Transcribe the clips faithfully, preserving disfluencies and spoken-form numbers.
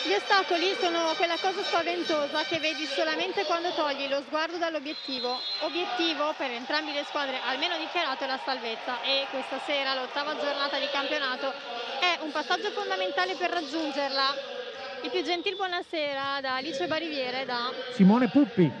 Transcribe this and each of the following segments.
Gli ostacoli sono quella cosa spaventosa che vedi solamente quando togli lo sguardo dall'obiettivo. Obiettivo per entrambe le squadre, almeno dichiarato, è la salvezza, e questa sera, l'ottava giornata di campionato, è un passaggio fondamentale per raggiungerla. Il più gentil buonasera da Alice Bariviere, da Simone Puppi.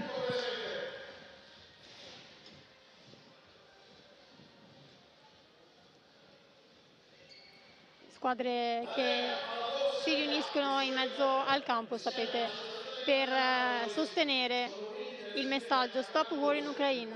Squadre che si riuniscono in mezzo al campo, sapete, per eh, sostenere il messaggio Stop War in Ukraine.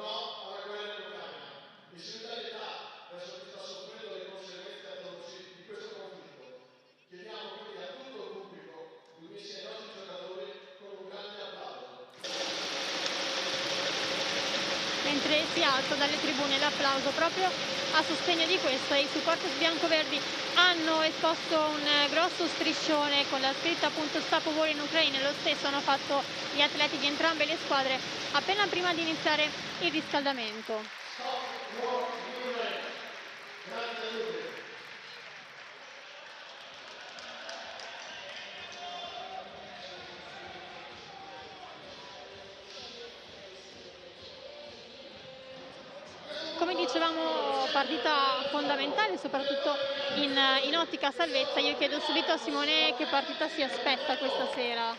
Mentre si alza dalle tribune l'applauso proprio a sostegno di questo, e i supporters biancoverdi hanno esposto un grosso striscione con la scritta appunto Stop War in Ukraine. Lo stesso hanno fatto gli atleti di entrambe le squadre appena prima di iniziare il riscaldamento. Come dicevamo, partita fondamentale soprattutto in, in ottica salvezza. Io chiedo subito a Simone che partita si aspetta questa sera.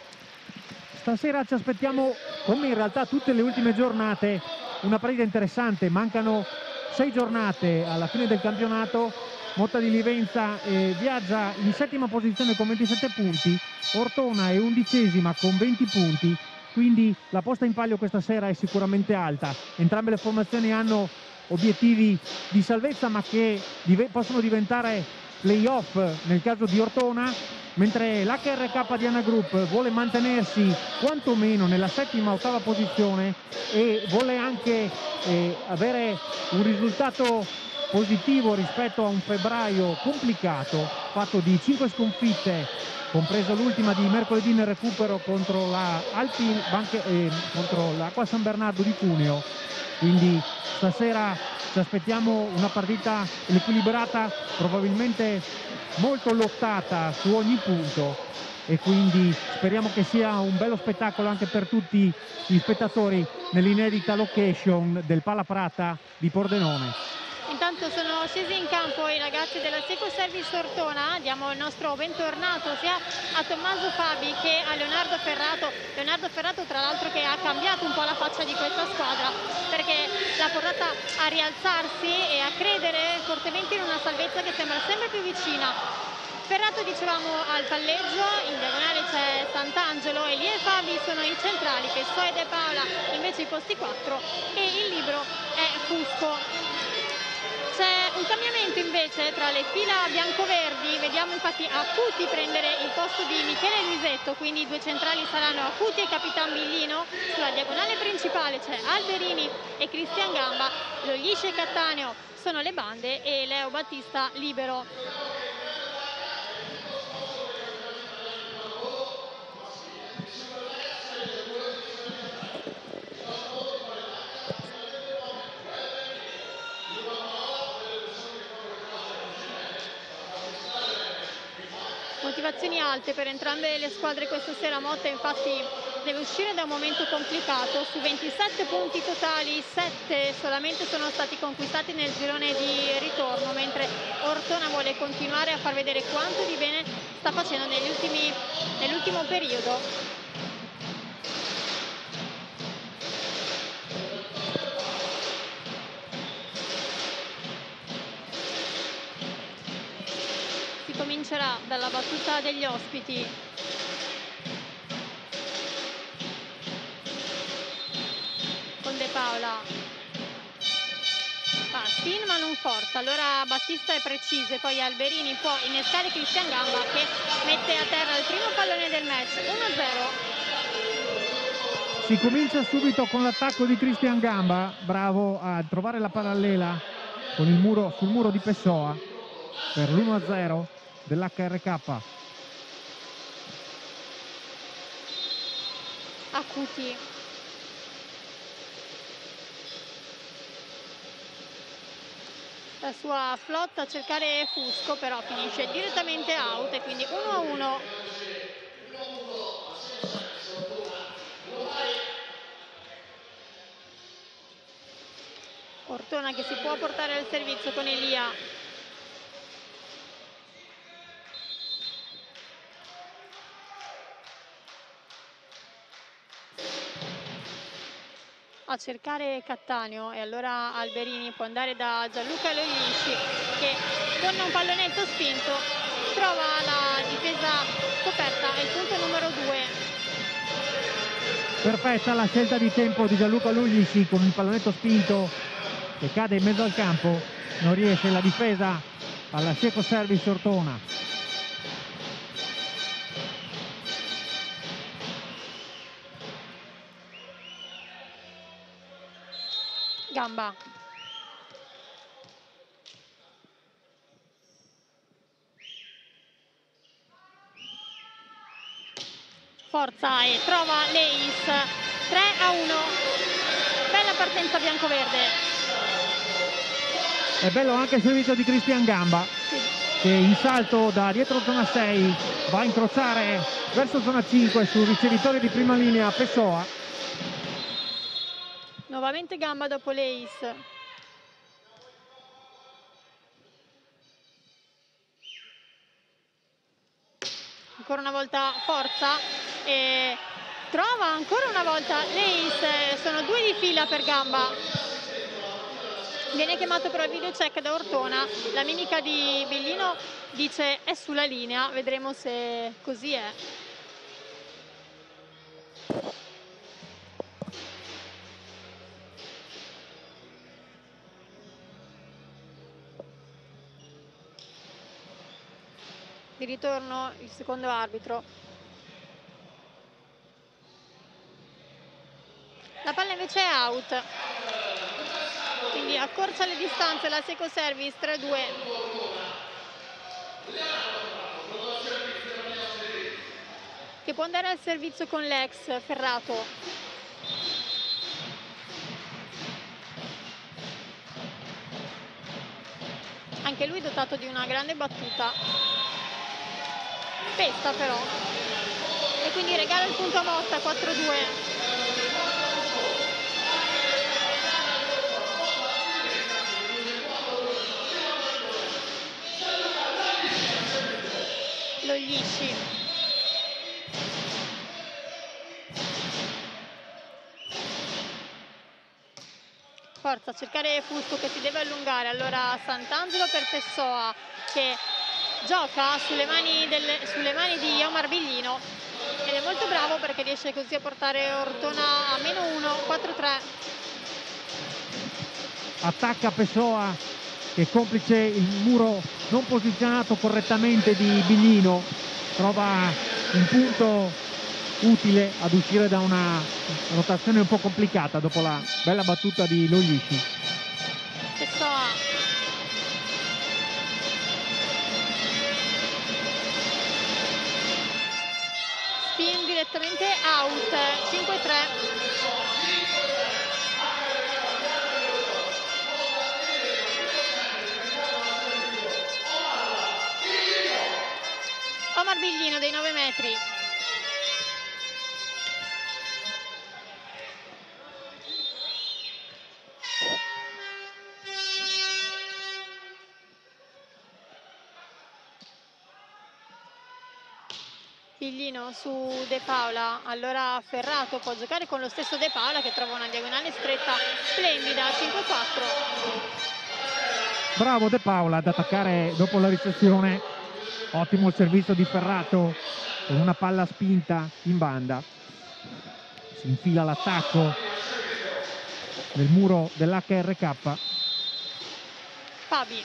Stasera ci aspettiamo, come in realtà tutte le ultime giornate, una partita interessante. Mancano sei giornate alla fine del campionato. Motta di Livenza eh, viaggia in settima posizione con ventisette punti, Ortona è undicesima con venti punti, quindi la posta in palio questa sera è sicuramente alta. Entrambe le formazioni hanno obiettivi di salvezza, ma che div- possono diventare playoff nel caso di Ortona, mentre l'H R K Diana Group vuole mantenersi quantomeno nella settima ottava posizione e vuole anche eh, avere un risultato positivo rispetto a un febbraio complicato, fatto di cinque sconfitte, compreso l'ultima di mercoledì nel recupero contro la Alpine, Banche, eh, contro l'Acqua San Bernardo di Cuneo. Quindi stasera ci aspettiamo una partita equilibrata, probabilmente molto lottata su ogni punto, e quindi speriamo che sia un bello spettacolo anche per tutti gli spettatori nell'inedita location del Pala Prata di Pordenone. Intanto sono scesi in campo i ragazzi della Seco Service Ortona. Diamo il nostro bentornato sia a Tommaso Fabi che a Leonardo Ferrato. Leonardo Ferrato tra l'altro che ha cambiato un po' la faccia di questa squadra, perché l'ha portata a rialzarsi e a credere fortemente in una salvezza che sembra sempre più vicina. Ferrato, dicevamo, al palleggio, in diagonale c'è Sant'Angelo, Elie e Fabi sono i centrali, Pessoa e Paola invece i posti quattro, e il libro è Fusco. C'è un cambiamento invece tra le fila biancoverdi, vediamo infatti Acuti prendere il posto di Michele Luisetto, quindi i due centrali saranno Acuti e Capitan Billino. Sulla diagonale principale c'è Alberini e Cristian Gamba, Loglisce e Cattaneo sono le bande e Leo Battista libero. Motivazioni alte per entrambe le squadre questa sera. Motta infatti deve uscire da un momento complicato. Su ventisette punti totali, sette solamente sono stati conquistati nel girone di ritorno, mentre Ortona vuole continuare a far vedere quanto di bene sta facendo negli ultimi, nell'ultimo periodo. Comincerà dalla battuta degli ospiti. Con De Paola fa spin ma non forza, allora Battista è preciso e poi Alberini può innescare Cristian Gamba che mette a terra il primo pallone del match. uno a zero. Si comincia subito con l'attacco di Cristian Gamba, bravo a trovare la parallela con il muro, sul muro di Pessoa per l'uno a zero dell'H R K. Acuti. La sua flotta a cercare Fusco, però finisce direttamente out e quindi uno a uno. Ortona che si può portare al servizio con Elia. A cercare Cattaneo, e allora Alberini può andare da Gianluca Loglici che con un pallonetto spinto trova la difesa scoperta, è il punto numero due. Perfetta la scelta di tempo di Gianluca Loglici con il pallonetto spinto che cade in mezzo al campo, non riesce la difesa alla Seco Service Ortona. Gamba. Forza e trova Leis. tre a uno. Bella partenza biancoverde. È bello anche il servizio di Cristian Gamba, sì, che in salto da dietro zona sei va a incrociare verso zona cinque sul ricevitore di prima linea Pessoa. Nuovamente Gamba dopo Leis. Ancora una volta Forza e trova ancora una volta Leis. Sono due di fila per Gamba. Viene chiamato però il video check da Ortona. La mimica di Bellino dice è sulla linea, vedremo se così è. Di ritorno il secondo arbitro. La palla invece è out, quindi accorcia le distanze la Seco Service. Tre a due. Che può andare al servizio con l'ex Ferrato. Anche lui dotato di una grande battuta. Pesta però. E quindi regala il punto a Motta. Quattro a due. Loglici. Forza a cercare Fusco che si deve allungare. Allora Sant'Angelo per Pessoa che gioca sulle mani, delle, sulle mani di Omar Biglino ed è molto bravo perché riesce così a portare Ortona a meno uno. Quattro a tre. Attacca Pessoa che complice il muro non posizionato correttamente di Biglino, trova un punto utile ad uscire da una rotazione un po' complicata dopo la bella battuta di Loglici. Pessoa. Spin direttamente out. Cinque a tre. Omar Biglino dei nove metri. Biglino su De Paola. Allora Ferrato può giocare con lo stesso De Paola che trova una diagonale stretta splendida. Cinque a quattro. Bravo De Paola ad attaccare dopo la ricezione. Ottimo il servizio di Ferrato con una palla spinta in banda. Si infila l'attacco nel muro dell'H R K. Fabi.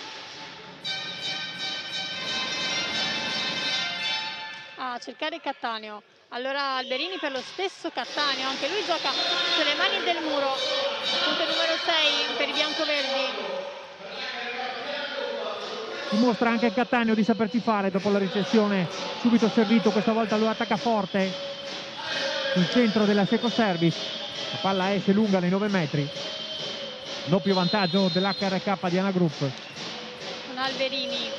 A cercare Cattaneo. Allora Alberini per lo stesso Cattaneo. Anche lui gioca sulle mani del muro. Punto numero sei per i biancoverdi. Dimostra anche Cattaneo di saperci fare dopo la ricezione subito servito. Questa volta lo attacca forte sul centro della Seco Service. La palla esce lunga nei nove metri. Doppio vantaggio dell'H R K Diana Group. Con Alberini.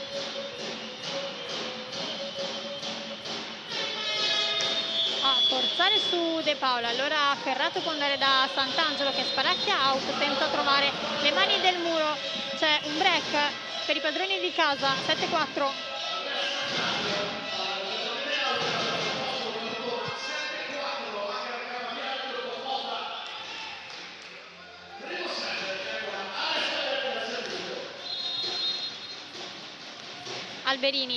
Ah, forzare su De Paula, allora Ferrato può andare da Sant'Angelo che sparacchia out, senza trovare le mani del muro. C'è un break per i padroni di casa, sette quattro. Alberini.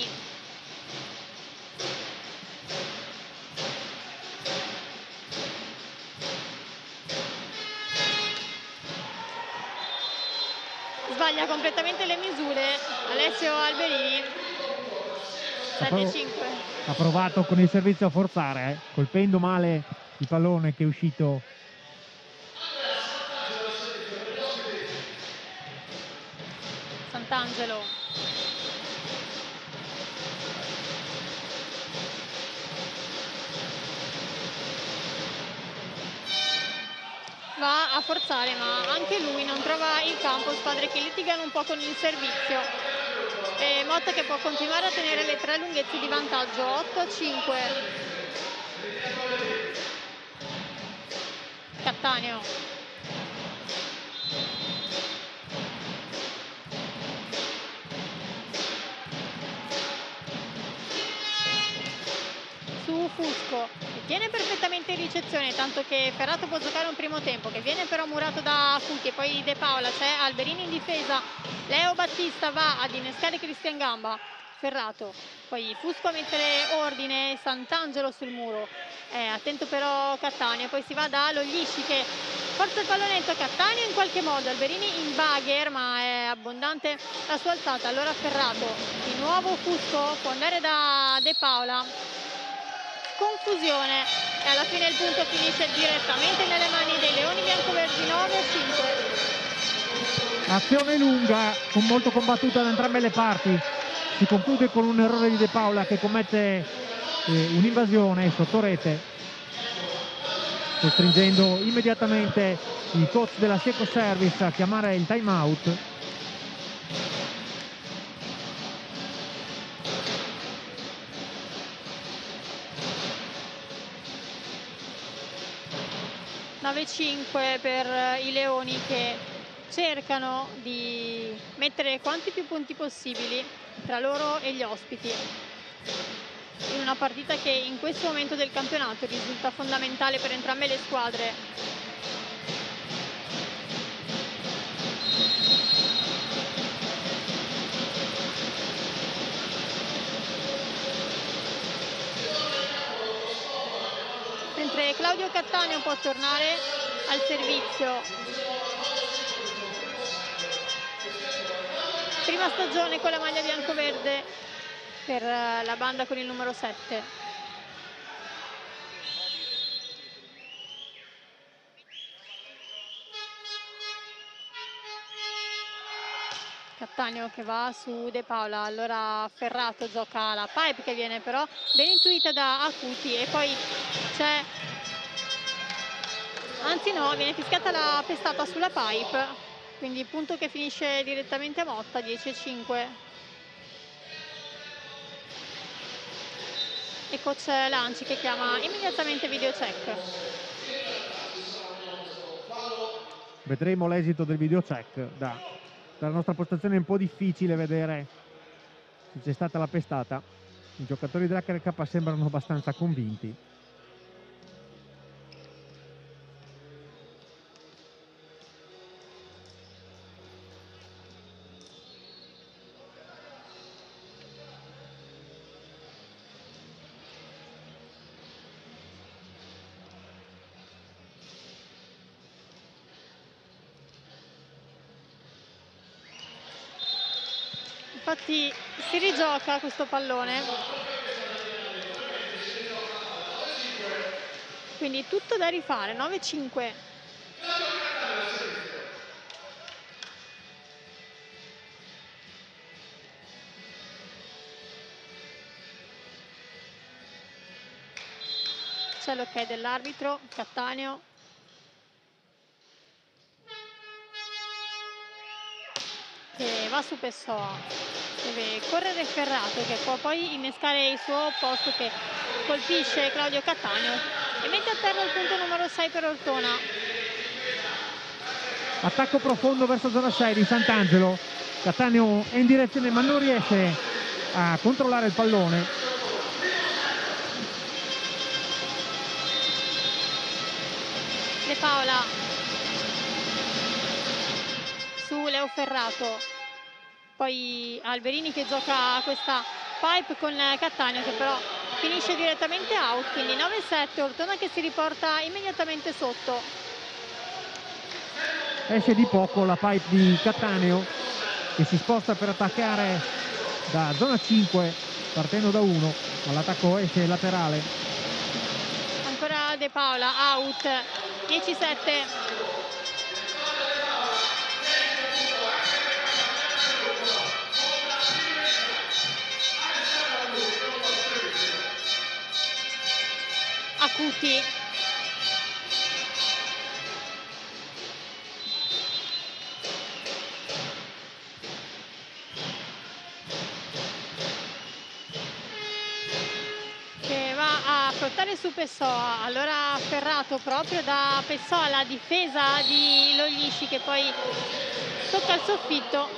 Sbaglia completamente le misure Alessio Alberini. sette cinque. Ha provato con il servizio a forzare, eh, colpendo male il pallone che è uscito. Sant'Angelo. Va a forzare, ma anche lui non trova il campo. Squadre che litigano un po' con il servizio. E Motta che può continuare a tenere le tre lunghezze di vantaggio. otto a cinque. Cattaneo. Su Fusco, che tiene perfettamente in ricezione, tanto che Ferrato può giocare un primo tempo, che viene però murato da Acuti, e poi De Paola, c'è Alberini in difesa, Leo Battista va ad innescare Cristian Gamba, Ferrato, poi Fusco a mettere ordine, Sant'Angelo sul muro, eh, attento però Cattaneo, poi si va da Loglisci che forza il pallonetto, Cattaneo in qualche modo, Alberini in bagger ma è abbondante la sua alzata, allora Ferrato, di nuovo Fusco, può andare da De Paola, confusione e alla fine il punto finisce direttamente nelle mani dei Leoni Biancoverdi. Nove a cinque. Azione lunga, molto combattuta da entrambe le parti, si conclude con un errore di De Paola che commette eh, un'invasione sotto rete, costringendo immediatamente il coach della Seco Service a chiamare il time out. nove a cinque per i Leoni che cercano di mettere quanti più punti possibili tra loro e gli ospiti in una partita che in questo momento del campionato risulta fondamentale per entrambe le squadre. Mentre Claudio Cattaneo può tornare al servizio. Prima stagione con la maglia bianco-verde per la banda con il numero sette. Cattaneo che va su De Paola, allora Ferrato gioca la pipe che viene però ben intuita da Acuti e poi c'è, anzi no, viene fischiata la pestata sulla pipe, quindi punto che finisce direttamente a Motta. Dieci a cinque. E coach Lanci che chiama immediatamente video check. Vedremo l'esito del video check. Da, dalla nostra postazione è un po' difficile vedere se c'è stata la pestata. I giocatori dell'H R K sembrano abbastanza convinti. Infatti si rigioca questo pallone, quindi tutto da rifare. Nove a cinque. C'è l'ok dell'arbitro. Cattaneo che va su Pessoa, deve correre Ferrato che può poi innescare il suo opposto che colpisce Claudio Cattaneo e e mette a terra il punto numero sei per Ortona. Attacco profondo verso zona sei di Sant'Angelo. Cattaneo è in direzione ma non riesce a controllare il pallone. De Paola su Leo Ferrato, poi Alberini che gioca questa pipe con Cattaneo che però finisce direttamente out, quindi nove sette, Ortona che si riporta immediatamente sotto. Esce di poco la pipe di Cattaneo che si sposta per attaccare da zona cinque partendo da uno, all'attacco esce laterale. Ancora De Paola, out, dieci sette. Acuti. Che va a portare su Pessoa, allora Ferrato proprio da Pessoa, la difesa di Loglisci che poi tocca il soffitto,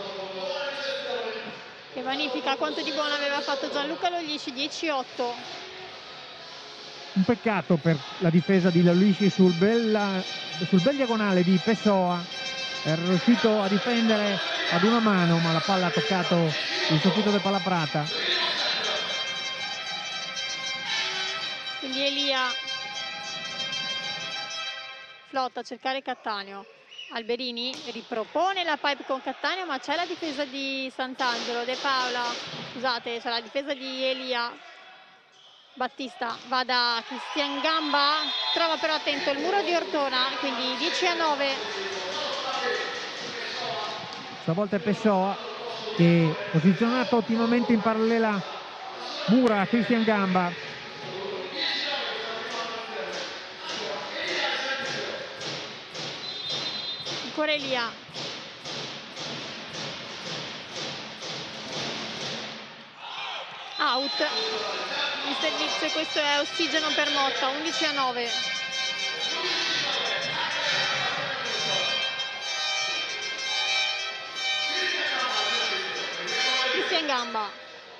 che vanifica quanto di buono aveva fatto Gianluca Loglisci. Dieci otto. Un peccato per la difesa di Loglisci sul, bella, sul bel diagonale di Pessoa, era riuscito a difendere ad una mano ma la palla ha toccato il soffitto del Palaprata. Quindi Elia flotta a cercare Cattaneo. Alberini ripropone la pipe con Cattaneo ma c'è la difesa di Sant'Angelo. De Paola, scusate, c'è la difesa di Elia. Battista va da Cristian Gamba, trova però attento il muro di Ortona, quindi dieci a nove. Stavolta è Pessoa che posizionato ottimamente in parallela mura a Cristian Gamba. Ancora Elia. Out. Il servizio, questo è ossigeno per Motta, undici a nove. Cristian Gamba.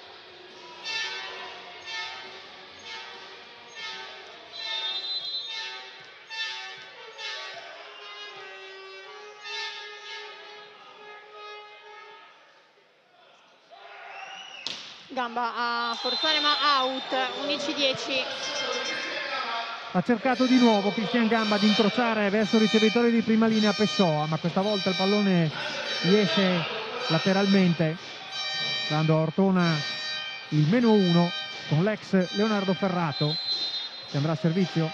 Gamba a forzare ma out, undici dieci. Ha cercato di nuovo Cristian Gamba di incrociare verso il ricevitore di prima linea Pessoa, ma questa volta il pallone gli esce lateralmente, dando a Ortona il meno uno con l'ex Leonardo Ferrato che andrà a servizio.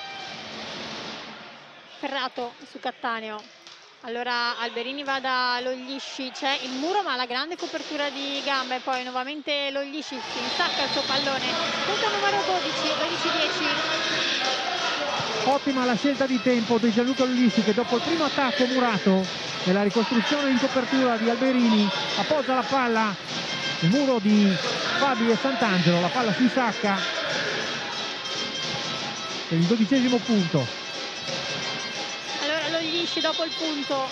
Ferrato su Cattaneo. Allora Alberini va da Loglisci, c'è il muro ma la grande copertura di Gamba e poi nuovamente Loglisci si insacca il suo pallone. Punto numero dodici, dodici dieci. Ottima la scelta di tempo di Gianluca Loglisci che dopo il primo attacco murato e la ricostruzione in copertura di Alberini appoggia la palla il muro di Fabi e Sant'Angelo, la palla si insacca per il dodicesimo punto. Loglisci dopo il punto.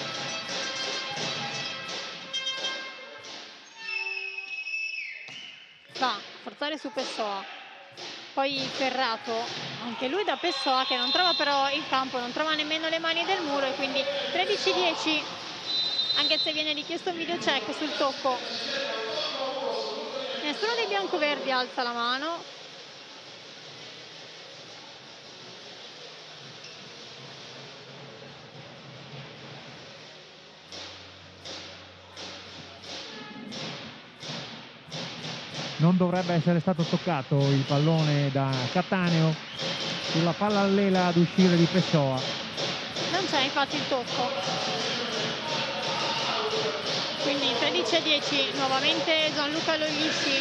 Va a forzare su Pessoa. Poi Ferrato, anche lui da Pessoa che non trova però il campo, non trova nemmeno le mani del muro e quindi tredici dieci, anche se viene richiesto un video check sul tocco. Nessuno dei biancoverdi alza la mano. Non dovrebbe essere stato toccato il pallone da Cattaneo sulla palla allela ad uscire di Pessoa. Non c'è infatti il tocco. Quindi tredici a dieci, nuovamente Gianluca Loglisci.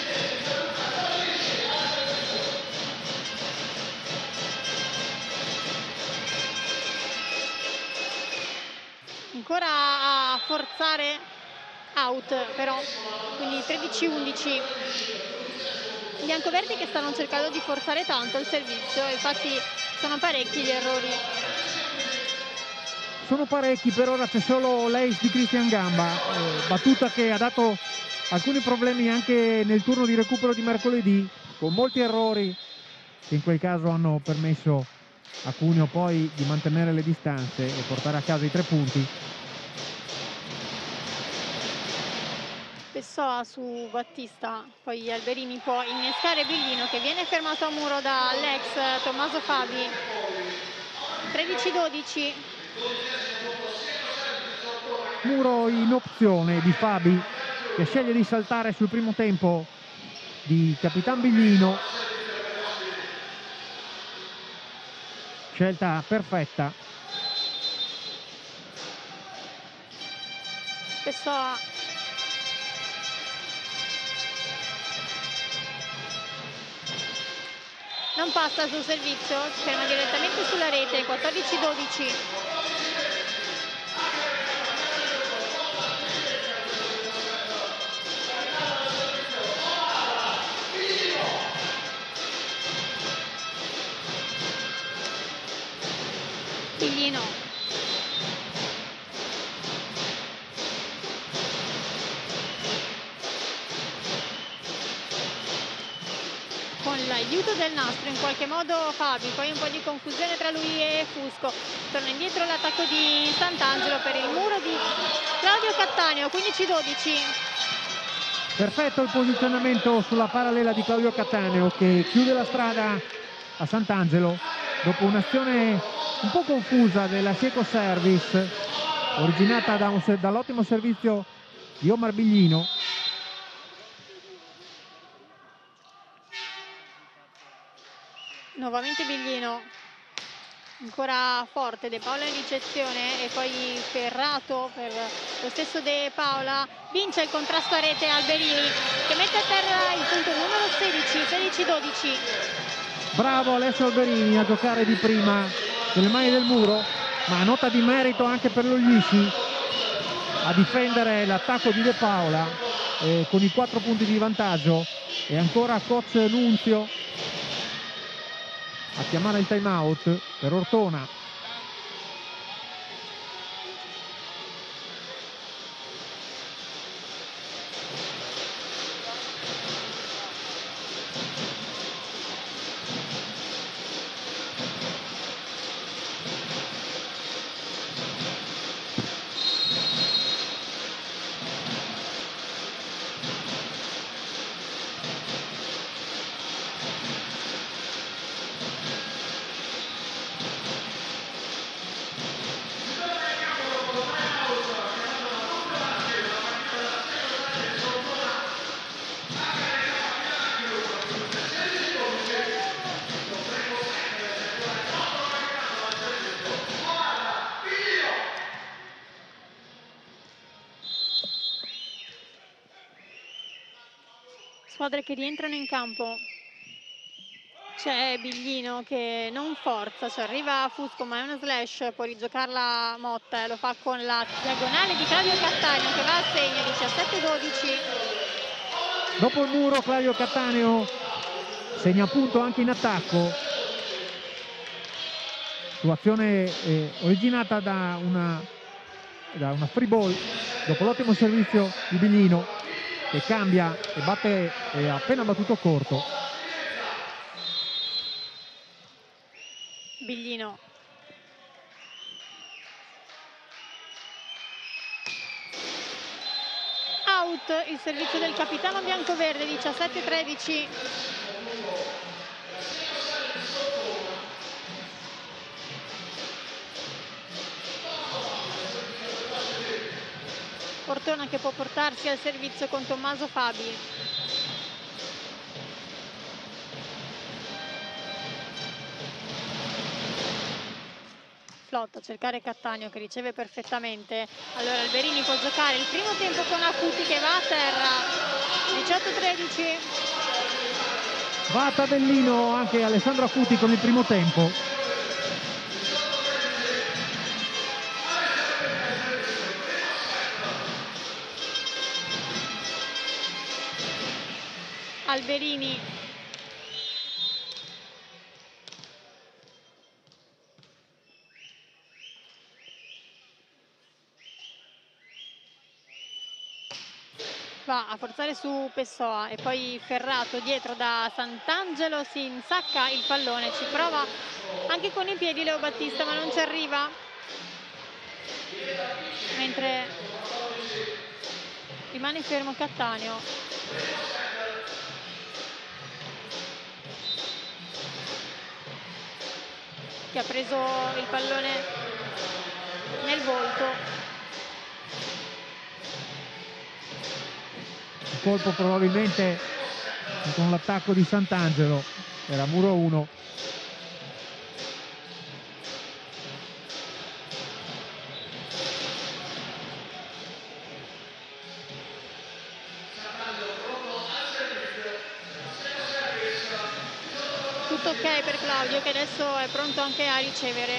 Ancora a forzare, out però, quindi tredici undici. I biancoverdi che stanno cercando di forzare tanto il servizio, infatti sono parecchi gli errori. Sono parecchi, per ora c'è solo l'ace di Cristian Gamba, eh, battuta che ha dato alcuni problemi anche nel turno di recupero di mercoledì, con molti errori che in quel caso hanno permesso a Cuneo poi di mantenere le distanze e portare a casa i tre punti. Pessoa su Battista, poi Alberini può innescare Biglino che viene fermato a muro dall'ex Tommaso Fabi. tredici dodici. Muro in opzione di Fabi, che sceglie di saltare sul primo tempo di Capitan Biglino. Scelta perfetta. Pessoa. Non passa sul servizio, si ferma direttamente sulla rete, quattordici dodici. Biglino. Con l'aiuto del nastro in qualche modo Fabi, poi un po' di confusione tra lui e Fusco. Torna indietro l'attacco di Sant'Angelo per il muro di Claudio Cattaneo, quindici dodici. Perfetto il posizionamento sulla parallela di Claudio Cattaneo, che chiude la strada a Sant'Angelo dopo un'azione un po' confusa della Seco Service, originata da un, dall'ottimo servizio di Omar Biglino. Nuovamente Biglino, ancora forte De Paola in ricezione e poi Ferrato per lo stesso De Paola. Vince il contrasto a rete Alberini che mette a terra il punto numero sedici, sedici dodici. Bravo Alessio Alberini a giocare di prima delle mani del muro, ma nota di merito anche per lo Glisci a difendere l'attacco di De Paola eh, con i quattro punti di vantaggio. E ancora coach Nunzio a chiamare il time out per Ortona. Squadre che rientrano in campo. C'è Biglino che non forza, cioè arriva a Fusco ma è una slash, può rigiocarla Motta e lo fa con la diagonale di Claudio Cattaneo che va a segno, diciassette dodici. Dopo il muro Claudio Cattaneo segna punto anche in attacco su azione eh, originata da una, da una free ball dopo l'ottimo servizio di Biglino, che cambia e batte, è appena battuto corto. Biglino. Out il servizio del capitano biancoverde, diciassette tredici. Ortona che può portarsi al servizio con Tommaso Fabi. Flotta a cercare Cattaneo che riceve perfettamente. Allora Alberini può giocare il primo tempo con Acuti che va a terra. diciotto tredici. Va a tabellino anche Alessandro Acuti con il primo tempo. Alberini. va a forzare su Pessoa e poi Ferrato dietro da Sant'Angelo, si insacca il pallone, ci prova anche con i piedi Leo Battista ma non ci arriva, mentre rimane fermo Cattaneo. Che ha preso il pallone nel volto. Il colpo probabilmente con l'attacco di Sant'Angelo, era muro uno. Tutto ok per Claudio, che adesso è pronto anche a ricevere.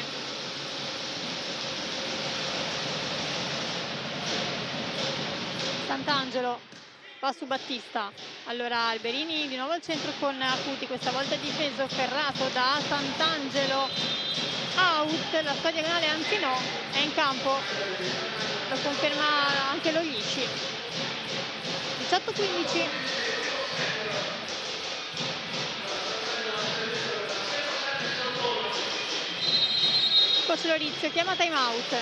Sant'Angelo va su Battista, allora Alberini di nuovo al centro con Acuti, questa volta difeso Ferrato da Sant'Angelo, out, la sua diagonale anzi no, è in campo, lo conferma anche Loglisci. diciotto quindici. Coach Lorizio chiama time out.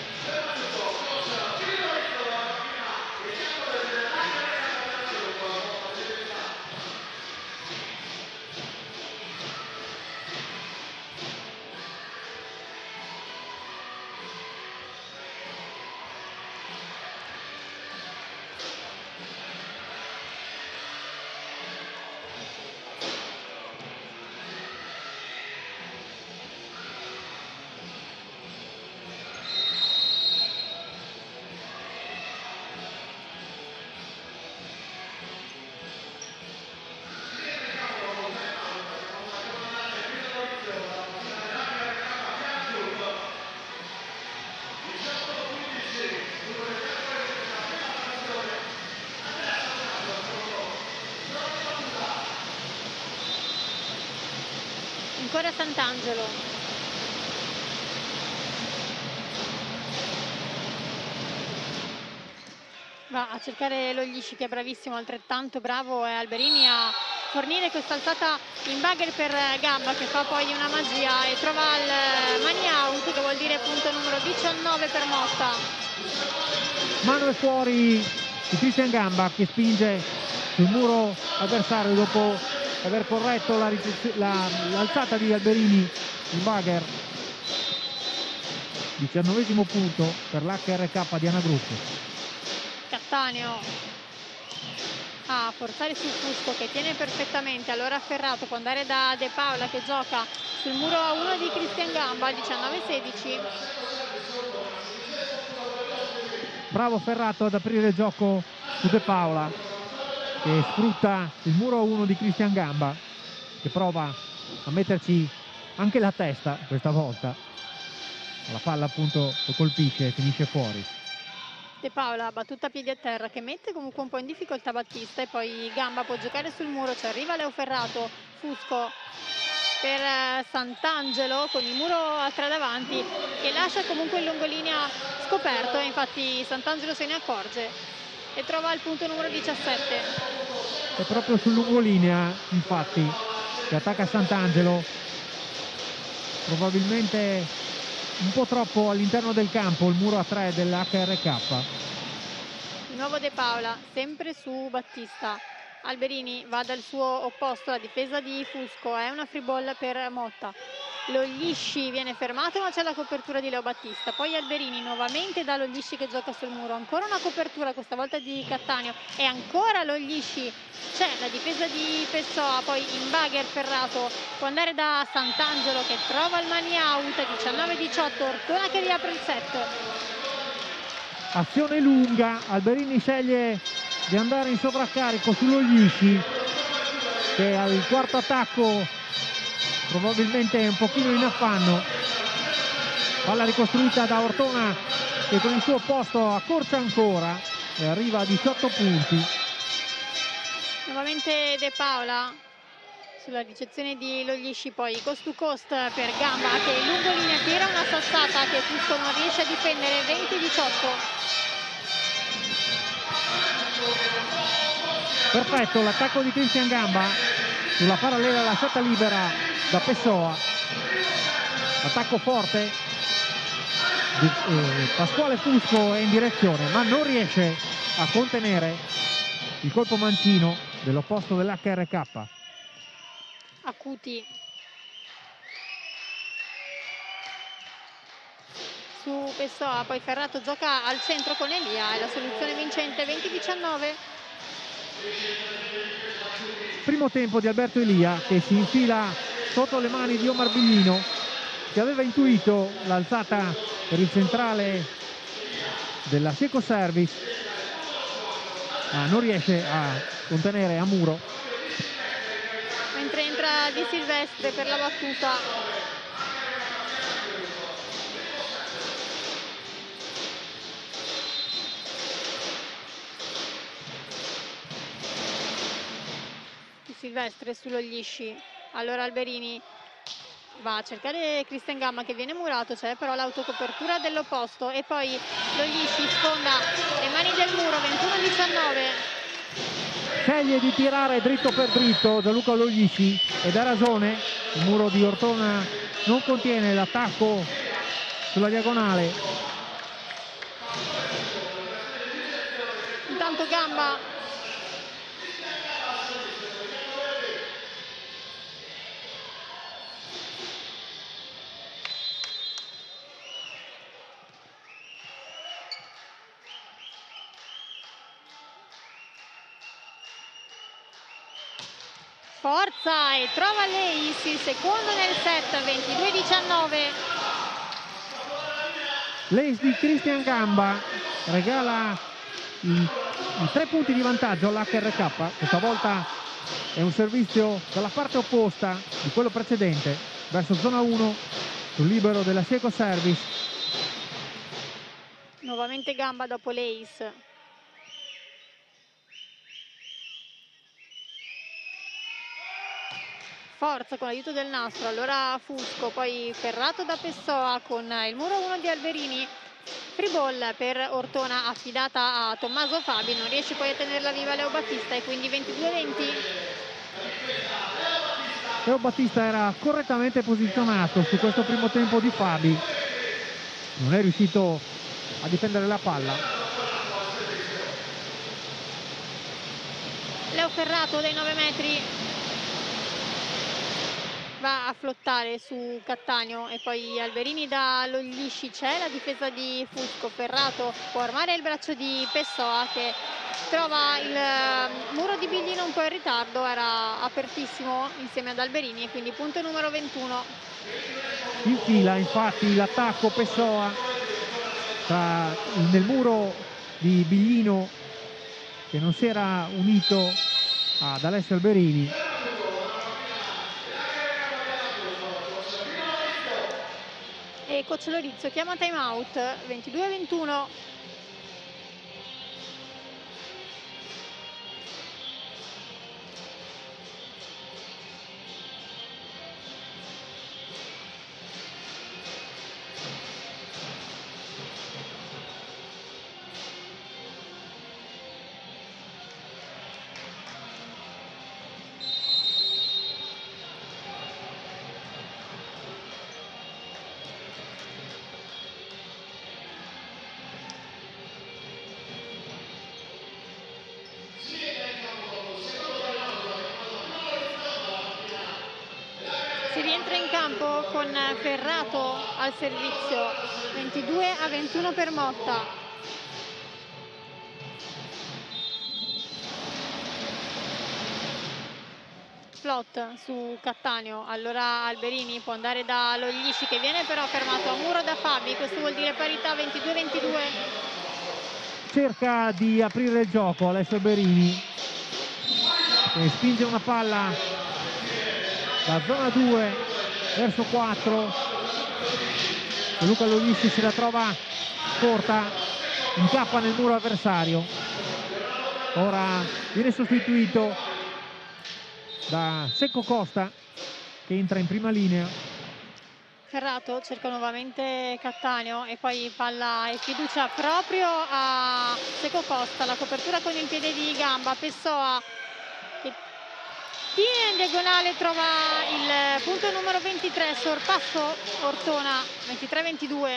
Ancora Sant'Angelo. Va a cercare Loglisci, che è bravissimo, altrettanto bravo è Alberini a fornire questa alzata in bagger per Gamba, che fa poi una magia e trova il money out, che vuol dire punto numero diciannove per Motta. Mano è fuori di Cristian Gamba, che spinge sul muro avversario dopo aver corretto l'alzata la, di Alberini in bagger. diciannovesimo punto per l'H R K di Anagruppo. Cattaneo a forzare sul Fusco, che tiene perfettamente, allora Ferrato può andare da De Paola, che gioca sul muro a uno di Cristian Gamba. Diciannove sedici. Bravo Ferrato ad aprire il gioco su De Paola, che sfrutta il muro a uno di Cristian Gamba, che prova a metterci anche la testa questa volta. La palla appunto lo colpisce e finisce fuori. De Paola battuta a piedi a terra, che mette comunque un po' in difficoltà Battista, e poi Gamba può giocare sul muro, ci arriva Leo Ferrato, Fusco per Sant'Angelo con il muro a tre davanti, che lascia comunque il lungolinea scoperto, e infatti Sant'Angelo se ne accorge e trova il punto numero diciassette. È proprio sul lungolinea infatti che attacca Sant'Angelo, probabilmente un po' troppo all'interno del campo, il muro a tre dell'H R K. Di nuovo De Paola, sempre su Battista. Alberini va dal suo opposto, la difesa di Fusco, è una free ball per Motta. Loglisci viene fermato, ma c'è la copertura di Leo Battista. Poi Alberini nuovamente da Loglisci, che gioca sul muro, ancora una copertura, questa volta di Cattaneo, e ancora Loglisci. C'è la difesa di Pessoa, poi in bagger Ferrato, può andare da Sant'Angelo, che trova il money out. Diciannove diciotto, Ortona che riapre il set. Azione lunga, Alberini sceglie di andare in sovraccarico su Loglisci, che al quarto attacco probabilmente è un pochino in affanno. Palla ricostruita da Ortona, che con il suo posto accorcia ancora e arriva a diciotto punti. Nuovamente De Paola sulla ricezione di Loglisci, poi cost to cost per Gamba, che lungolinea tira una sassata che Fusco non riesce a difendere. Venti diciotto. Perfetto l'attacco di Cristian Gamba sulla parallela lasciata libera da Pessoa. Attacco forte di eh, Pasquale Fusco è in direzione, ma non riesce a contenere il colpo mancino dell'opposto dell'H R K. Acuti su Pessoa, poi Ferrato gioca al centro con Elia, è la soluzione vincente. Venti diciannove. Primo tempo di Alberto Elia che si infila sotto le mani di Omar Biglino, che aveva intuito l'alzata per il centrale della Seco Service, ma non riesce a contenere Amuro. Mentre entra Di Silvestre per la battuta. Silvestre sullo Glisci, allora Alberini va a cercare Cristian Gamba che viene murato, c'è però l'autocopertura dell'opposto e poi lo Glisci sfonda le mani del muro. Ventuno diciannove. Sceglie di tirare dritto per dritto Gianluca Loglisci ed ha ragione, il muro di Ortona non contiene l'attacco sulla diagonale. Intanto Gamba forza e trova Leis il secondo nel set. Ventidue diciannove. Leis di Cristian Gamba regala i, i tre punti di vantaggio all'H R K. Questa volta è un servizio dalla parte opposta di quello precedente verso zona uno sul libero della Seco Service. Nuovamente Gamba dopo Leis. Forza con l'aiuto del nastro, allora Fusco, poi Ferrato da Pessoa con il muro uno di Alberini. Free ball per Ortona affidata a Tommaso Fabi, non riesce poi a tenerla viva Leo Battista e quindi ventidue venti. Leo Battista era correttamente posizionato su questo primo tempo di Fabi, non è riuscito a difendere la palla. Leo Ferrato dai nove metri va a flottare su Cattaneo e poi Alberini da Loglisci, c'è la difesa di Fusco. Ferrato può armare il braccio di Pessoa che trova il muro di Biglino un po' in ritardo, era apertissimo insieme ad Alberini e quindi punto numero ventuno. Infila infatti l'attacco Pessoa tra, nel muro di Biglino che non si era unito ad Alessio Alberini. E coach Lorizzo chiama time out. Ventidue ventuno. Con Ferrato al servizio. Ventidue a ventuno per Motta. Flot su Cattaneo, allora Alberini può andare da Loglisci che viene però fermato a muro da Fabi, questo vuol dire parità. Ventidue ventidue. Cerca di aprire il gioco Alessio Alberini e spinge una palla da zona due verso quattro. Luca Loglisci se la trova corta, incappa nel muro avversario. Ora viene sostituito da Secco Costa che entra in prima linea. Ferrato cerca nuovamente Cattaneo e poi palla e fiducia proprio a Secco Costa, la copertura con il piede di Gamba. Pessoa Tira in diagonale, trova il punto numero ventitré, sorpasso Ortona, ventitré ventidue.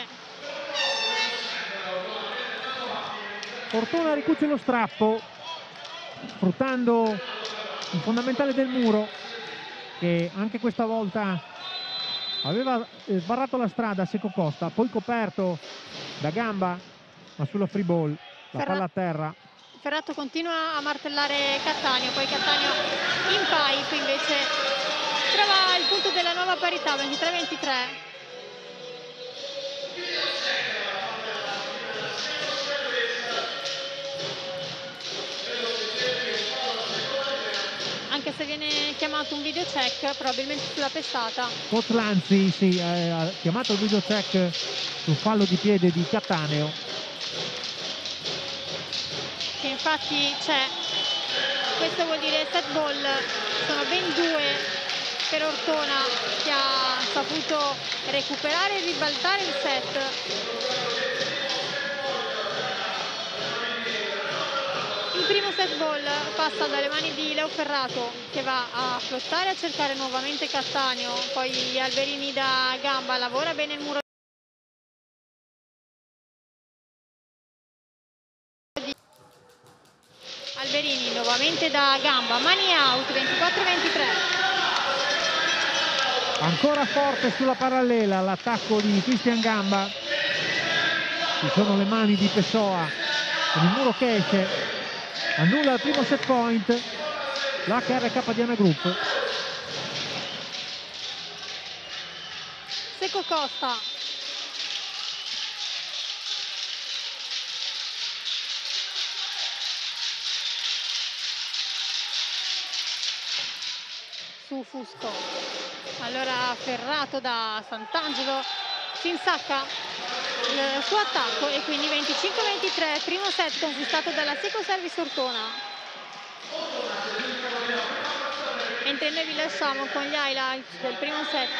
Ortona ricuce lo strappo, sfruttando il fondamentale del muro, che anche questa volta aveva sbarrato la strada a Secco Costa, poi coperto da Gamba, ma sulla free ball, la Ferra- palla a terra. Ferrato continua a martellare Cattaneo, poi Cattaneo in pipe invece trova il punto della nuova parità, ventitré ventitré. Anche se viene chiamato un video check, probabilmente sulla pestata. Coach Lanzi sì, eh, ha chiamato il video check sul fallo di piede di Cattaneo. Che infatti c'è. Questo vuol dire set ball, sono ben due per Ortona, che ha saputo recuperare e ribaltare il set. Il primo set ball passa dalle mani di Leo Ferrato, che va a flottare a cercare nuovamente Cattaneo, poi Alberini da Gamba lavora bene il muro. Alberini nuovamente da Gamba, mani out, ventiquattro ventitré. Ancora forte sulla parallela l'attacco di Cristian Gamba. Ci sono le mani di Pessoa con il muro che esce, annulla il primo set point l'H R K Diana Group. Secco Costa. Su Fusco. Allora Ferrato da Sant'Angelo si insacca il suo attacco e quindi venticinque ventitré, primo set conquistato dalla Secco Service Ortona. Mentre noi vi lasciamo con gli highlights del primo set.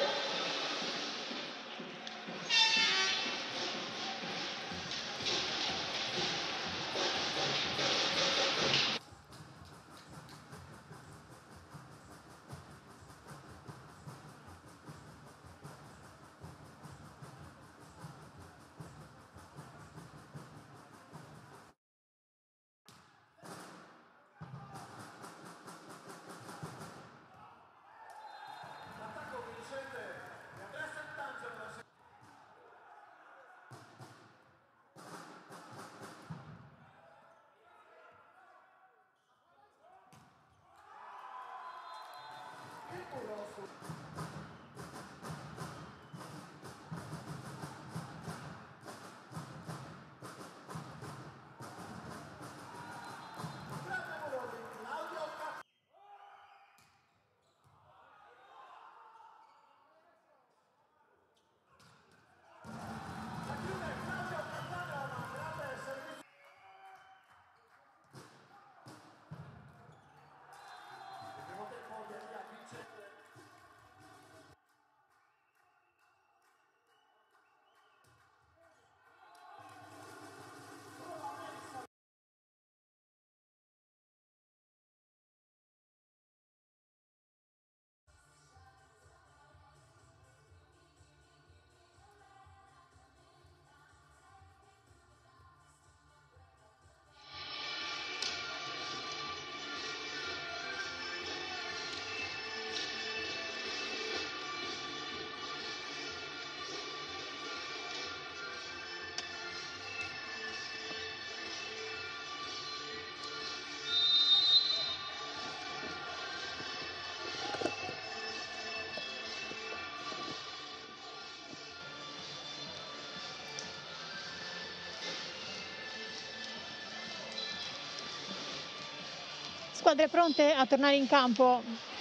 Squadre pronte a tornare in campo.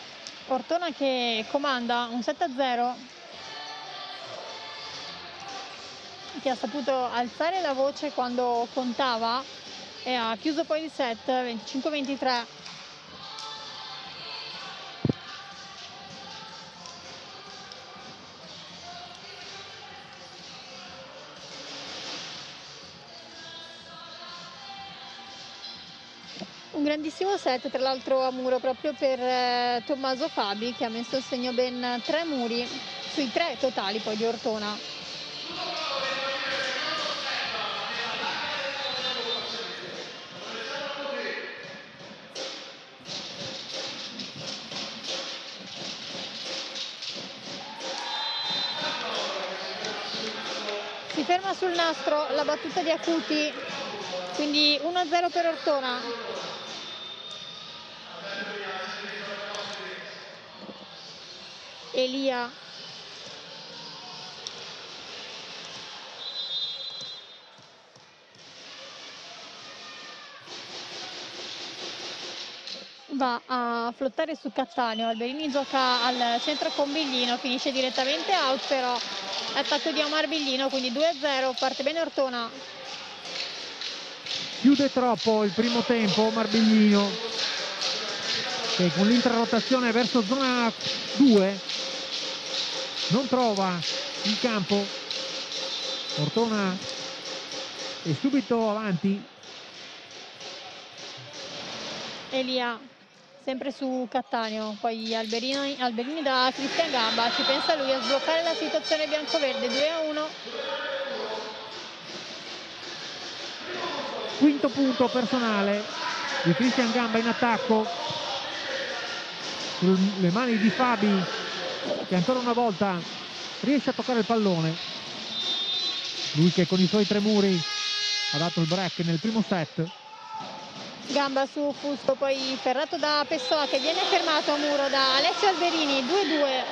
Ortona che comanda un sette a zero, che ha saputo alzare la voce quando contava e ha chiuso poi il set venticinque ventitré. Un grandissimo set, tra l'altro a muro proprio per eh, Tommaso Fabi, che ha messo a segno ben tre muri sui tre totali poi di Ortona. Si ferma sul nastro la battuta di Acuti, quindi uno a zero per Ortona. Elia. Va a flottare su Cattaneo. Alberini gioca al centro con Biglino, finisce direttamente out, però attacco di Omar Biglino, quindi due a zero, parte bene Ortona. Chiude troppo il primo tempo Omar Biglino, che con l'interrotazione verso zona due non trova il campo. Ortona è subito avanti. Elia sempre su Cattaneo, poi Alberini, Alberini da Cristian Gamba, ci pensa lui a sbloccare la situazione biancoverde, due a uno. Quinto punto personale di Cristian Gamba in attacco, sulle mani di Fabi, che ancora una volta riesce a toccare il pallone. Lui che con i suoi tre muri ha dato il break nel primo set. Gamba su Fusco, poi Ferrato da Pessoa che viene fermato a muro da Alessio Alberini, due a due.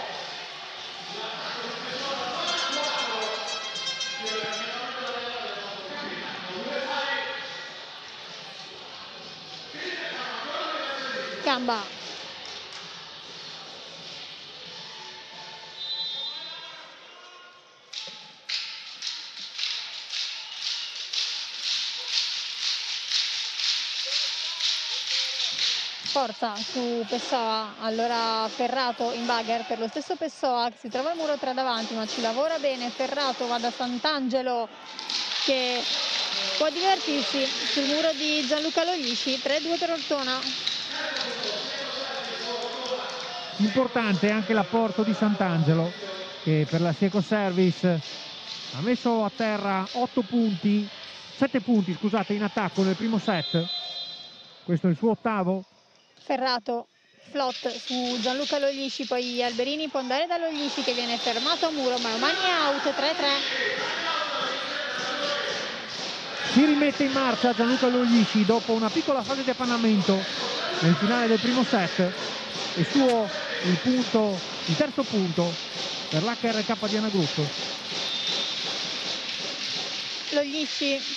Gamba. Forza su Pessoa, allora Ferrato in bagger per lo stesso Pessoa che si trova al muro tre davanti, ma ci lavora bene. Ferrato va da Sant'Angelo che può divertirsi sul muro di Gianluca Loglisci, tre a due per Ortona. Importante anche l'apporto di Sant'Angelo, che per la Sieco Service ha messo a terra otto punti, sette punti scusate, in attacco nel primo set. Questo è il suo ottavo. Ferrato, flot su Gianluca Loglisci, poi Alberini può andare da Loglisci che viene fermato a muro, ma Romani è out, tre a tre. Si rimette in marcia Gianluca Loglisci dopo una piccola fase di appannamento nel finale del primo set. È suo il punto, il terzo punto per l'H R K Diana Group. Loglisci,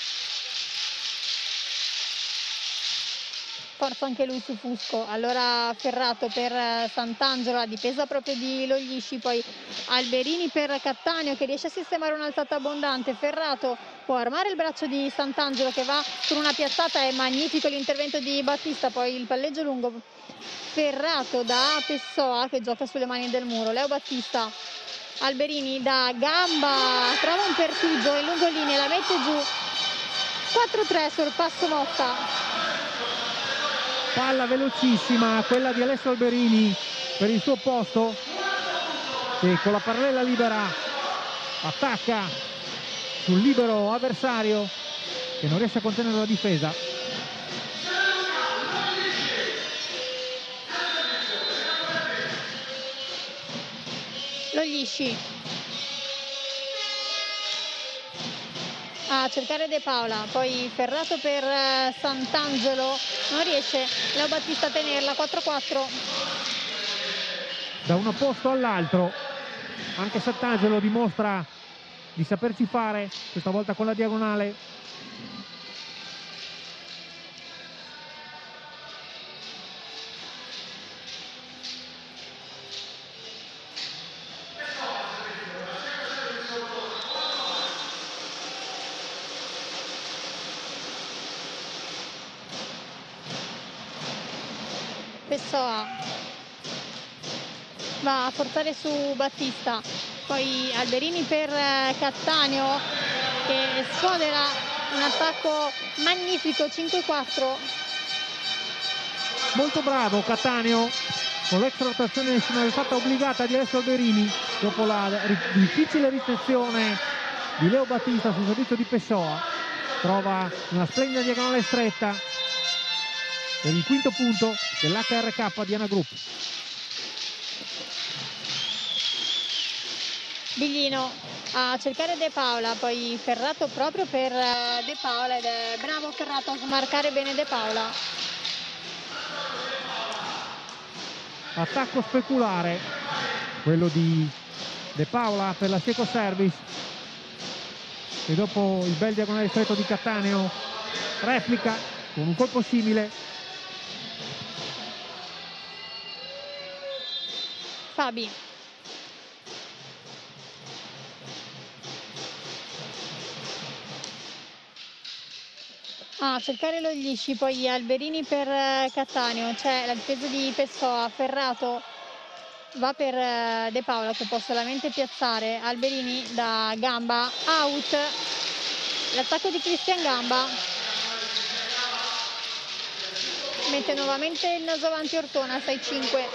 forza anche lui su Fusco, allora Ferrato per Sant'Angelo, la difesa proprio di Loglisci, poi Alberini per Cattaneo che riesce a sistemare un'alzata abbondante. Ferrato può armare il braccio di Sant'Angelo che va con una piazzata, è magnifico l'intervento di Battista, poi il palleggio lungo. Ferrato da Pessoa che gioca sulle mani del muro, Leo Battista. Alberini da Gamba, trova un pertugio in lungolinea, la mette giù, quattro a tre sul passo Motta. Palla velocissima, quella di Alessio Alberini per il suo posto, e con la parallela libera attacca sul libero avversario che non riesce a contenere la difesa. Loglisci a cercare De Paola, poi Ferrato per Sant'Angelo, non riesce Leo Battista a tenerla, quattro a quattro. Da un opposto all'altro anche Sant'Angelo dimostra di saperci fare, questa volta con la diagonale. Pessoa va a forzare su Battista, poi Alberini per Cattaneo che sfodera un attacco magnifico, cinque a quattro. molto bravo Cattaneo con l'extra rotazione fatta obbligata di Alessio Alberini dopo la difficile ricezione di Leo Battista sul servizio di Pessoa. Trova una splendida diagonale stretta per il quinto punto dell'H R K Diana Group. Biglino a cercare De Paola, poi Ferrato proprio per De Paola, ed è bravo Ferrato a smarcare bene De Paola. Attacco speculare quello di De Paola per la Seco Service, e dopo il bel diagonale stretto di Cattaneo replica con un colpo simile. Fabi a ah, cercare lo Glisci, poi Alberini per Cattaneo, c'è la difesa di Pessoa, Ferrato va per De Paola che può solamente piazzare, Alberini da gamba, out, l'attacco di Cristian Gamba, mette nuovamente il naso avanti Ortona, sei cinque.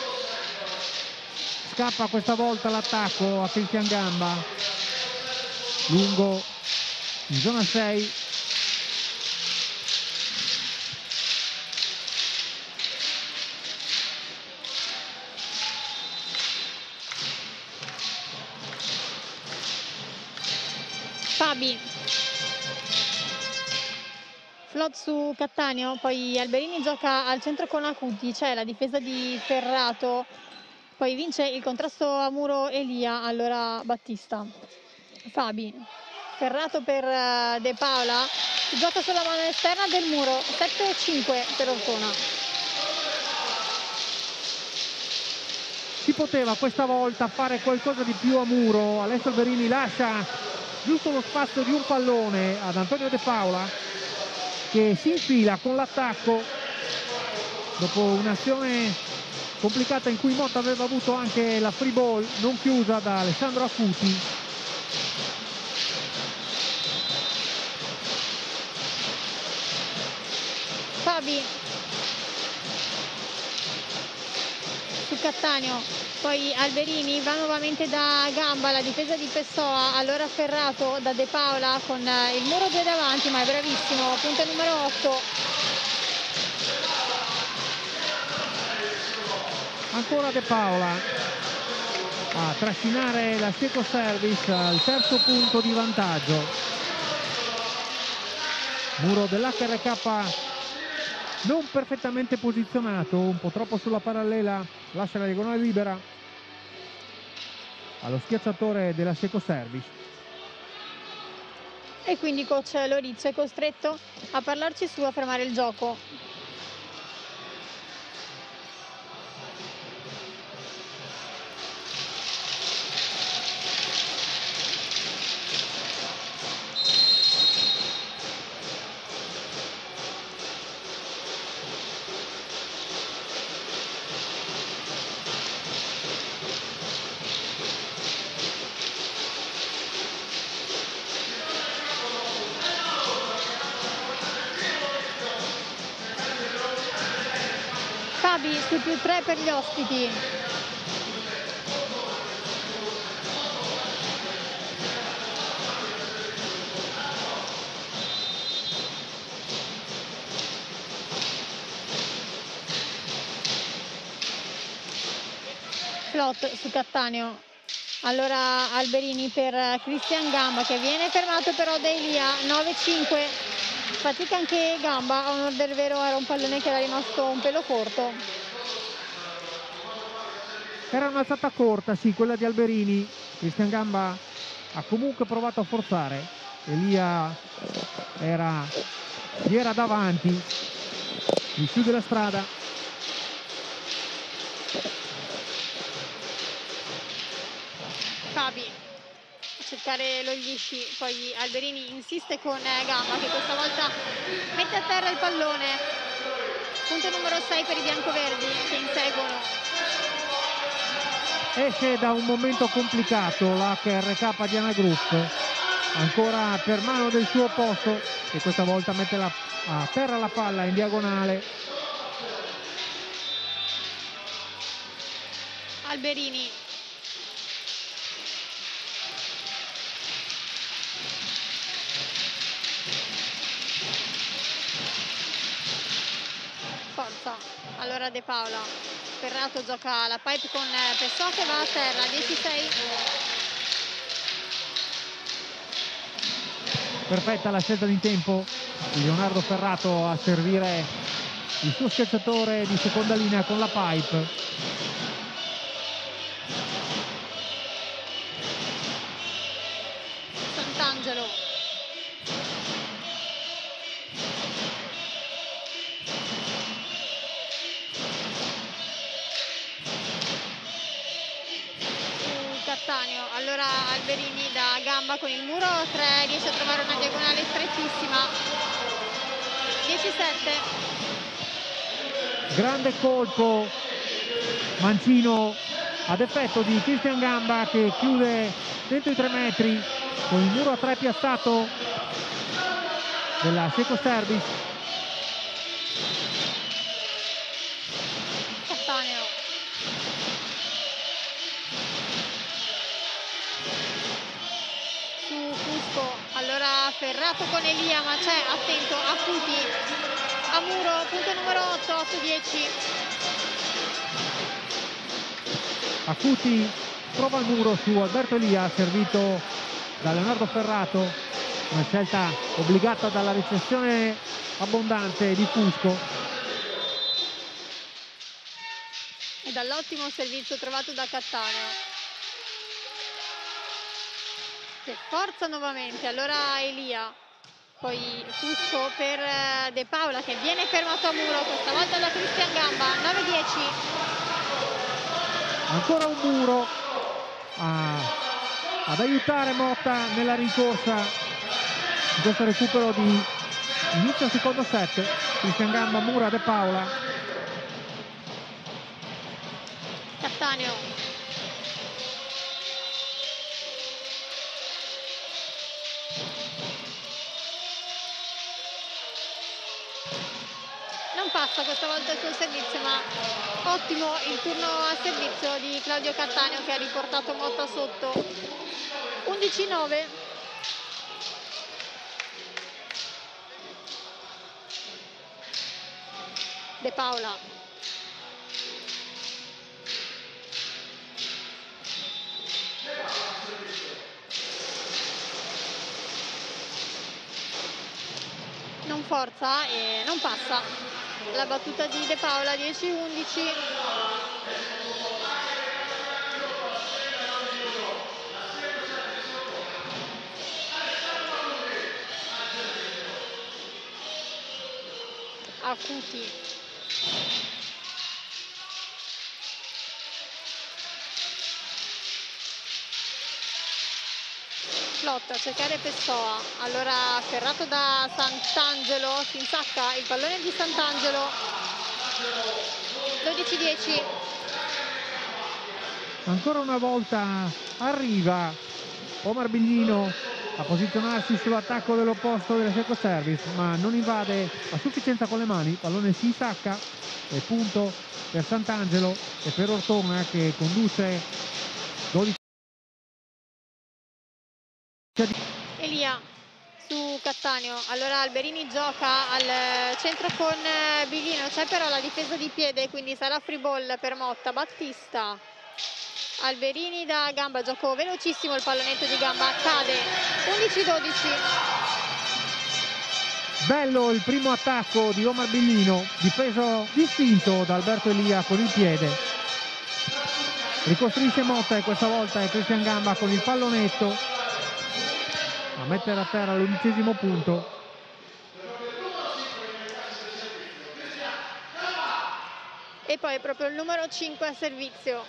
Scappa questa volta l'attacco a Cristian Gamba, lungo in zona sei. Fabi flot su Cattaneo, poi Alberini gioca al centro con Acuti, c'è la difesa di Ferrato, poi vince il contrasto a muro Elia, allora Battista. Fabi, Ferrato per De Paola, gioca sulla mano esterna del muro, sette cinque per Ortona. Si poteva questa volta fare qualcosa di più a muro, Alessio Alberini lascia giusto lo spazio di un pallone ad Antonio De Paola che si infila con l'attacco dopo un'azione complicata in cui Motta aveva avuto anche la free ball non chiusa da Alessandro Acuti. Fabi su Cattaneo, poi Alberini va nuovamente da gamba, la difesa di Pessoa, allora Ferrato da De Paola con il muro due davanti, ma è bravissimo, punto numero otto. Ancora De Paola a trascinare la Seco Service al terzo punto di vantaggio. Muro dell'H R K non perfettamente posizionato, un po' troppo sulla parallela, lascia la diagonale libera allo schiacciatore della Seco Service. E quindi coach Lorizzo è costretto a parlarci su, a fermare il gioco. Su più tre per gli ospiti. Flot su Cattaneo, allora Alberini per Cristian Gamba che viene fermato però da Elia, nove cinque. Fatica anche Gamba, a onor del vero era un pallone che era rimasto un pelo corto. Era un'alzata corta, sì, quella di Alberini. Cristian Gamba ha comunque provato a forzare. Elia era, gli era davanti, il più della strada. Fabi a cercare lo Glisci, poi Alberini insiste con Gamba che questa volta mette a terra il pallone. Punto numero sei per i biancoverdi che inseguono. Esce da un momento complicato l'H R K Diana Group, ancora per mano del suo posto, e questa volta mette la, a terra la palla in diagonale. Alberini. Forza, allora De Paola. Ferrato gioca la pipe con Pessò che va a terra, dieci sei. Perfetta la scelta di tempo di Leonardo Ferrato a servire il suo schiacciatore di seconda linea con la pipe. Sant'Angelo. Cattaneo, allora Alberini da gamba con il muro tre, riesce a trovare una diagonale strettissima. dieci sette. Grande colpo mancino ad effetto di Cristian Gamba che chiude dentro i tre metri con il muro a tre piazzato della Seco Service. Cattaneo. Su Fusco, allora Ferrato con Elia, ma c'è, attento, Acuti a muro, punto numero otto, otto dieci. Acuti trova il muro su Alberto Elia, servito da Leonardo Ferrato, una scelta obbligata dalla ricezione abbondante di Fusco. E dall'ottimo servizio trovato da Cattaneo. Che forza nuovamente, allora Elia, poi Fusco per De Paola che viene fermato a muro, questa volta da Cristian Gamba, nove dieci. Ancora un muro a, ad aiutare Motta nella rincorsa in questo recupero di inizio secondo set. Cristian Gamba, mura De Paola. Cattaneo. Non passa questa volta il suo servizio, ma ottimo il turno a servizio di Claudio Cattaneo che ha riportato Motta sotto. undici nove. De Paola. Non forza e non passa. La battuta di De Paola, dieci undici. Acuti. Lotta a cercare Pessoa, allora Ferrato da Sant'Angelo, si insacca il pallone di Sant'Angelo. dodici dieci. Ancora una volta arriva Omar Biglino a posizionarsi sull'attacco dell'opposto della Seco Service, ma non invade a sufficienza con le mani. Il pallone si insacca e punto per Sant'Angelo e per Ortona che conduce dodici. Elia su Cattaneo, allora Alberini gioca al centro con Biglino, c'è però la difesa di piede, quindi sarà free ball per Motta. Battista, Alberini da gamba, gioco velocissimo, il pallonetto di gamba cade. undici dodici. Bello il primo attacco di Omar Biglino, difeso distinto da Alberto Elia con il piede. Ricostruisce Motta e questa volta è Cristian Gamba con il pallonetto a mettere a terra l'undicesimo punto. E poi proprio il numero cinque a servizio.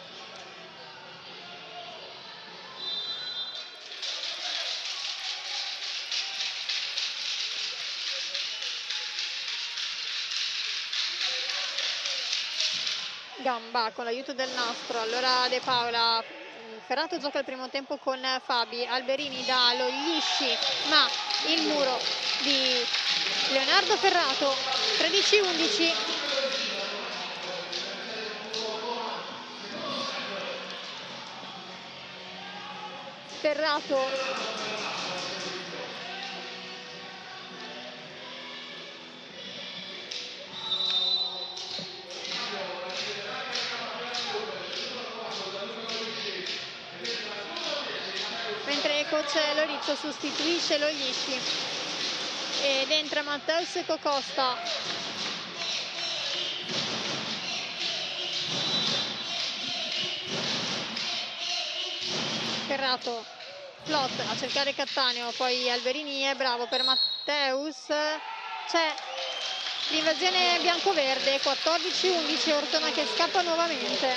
Gamba con l'aiuto del nastro, allora De Paola. Ferrato gioca il primo tempo con Fabi, Alberini dà lo lisci, ma il muro di Leonardo Ferrato. Tredici undici. Ferrato. Mentre il coach Lorizzo sostituisce Loglisci ed entra Matteo Secco-Costa. Ferrato, Flot a cercare Cattaneo, poi Alberini è bravo per Matteus. C'è l'invasione bianco-verde, quattordici undici, Ortona che scappa nuovamente.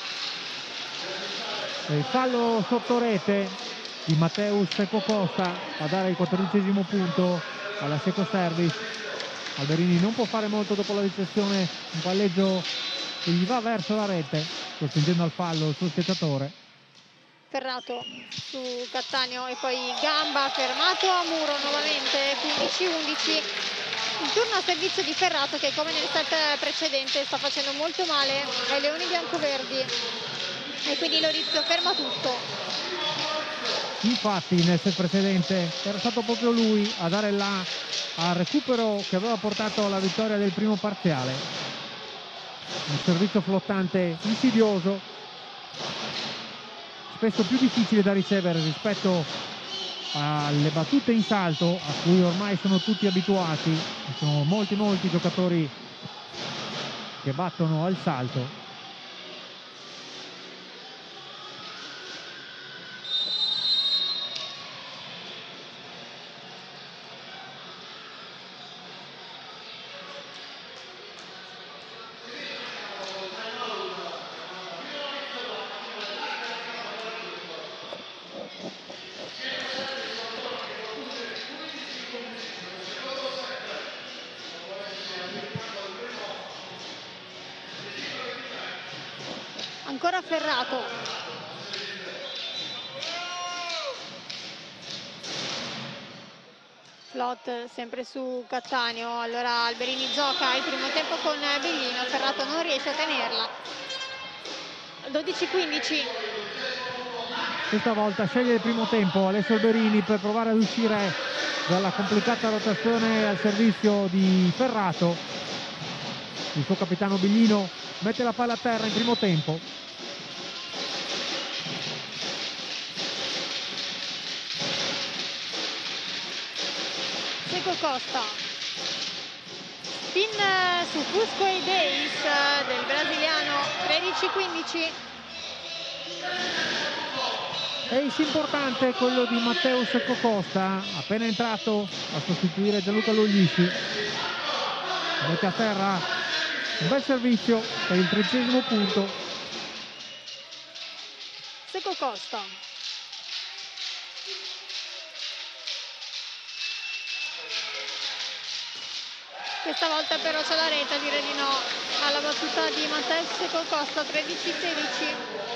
Il fallo sotto rete di Matteus Secco-Costa a dare il quattordicesimo punto alla Secco Service. Alberini non può fare molto dopo la ricezione, un palleggio che gli va verso la rete, costringendo al fallo il suo schiacciatore. Ferrato su Cattaneo e poi gamba, fermato a muro nuovamente, quindici undici. Il turno a servizio di Ferrato che, come nel set precedente, sta facendo molto male ai Leoni Biancoverdi e quindi Lorizzo ferma tutto. Infatti nel set precedente era stato proprio lui a dare là al recupero che aveva portato alla vittoria del primo parziale. Un servizio flottante insidioso, spesso più difficile da ricevere rispetto alle battute in salto a cui ormai sono tutti abituati. Ci sono molti molti giocatori che battono al salto. Ancora Ferrato. Flot sempre su Cattaneo, allora Alberini gioca il primo tempo con Bellino, Ferrato non riesce a tenerla. dodici quindici. Questa volta sceglie il primo tempo Alessio Alberini per provare ad uscire dalla complicata rotazione al servizio di Ferrato. Il suo capitano Bellino mette la palla a terra in primo tempo. Secco-Costa, spin su Fusco e Deis del brasiliano, tredici quindici. Ace importante quello di Matteo Secco-Costa, appena entrato a sostituire Gianluca Loglisci. Mette a terra un bel servizio per il tredicesimo punto. Secco-Costa. Questa volta però c'è la rete a dire di no alla battuta di Matteo Secco-Costa, tredici sedici.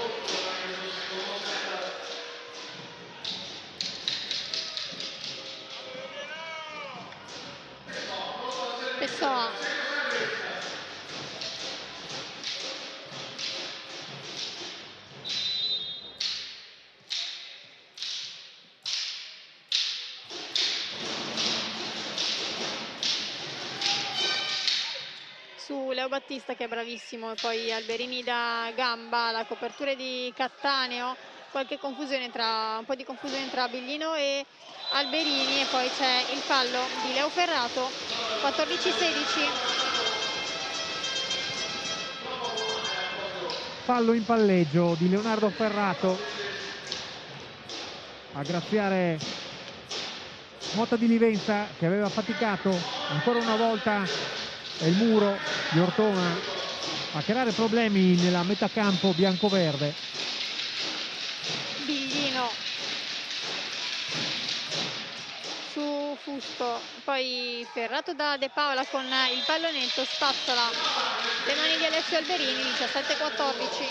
Pessoa. Su Leo Battista che è bravissimo e poi Alberini da gamba, la copertura di Cattaneo, qualche confusione tra, un po' di confusione tra Bellino e Alberini e poi c'è il fallo di Leo Ferrato, quattordici sedici. Fallo in palleggio di Leonardo Ferrato a graziare Motta di Livenza che aveva faticato ancora una volta il muro di Ortona a creare problemi nella metà campo bianco-verde. Biglino su Fusco, poi Ferrato da De Paola con il pallonetto, spazzola le mani di Alessio Alberini, diciassette quattordici.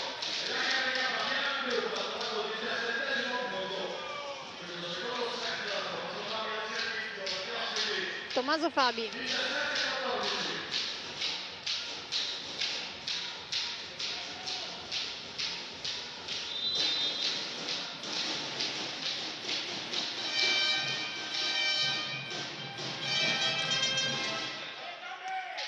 Tommaso Fabi.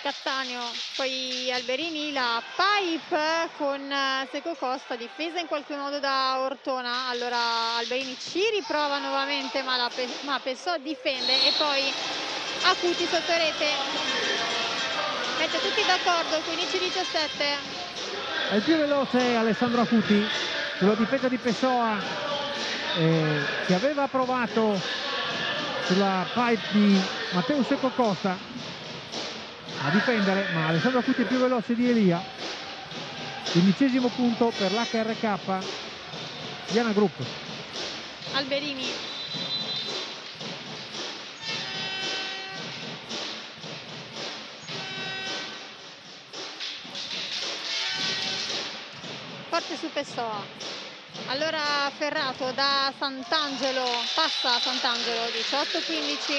Cattaneo, poi Alberini, la pipe con Secco Costa, difesa in qualche modo da Ortona. Allora Alberini ci riprova nuovamente, ma, la Pe ma Pessoa difende, e poi Acuti sotto rete, mette tutti d'accordo. Quindici diciassette. È il più veloce Alessandro Acuti sulla difesa di Pessoa, eh, che aveva provato sulla pipe di Matteo Secco Costa a difendere, ma Alessandro Acuti è più veloce di Elia. Quindicesimo punto per l'H R K Diana Group. Alberini, forte su Pessoa. Allora Ferrato da Sant'Angelo, passa Sant'Angelo, diciotto quindici.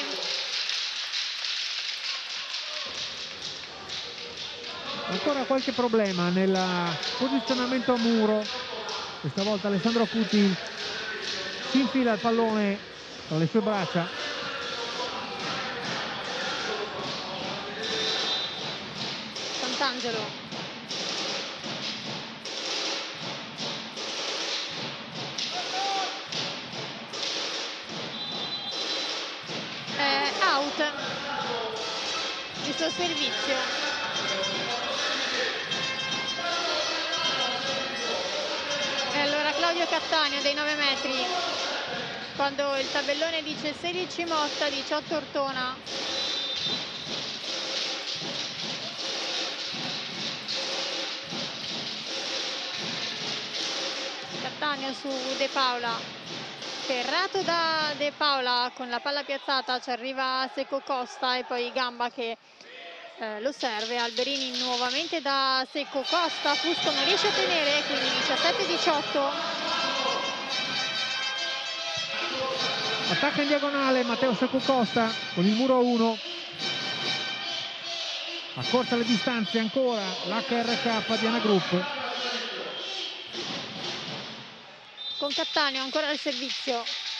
Ancora qualche problema nel posizionamento a muro. Questa volta Alessandro Acuti si infila il pallone tra le sue braccia. Sant'Angelo, eh, out il suo servizio. E allora Claudio Cattaneo dei nove metri, quando il tabellone dice sedici Motta, diciotto Ortona. Cattaneo su De Paola, Ferrato da De Paola con la palla piazzata, ci arriva Secco Costa e poi Gamba che Eh, lo serve. Alberini nuovamente da Secco Costa, Fusco non riesce a tenere, quindi diciassette diciotto. Attacca in diagonale Matteo Secco Costa con il muro a uno. Accorcia le distanze ancora l'H R K Diana Group. Con Cattaneo ancora il servizio.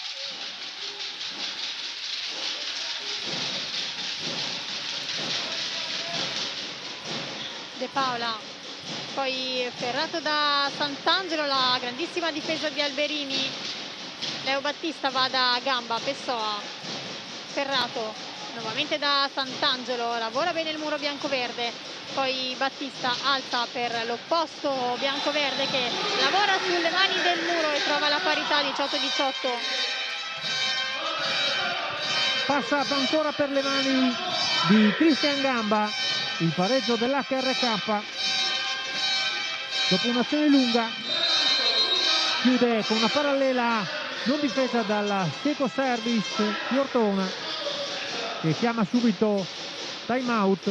De Paola, poi Ferrato da Sant'Angelo, la grandissima difesa di Alberini. Leo Battista va da Gamba, Pessoa, Ferrato nuovamente da Sant'Angelo, lavora bene il muro biancoverde, poi Battista alza per l'opposto biancoverde che lavora sulle mani del muro e trova la parità, diciotto diciotto. Passato ancora per le mani di Cristian Gamba il pareggio dell'H R K dopo un'azione lunga. Chiude con una parallela non difesa dalla Secco Service di Ortona, che chiama subito time out.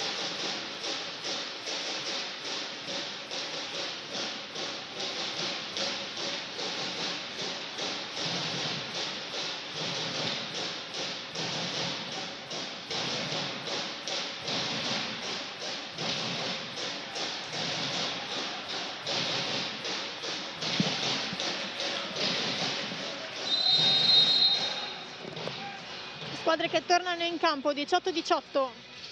Squadre che tornano in campo, diciotto diciotto.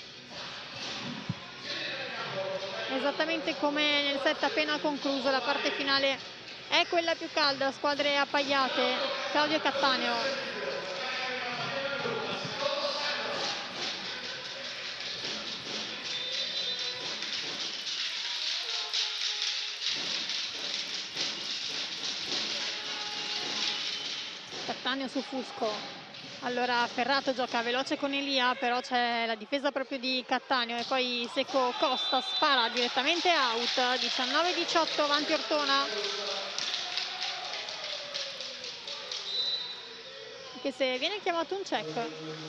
Esattamente come nel set appena concluso, la parte finale è quella più calda, squadre appaiate. Claudio Cattaneo. Cattaneo su Fusco. Allora Ferrato gioca veloce con Elia, però c'è la difesa proprio di Cattaneo e poi Secco Costa spara direttamente out. Diciannove diciotto, avanti Ortona, che se viene chiamato un check.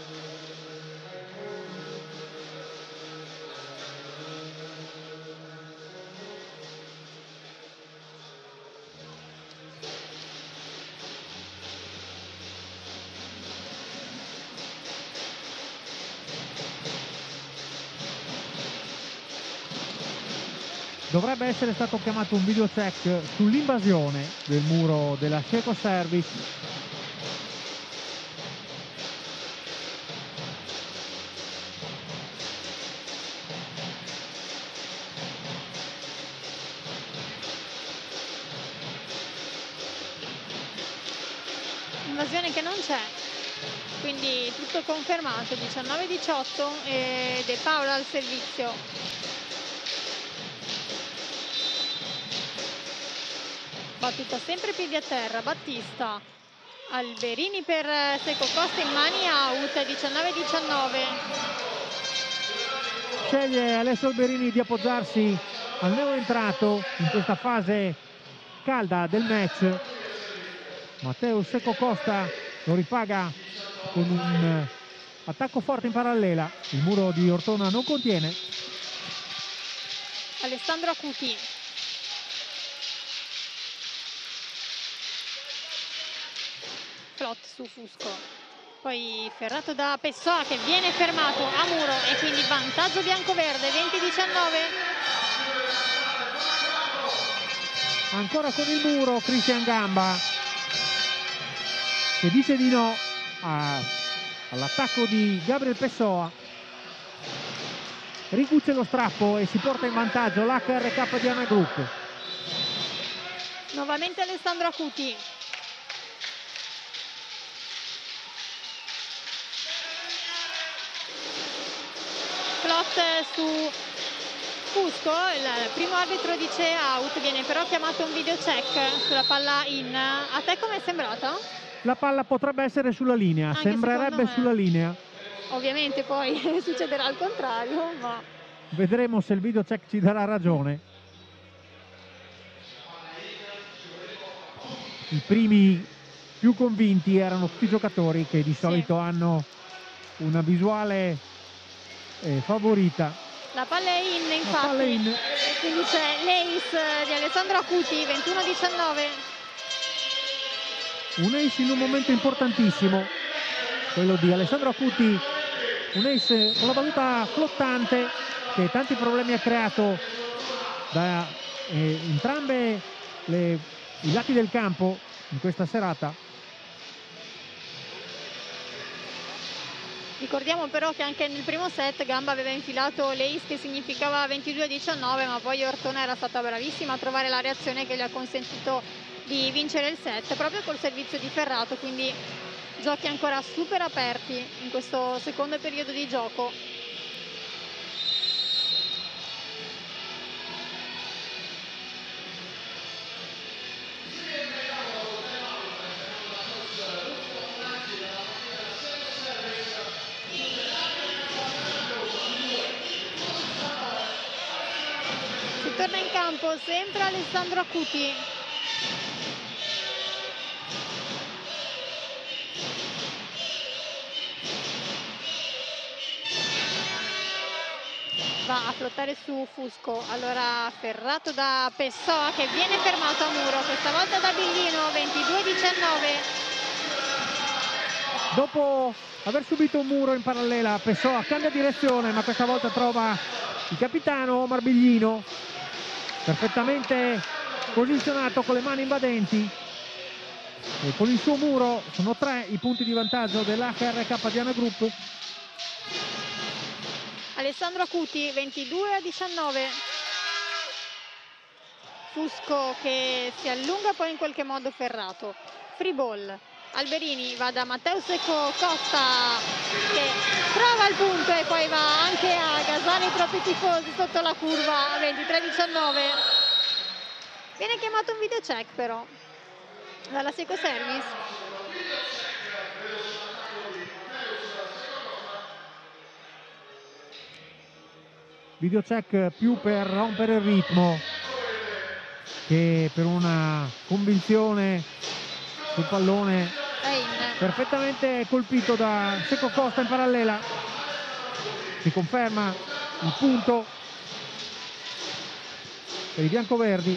Dovrebbe essere stato chiamato un video check sull'invasione del muro della Secco Service. invasione che non c'è, quindi tutto confermato. Diciannove diciotto e De Paola al servizio. Battuta sempre piedi a terra, Battista. Alberini per Secco Costa, in mani, out. Diciannove diciannove. Sceglie Alessio Alberini di appoggiarsi al neoentrato in questa fase calda del match. Matteo Secco Costa lo ripaga con un attacco forte in parallela. Il muro di Ortona non contiene. Alessandro Acuti. Flot su Fusco. Poi ferrato da Pessoa che viene fermato a muro e quindi vantaggio biancoverde. Venti diciannove. Ancora con il muro Cristian Gamba che dice di no all'attacco di Gabriel Pessoa. Ricuce lo strappo e si porta in vantaggio l'H R K Diana Group. Nuovamente Alessandro Acuti. Flot su Fusco, il primo arbitro dice out, viene però chiamato un video check sulla palla in. A te com'è sembrata? La palla potrebbe essere sulla linea, Anche sembrerebbe sulla linea. Ovviamente poi succederà il contrario, ma vedremo se il video check ci darà ragione. I primi più convinti erano tutti i giocatori che di solito sì. hanno una visuale eh, favorita. La palla è in, infatti. Palla in. Quindi c'è l'ace di Alessandro Acuti. Ventuno diciannove. Un ace in un momento importantissimo, quello di Alessandro Acuti, un ace con la valuta flottante che tanti problemi ha creato da eh, entrambe le, i lati del campo in questa serata. Ricordiamo però che anche nel primo set Gamba aveva infilato l'ace che significava ventidue a diciannove, ma poi Ortona era stata bravissima a trovare la reazione che gli ha consentito di vincere il set proprio col servizio di Ferrato, quindi giochi ancora super aperti in questo secondo periodo di gioco. Si torna in campo sempre Alessandro Acuti. Va a flottare su Fusco, allora ferrato da Pessoa che viene fermato a muro, questa volta da Biglino. Ventidue a diciannove. Dopo aver subito un muro in parallela, Pessoa cambia direzione, ma questa volta trova il capitano Omar Biglino, perfettamente posizionato con le mani invadenti, e con il suo muro sono tre i punti di vantaggio dell'H R K Diana Group. Alessandro Acuti, ventidue a diciannove. Fusco che si allunga, poi in qualche modo ferrato. Free ball. Alberini va da Matteo Secco Costa che trova il punto e poi va anche a gasare i propri tifosi sotto la curva. Ventitré a diciannove. Viene chiamato un video check però dalla Secco Service. Video check più per rompere il ritmo che per una convinzione sul pallone perfettamente colpito da Secco Costa in parallela. Si conferma il punto per i biancoverdi.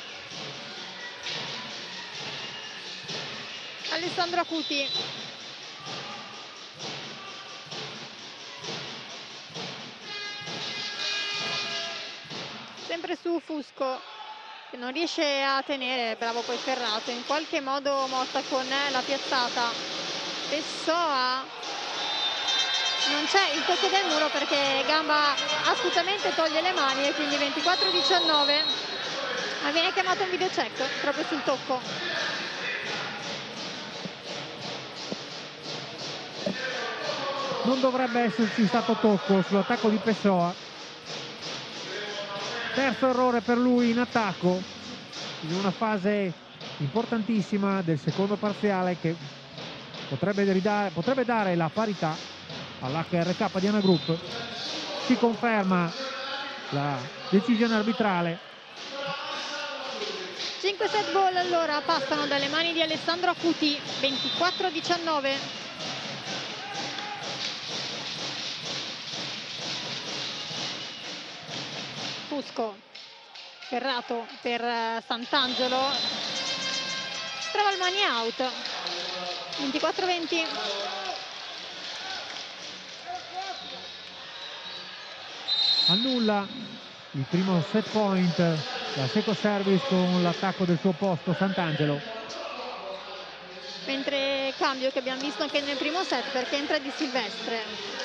Alessandro Acuti. Sempre su Fusco che non riesce a tenere, bravo poi Ferrato, in qualche modo mossa con la piazzata. Pessoa, non c'è il tocco del muro perché Gamba astutamente toglie le mani e quindi ventiquattro a diciannove, ma viene chiamato un video check proprio sul tocco. non dovrebbe esserci stato tocco sull'attacco di Pessoa. Terzo errore per lui in attacco in una fase importantissima del secondo parziale che potrebbe, ridare, potrebbe dare la parità all'H R K Diana Group. Si conferma la decisione arbitrale. cinque set ball allora passano dalle mani di Alessandro Acuti, ventiquattro a diciannove. Fusco, Ferrato per Sant'Angelo, trova il mani out, ventiquattro a venti. Annulla il primo set point, la second service con l'attacco del suo posto Sant'Angelo. Mentre cambio che abbiamo visto anche nel primo set perché entra Di Silvestre.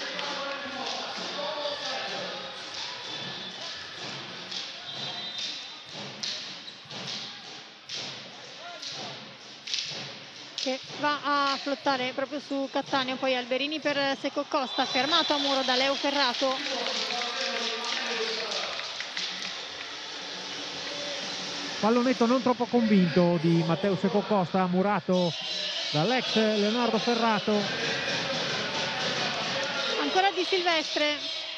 Che va a flottare proprio su Cattaneo, poi Alberini per Secco Costa, fermato a muro da Leo Ferrato. Pallonetto non troppo convinto di Matteo Secco Costa, murato dall'ex Leonardo Ferrato. Ancora Di Silvestre.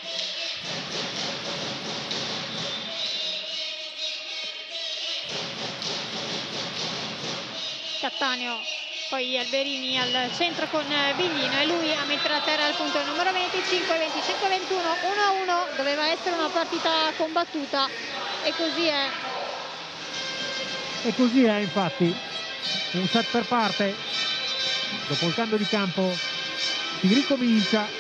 Cattaneo, poi Alberini al centro con Viglino e lui a mettere a terra il punto numero venticinque, venticinque ventuno, uno a uno. Doveva essere una partita combattuta e così è. E così è, infatti. Un set per parte. Dopo il cambio di campo si ricomincia.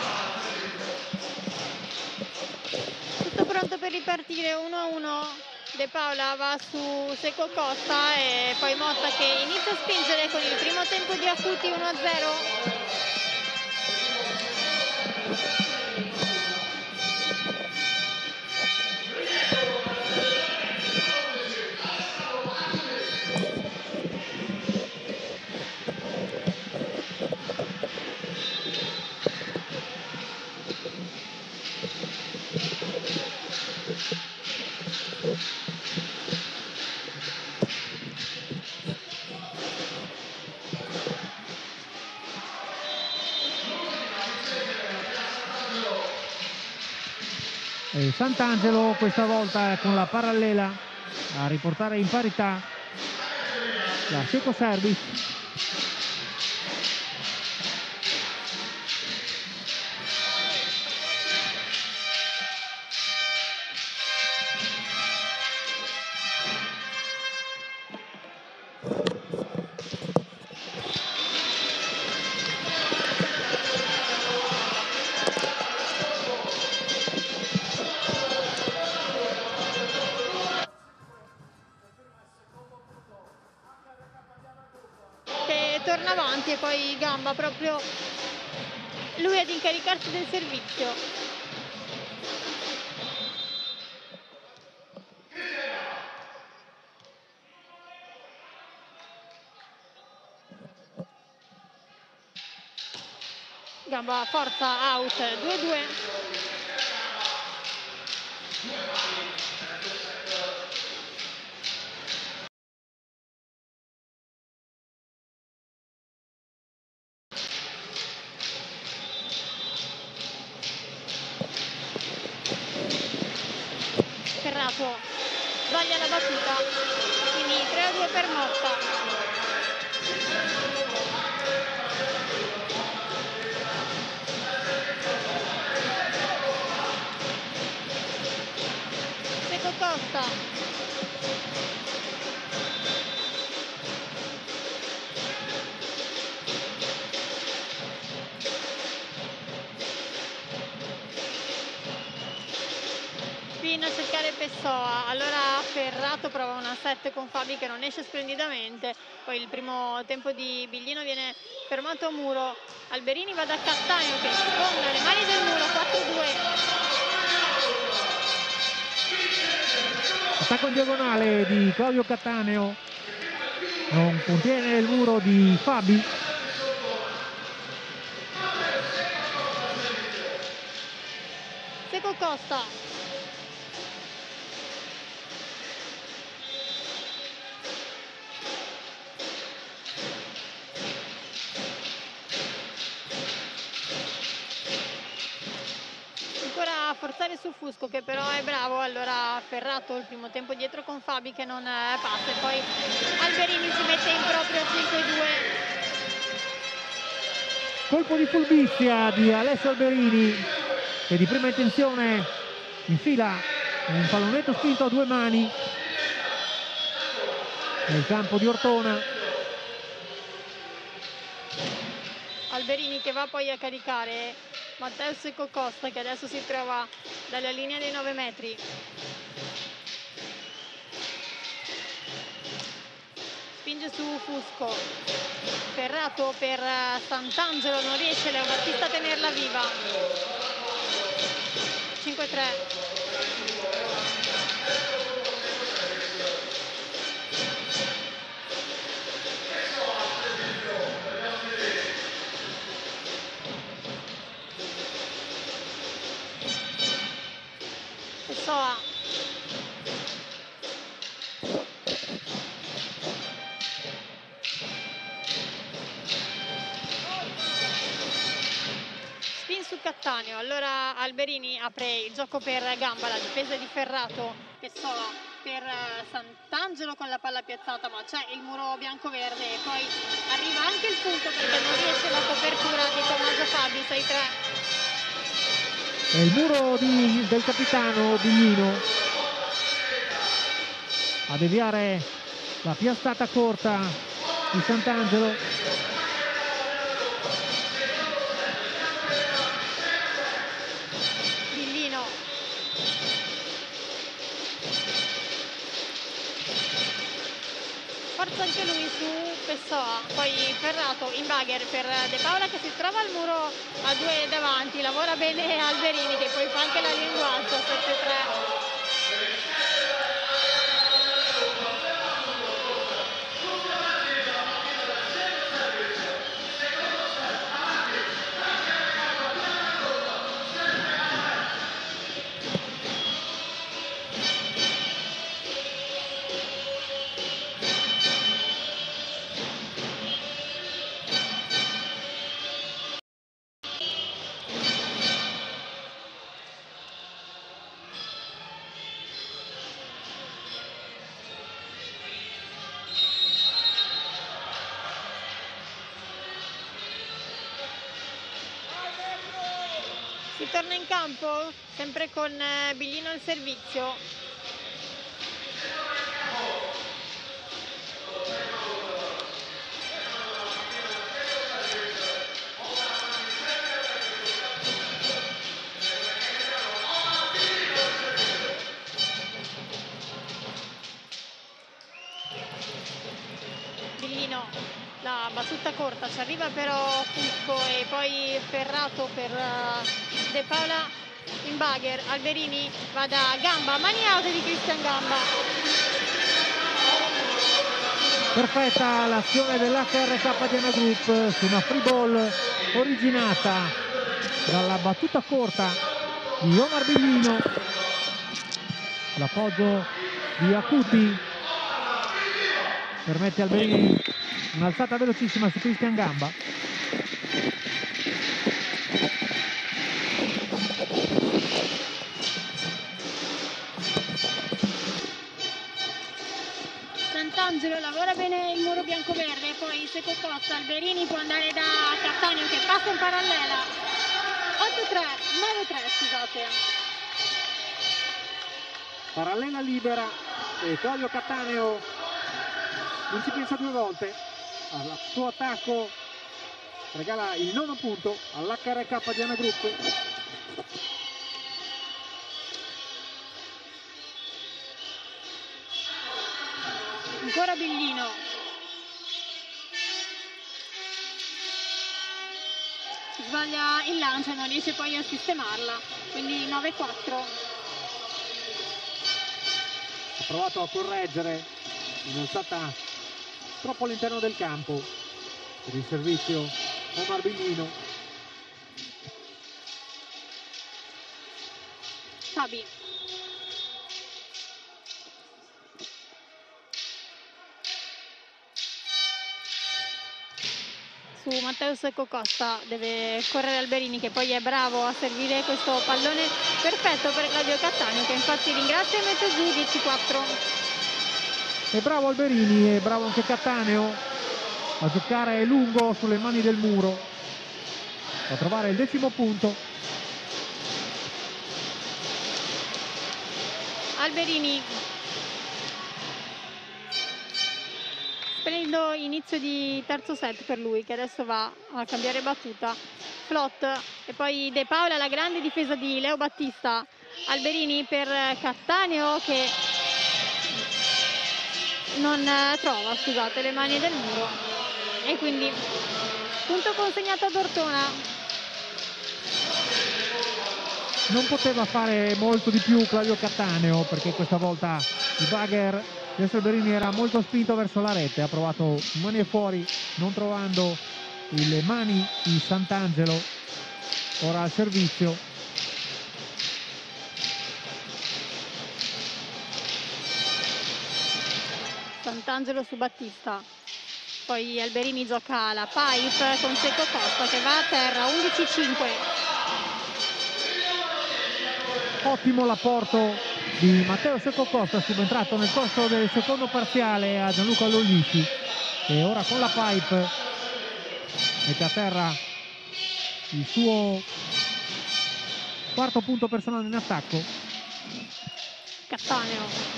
Ripartire uno a uno De Paola va su Secco Costa e poi Motta che inizia a spingere con il primo tempo di Acuti uno a zero. E Sant'Angelo questa volta con la parallela a riportare in parità la Secco Service. Torna avanti e poi Gamba proprio lui ad incaricarsi del servizio. Gamba forza, out, due a due. Ferrato sbaglia la battuta, quindi tre a due per Motta. Secco Costa. Spin a cercare Pessoa, allora Ferrato prova una set con Fabi che non esce splendidamente, poi il primo tempo di Biglino viene fermato a muro, Alberini va da Cattaneo che sfonda le mani del muro, quattro a due. Attacco in diagonale di Claudio Cattaneo, non contiene il muro di Fabi. Secco Costa. Ancora a forzare su Fusco che però è bravo, allora Ferrato il primo tempo dietro con Fabi che non passa e poi Alberini si mette in proprio cinque a due. Colpo di furbizia di Alessio Alberini che di prima intenzione infila un pallonetto spinto a due mani nel campo di Ortona. Alberini che va poi a caricare Matteo Secco Costa che adesso si trova dalla linea dei nove metri. Spinge su Fusco. Ferrato per Sant'Angelo, non riesce Leo Battista a tenerla viva. cinque a tre. Pessoa. Spin su Cattaneo, allora Alberini apre il gioco per Gamba, la difesa di Ferrato. Pessoa per Sant'Angelo con la palla piazzata, ma c'è il muro bianco-verde e poi arriva anche il punto perché non riesce la copertura di Tommaso Fabi. sei a tre. È il muro di, del capitano Biglino a deviare la piazzata corta di Sant'Angelo. Biglino passo anche lui su Pessoa, poi Ferrato in bagher per De Paola che si trova al muro a due davanti, lavora bene Alberini che poi fa anche la linguaccia. Sette tre. Si torna in campo sempre con Biglino al servizio. Billino, la battuta corta, ci arriva però Fusco e poi Ferrato per De Paola in bagher. Alberini va da Gamba, mani out di Cristian Gamba. Perfetta l'azione dell'H R K Diana Group su una free ball originata dalla battuta corta di Omar Billino. L'appoggio di Acuti permette Alberini un'alzata velocissima su Cristian Gamba. Sant'Angelo lavora bene il muro biancoverde, poi Seco Costa, Alberini può andare da Cattaneo che passa in parallela. otto tre, nove tre, scusate. Parallela libera e Claudio Cattaneo non ci pensa due volte al suo attacco, regala il nono punto all'H R K Diana Group. Ancora Billino, sbaglia il lancio e non riesce poi a sistemarla, quindi nove quattro. Ha provato a correggere un'alzata troppo all'interno del campo per il servizio Omar Billino. Fabi, su Matteo Secco Costa deve correre Alberini che poi è bravo a servire questo pallone perfetto per Claudio Cattaneo che infatti ringrazia e mette giù dieci quattro. È bravo Alberini, è bravo anche Cattaneo a giocare lungo sulle mani del muro, a trovare il decimo punto. Alberini, splendido inizio di terzo set per lui che adesso va a cambiare battuta. Flot e poi De Paola, la grande difesa di Leo Battista. Alberini per Cattaneo che non trova, scusate, le mani del muro e quindi punto consegnato ad Ortona. Non poteva fare molto di più Claudio Cattaneo perché questa volta il bagger di Alberini era molto spinto verso la rete, ha provato mani fuori non trovando le mani di Sant'Angelo. Ora al servizio Sant'Angelo su Battista, poi Alberini gioca la pipe con Secco Costa che va a terra. Undici cinque. ottimo l'apporto di Matteo Secco Costa, subentrato nel corso del secondo parziale a Gianluca Lollisci, e ora con la pipe mette a terra il suo quarto punto personale in attacco. Cattaneo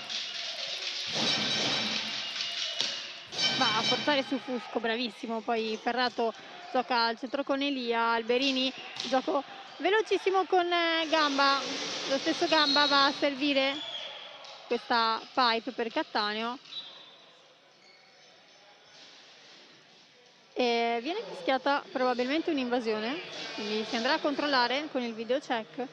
va a forzare su Fusco, bravissimo, poi Ferrato gioca al centro con Elia. Alberini gioco velocissimo con Gamba, lo stesso Gamba va a servire questa pipe per Cattaneo. E viene fischiata probabilmente un'invasione, quindi si andrà a controllare con il video check.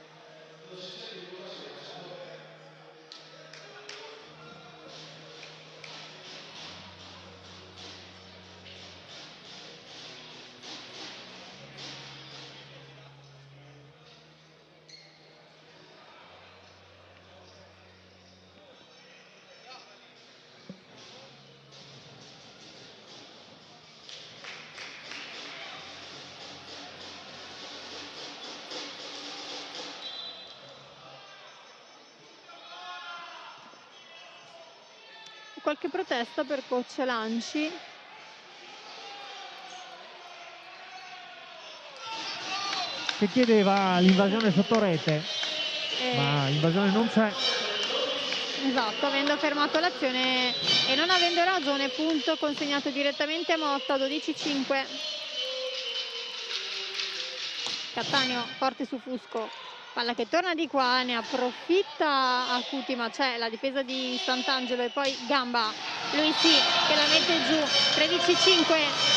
Qualche protesta per coach Lanci. Che chiedeva l'invasione sotto rete, E... ma invasione non c'è. Esatto, avendo fermato l'azione e non avendo ragione, punto consegnato direttamente a Motta, dodici cinque. Cattaneo forte su Fusco, palla che torna di qua, ne approfitta Acuti, ma c'è la difesa di Sant'Angelo e poi Gamba, lui sì che la mette giù, tredici cinque.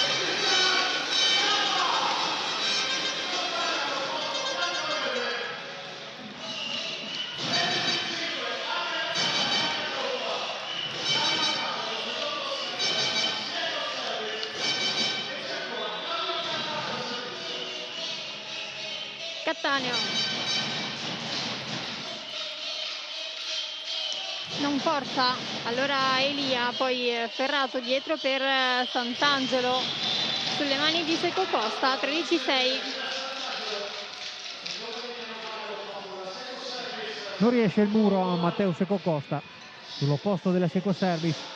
Cattaneo non forza, allora Elia, poi Ferrato dietro per Sant'Angelo sulle mani di Seco Costa, tredici sei. Non riesce il muro a Matteo Seco Costa sull'opposto della Seco Service.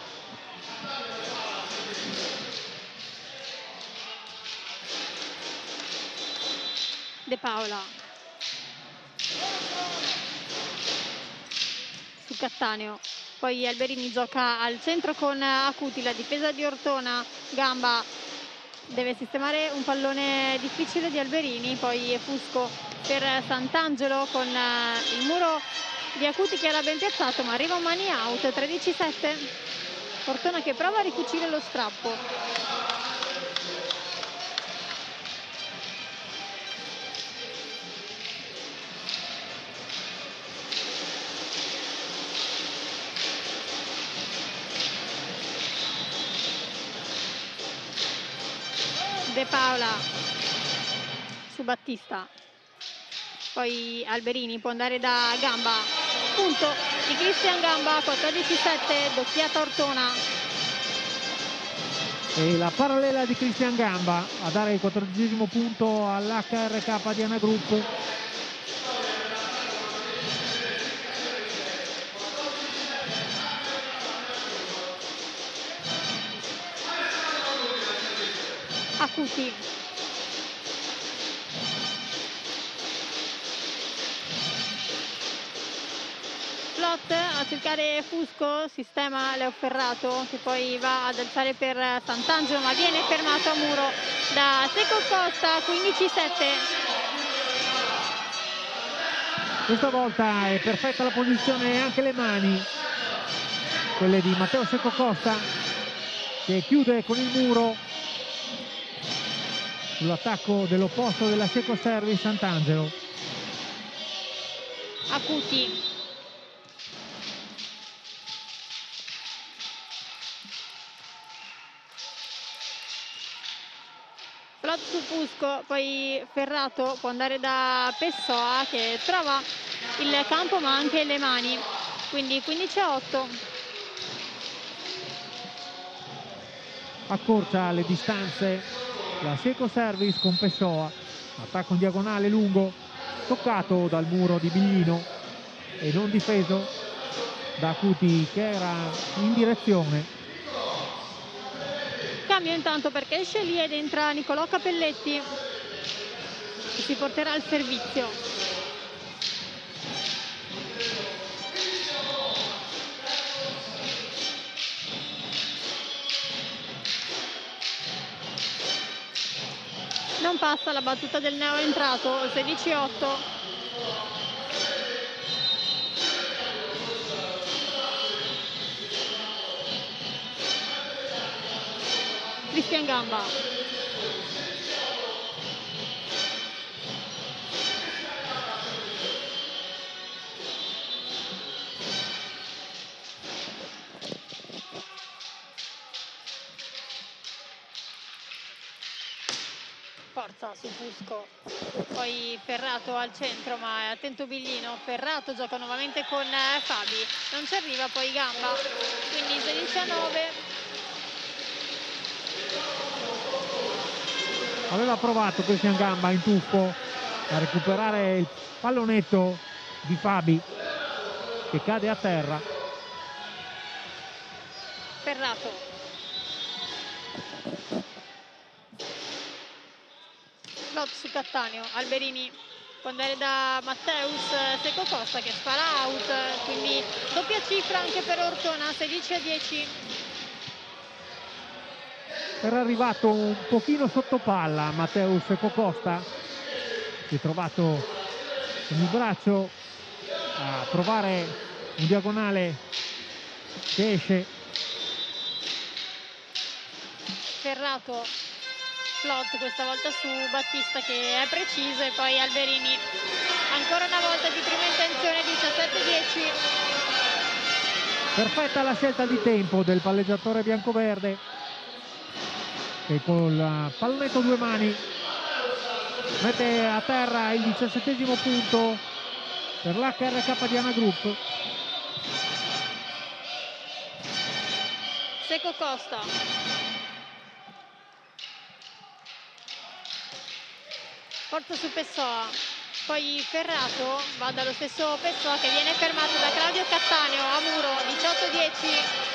De Paola su Cattaneo, poi Alberini gioca al centro con Acuti, la difesa di Ortona, Gamba deve sistemare un pallone difficile di Alberini, poi Fusco per Sant'Angelo con il muro di Acuti che era ben piazzato, ma arriva un mani out, tredici sette. Ortona che prova a ricucire lo strappo. De Paola su Battista, poi Alberini può andare da Gamba, punto di Cristian Gamba, quattordici sette, doppiata Ortona. E la parallela di Cristian Gamba a dare il quattordicesimo punto all'H R K Diana Group. Acuti Flot a cercare Fusco, sistema Leo Ferrato che poi va ad alzare per Sant'Angelo, ma viene fermato a muro da Seco Costa, quindici sette. Questa volta è perfetta la posizione e anche le mani, quelle di Matteo Seco Costa, che chiude con il muro sull'attacco dell'opposto della Seco Service Sant'Angelo. Acuti Flot su Fusco, poi Ferrato può andare da Pessoa che trova il campo ma anche le mani, quindi quindici a otto. Accorcia le distanze la Seco Service con Pessoa, attacco in diagonale lungo, toccato dal muro di Biglino e non difeso da Acuti che era in direzione. Cambio intanto perché esce lì ed entra Nicolò Capelletti che si porterà al servizio. Non passa la battuta del neo entrato, sedici otto. Cristian Gamba forza su Fusco, poi Ferrato al centro, ma è attento Biglino. Ferrato gioca nuovamente con eh, Fabi, non ci arriva, poi Gamba, quindi sedici a nove. Aveva provato Cristian Gamba in tuffo a recuperare il pallonetto di Fabi che cade a terra. Ferrato. Lot su Cattaneo, Alberini può andare da Matteus, Secco Costa che spara out, quindi doppia cifra anche per Ortona, sedici a dieci. Era arrivato un pochino sotto palla Matteus Secco Costa, si è trovato con il braccio a provare un diagonale che esce. Ferrato, Flot questa volta su Battista che è preciso, e poi Alberini ancora una volta di prima intenzione, diciassette a dieci. Perfetta la scelta di tempo del palleggiatore biancoverde che col pallonetto a due mani mette a terra il diciassettesimo punto per l'H R K Diana Group. Secco Costa, forza su Pessoa, poi Ferrato va dallo stesso Pessoa che viene fermato da Claudio Cattaneo a muro, diciotto a dieci.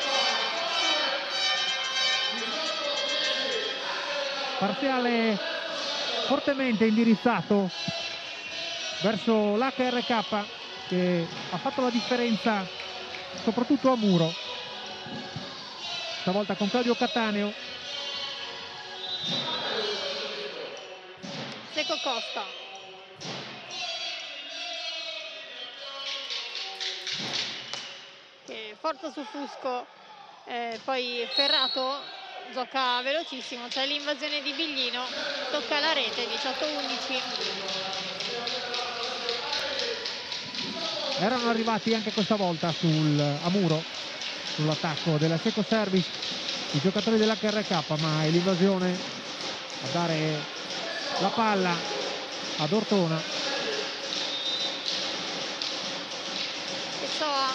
Parziale fortemente indirizzato verso l'H R K che ha fatto la differenza soprattutto a muro, stavolta con Claudio Cattaneo. Secco Costa, che forza su Fusco, eh, poi Ferrato gioca velocissimo, c'è l'invasione di Biglino, tocca la rete, diciotto a undici. Erano arrivati anche questa volta sul, a muro sull'attacco della Secco Service i giocatori dell'H R K, ma è l'invasione a dare la palla ad Ortona. Pessoa,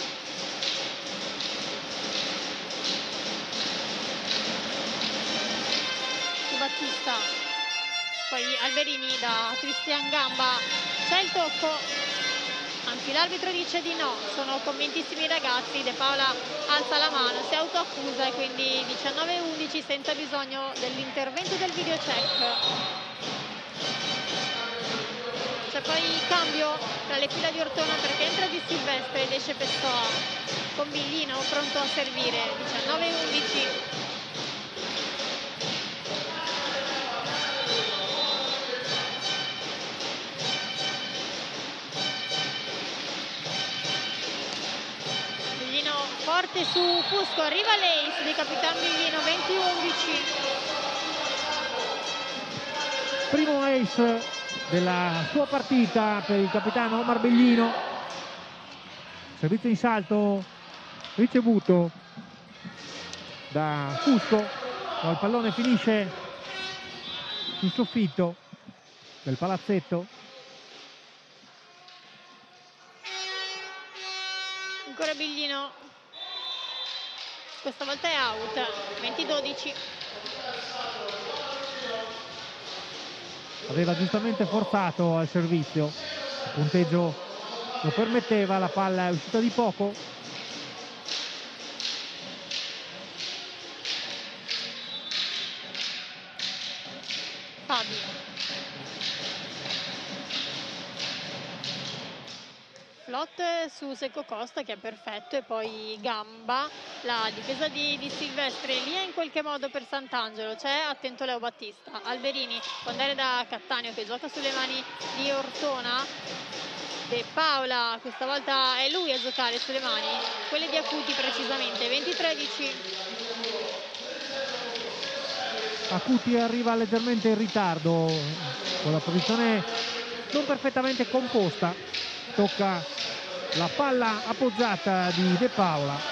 su Battista, poi Alberini da Cristian Gamba, c'è il tocco, anzi l'arbitro dice di no, sono convintissimi i ragazzi, De Paola alza la mano, si autoaccusa e quindi diciannove a undici senza bisogno dell'intervento del video check. C'è poi cambio tra le fila di Ortona perché entra Di Silvestre ed esce Pessoa con Biglino pronto a servire, diciannove a undici. Biglino forte su Fusco, arriva l'ace di Capitan Biglino, venti a undici. Primo ace della sua partita per il capitano Omar Biglino. Servizio in salto ricevuto da Fusco, ma il pallone finisce sul soffitto del palazzetto. Ancora Biglino, questa volta è out, venti a dodici. Aveva giustamente forzato al servizio, il punteggio lo permetteva, la palla è uscita di poco. Fabi, Flot su Secco Costa che è perfetto, e poi Gamba, la difesa di, di Silvestre lì è in qualche modo per Sant'Angelo, c'è attento Leo Battista. Alberini può andare da Cattaneo che gioca sulle mani di Ortona, De Paola questa volta è lui a giocare sulle mani, quelle di Acuti precisamente, venti a tredici. Acuti arriva leggermente in ritardo con la posizione non perfettamente composta, tocca la palla appoggiata di De Paola.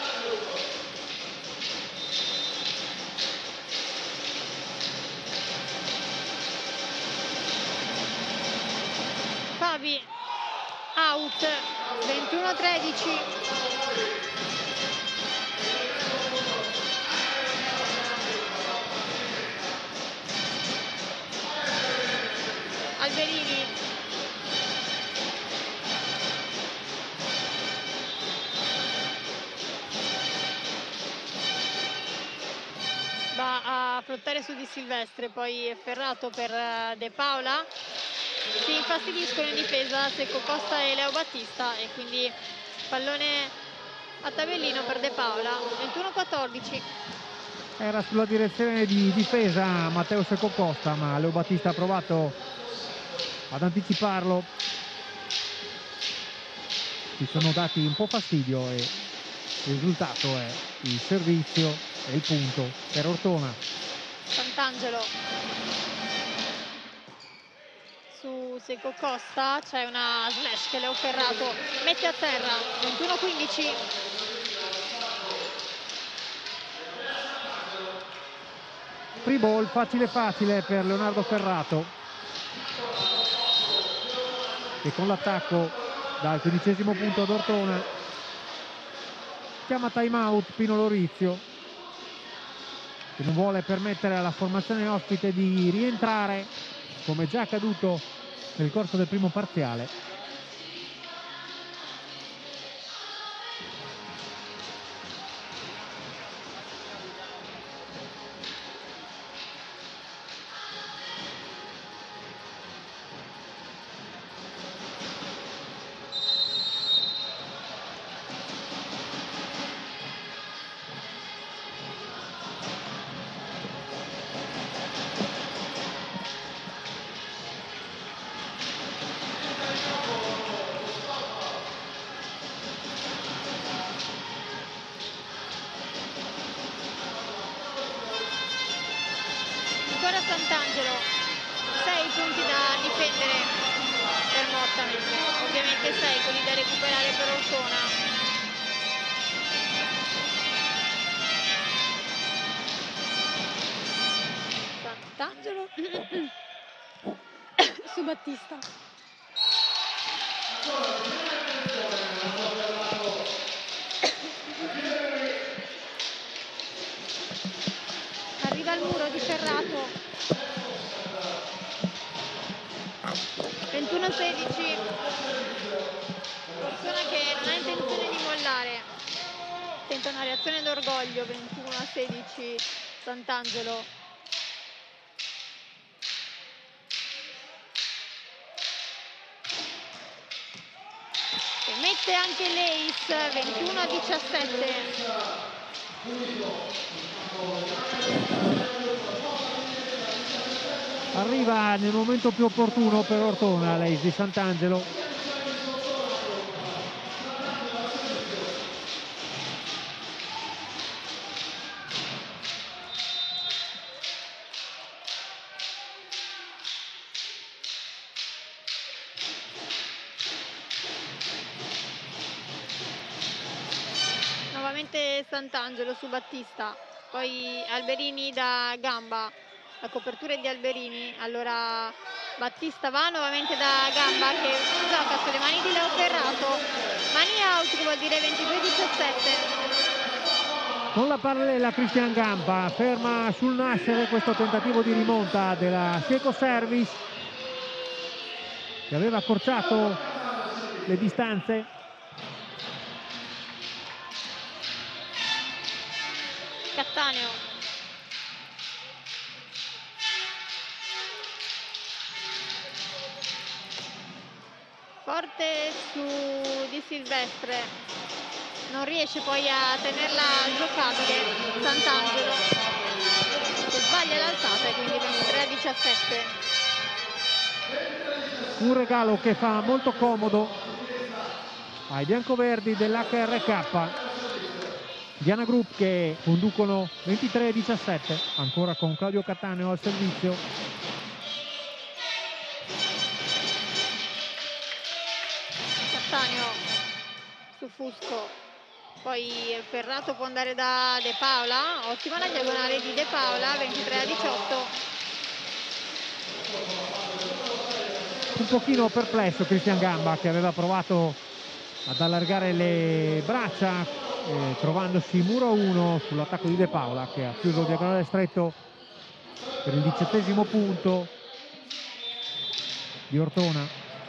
out, ventuno a tredici. Alberini. Va a flottare su Di Silvestre, poi è Ferrato per De Paola. Si infastidiscono in difesa Secco Costa e Leo Battista e quindi pallone a tabellino per De Paola, ventuno a quattordici. Era sulla direzione di difesa Matteo Secco Costa, ma Leo Battista ha provato ad anticiparlo. Si sono dati un po' fastidio e il risultato è il servizio e il punto per Ortona. Sant'Angelo su Secco Costa, c'è una slash che Leo Ferrato mette a terra, ventuno a quindici. Free ball facile facile per Leonardo Ferrato, che con l'attacco dal quindicesimo punto ad Ortona chiama time out Pino Lorizio, che non vuole permettere alla formazione ospite di rientrare come già accaduto nel corso del primo parziale. Ancora Sant'Angelo, sei punti da difendere per Mottamen, ovviamente sei quelli da recuperare per Ortona. Sant'Angelo su Battista. Arriva al muro di Ferrato, ventuno a sedici. Ortona che non ha intenzione di mollare, tenta una reazione d'orgoglio, ventuno a sedici Sant'Angelo. E mette anche l'Ace, ventuno a diciassette. Arriva nel momento più opportuno per Ortona l'Ace di Sant'Angelo. Nuovamente Sant'Angelo su Battista, poi Alberini da gamba, la copertura è di Alberini, allora Battista va nuovamente da gamba che gioca sulle mani di Leo Ferrato, mani out, che vuol dire ventidue a diciassette. Con la parallela Cristian Gamba ferma sul nascere questo tentativo di rimonta della Secco Service, che aveva accorciato le distanze. Cattaneo, forte su Di Silvestre, non riesce poi a tenerla giocabile Sant'Angelo, che sbaglia l'alzata e quindi ventitré a diciassette. Un regalo che fa molto comodo ai biancoverdi dell'H R K. Diana Group che conducono ventitré a diciassette, ancora con Claudio Cattaneo al servizio. Cattaneo su Fusco, poi Ferrato può andare da De Paola, ottima la diagonale di De Paola, ventitré a diciotto. un pochino perplesso Cristian Gamba, che aveva provato ad allargare le braccia eh, trovandosi muro uno sull'attacco di De Paula, che ha chiuso il diagonale stretto per il diciottesimo punto di Ortona.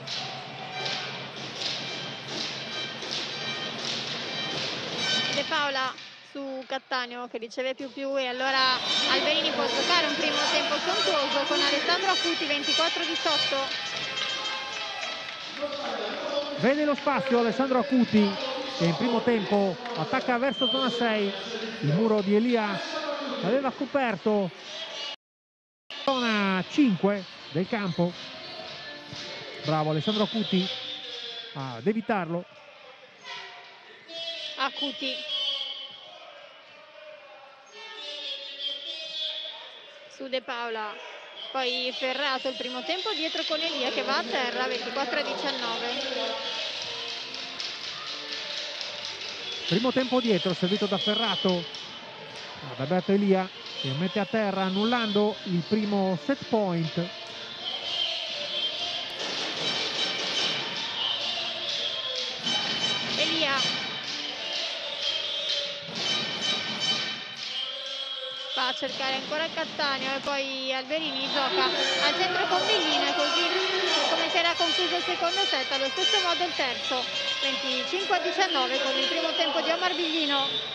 De Paula su Cattaneo che riceve più più, e allora Alberini può giocare un primo tempo sontuoso con Alessandro Acuti ventiquattro diciotto. Vede lo spazio Alessandro Acuti, che in primo tempo attacca verso zona sei, il muro di Elia aveva coperto zona cinque del campo. Bravo Alessandro Acuti ad evitarlo. Acuti su De Paula, poi Ferrato il primo tempo dietro con Elia che va a terra ventiquattro a diciannove. Primo tempo dietro servito da Ferrato ad Alberto Elia, che mette a terra annullando il primo set point. Elia va a cercare ancora Cattaneo e poi Alberini gioca al centro con Bellino, e così come si era concluso il secondo set allo stesso modo il terzo, venticinque a diciannove con il primo tempo di Omar Biglino.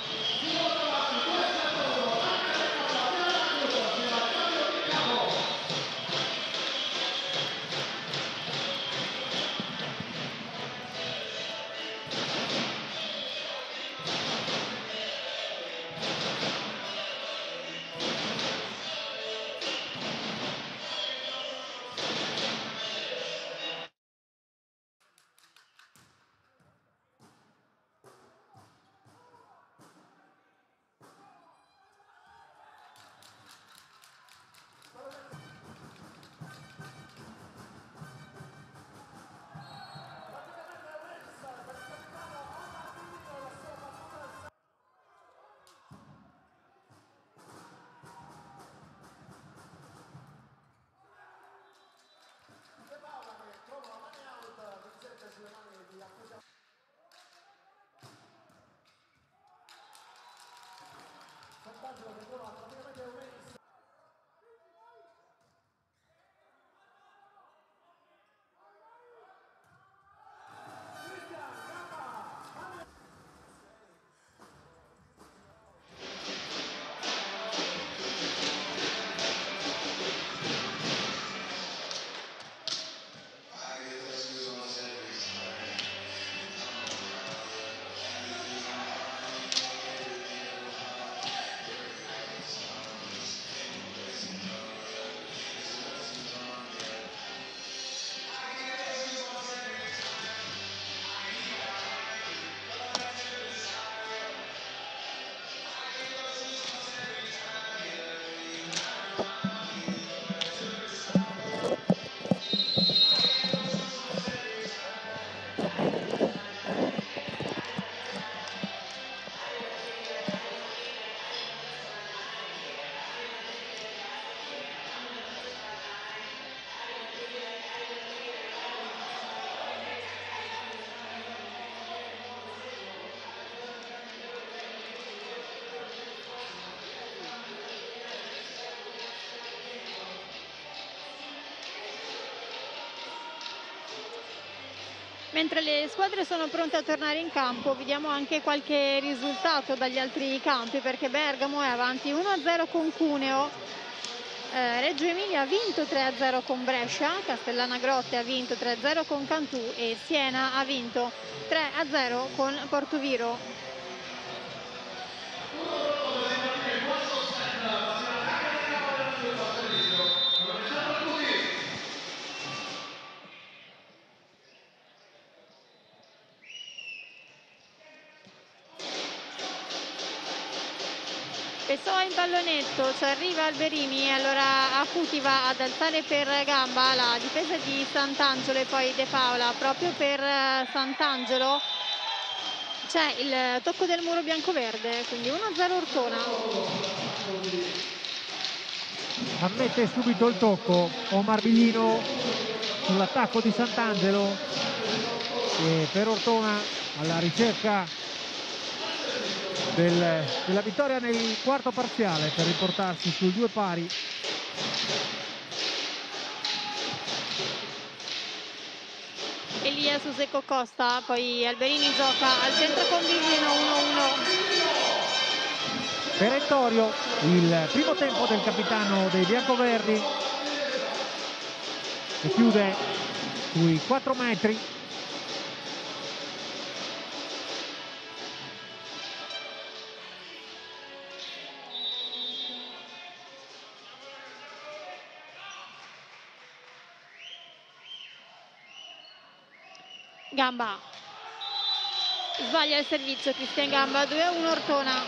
Mentre le squadre sono pronte a tornare in campo, vediamo anche qualche risultato dagli altri campi, perché Bergamo è avanti uno a zero con Cuneo, eh, Reggio Emilia ha vinto tre a zero con Brescia, Castellana Grotte ha vinto tre a zero con Cantù e Siena ha vinto tre a zero con Portoviro. Pessoa in pallonetto, ci arriva Alberini e allora Acuti va ad alzare per Gamba la difesa di Sant'Angelo e poi De Paula. Proprio per Sant'Angelo c'è il tocco del muro biancoverde, quindi uno a zero Ortona. Ammette subito il tocco Omar Biglino, sull'attacco di Sant'Angelo, e per Ortona alla ricerca del, della vittoria nel quarto parziale per riportarsi sul due pari. Elia su Secco Costa, poi Alberini gioca al centro con Vigino, uno uno. Perentorio, il primo tempo del capitano dei biancoverdi, che chiude sui quattro metri. Gamba sbaglia il servizio, Cristian Gamba, due a uno Ortona.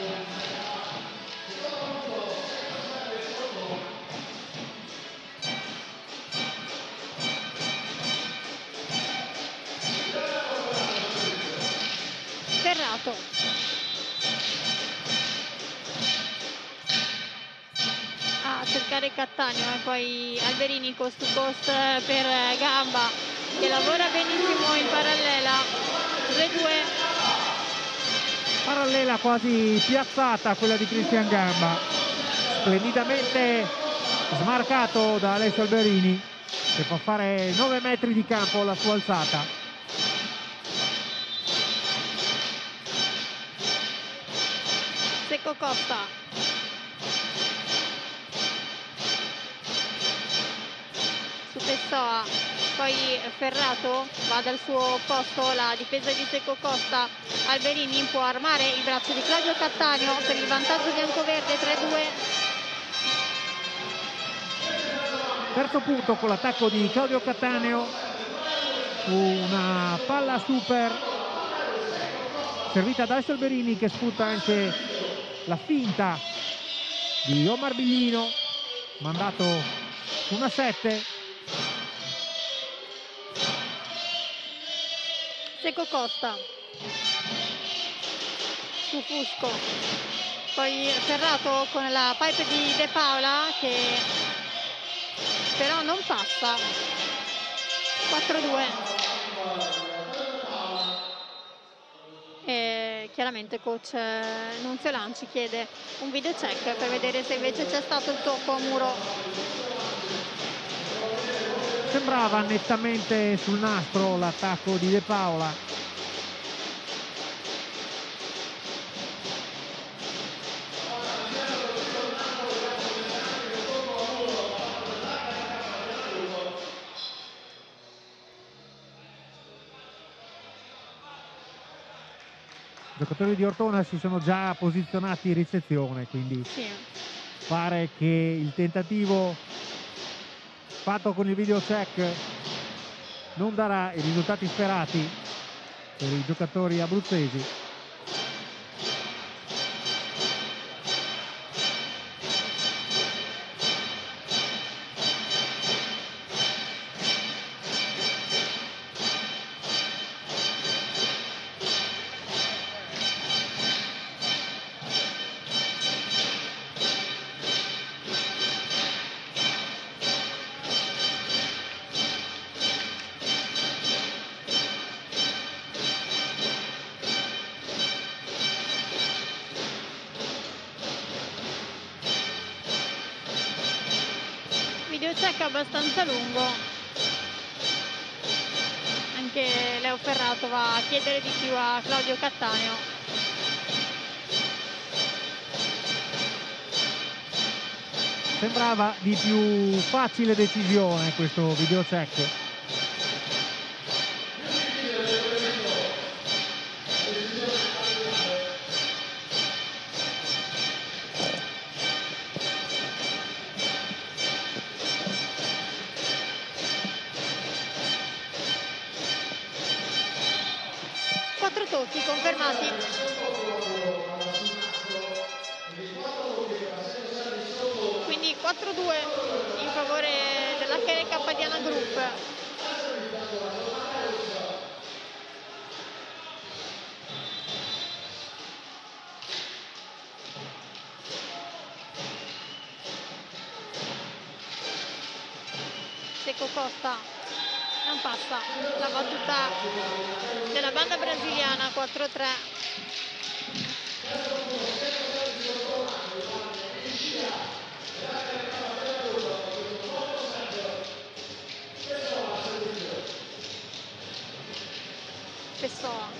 Ferrato a cercare Cattaneo e poi Alberini cost to cost per Gamba, che lavora benissimo in parallela. due due. Parallela quasi piazzata quella di Cristian Gamba, splendidamente smarcato da Alessio Alberini, che fa fare nove metri di campo alla sua alzata. Secco Costa su Pessoa, poi Ferrato va dal suo posto, la difesa di Secco Costa. Alberini può armare il braccio di Claudio Cattaneo per il vantaggio biancoverde, tre due. Terzo punto con l'attacco di Claudio Cattaneo su una palla super servita da Alessio Alberini, che sfrutta anche la finta di Omar Biglino, mandato su una sette. Secco Costa su Fusco, poi Ferrato con la pipe di De Paola che però non passa. quattro due. E chiaramente coach Nunzio Lanci chiede un video check per vedere se invece c'è stato il tocco a muro. Sembrava nettamente sul nastro l'attacco di De Paola. I giocatori di Ortona si sono già posizionati in ricezione, quindi Sì. pare che il tentativo fatto con il video check non darà i risultati sperati per i giocatori abruzzesi. Check abbastanza lungo, anche Leo Ferrato va a chiedere di più a Claudio Cattaneo. Sembrava di più facile decisione questo video check. Tocchi confermati. Quindi quattro due in favore dell'H L K Diana Group. Secco Costa non passa la battuta della banda brasiliana. Quattro tre. Pessoa.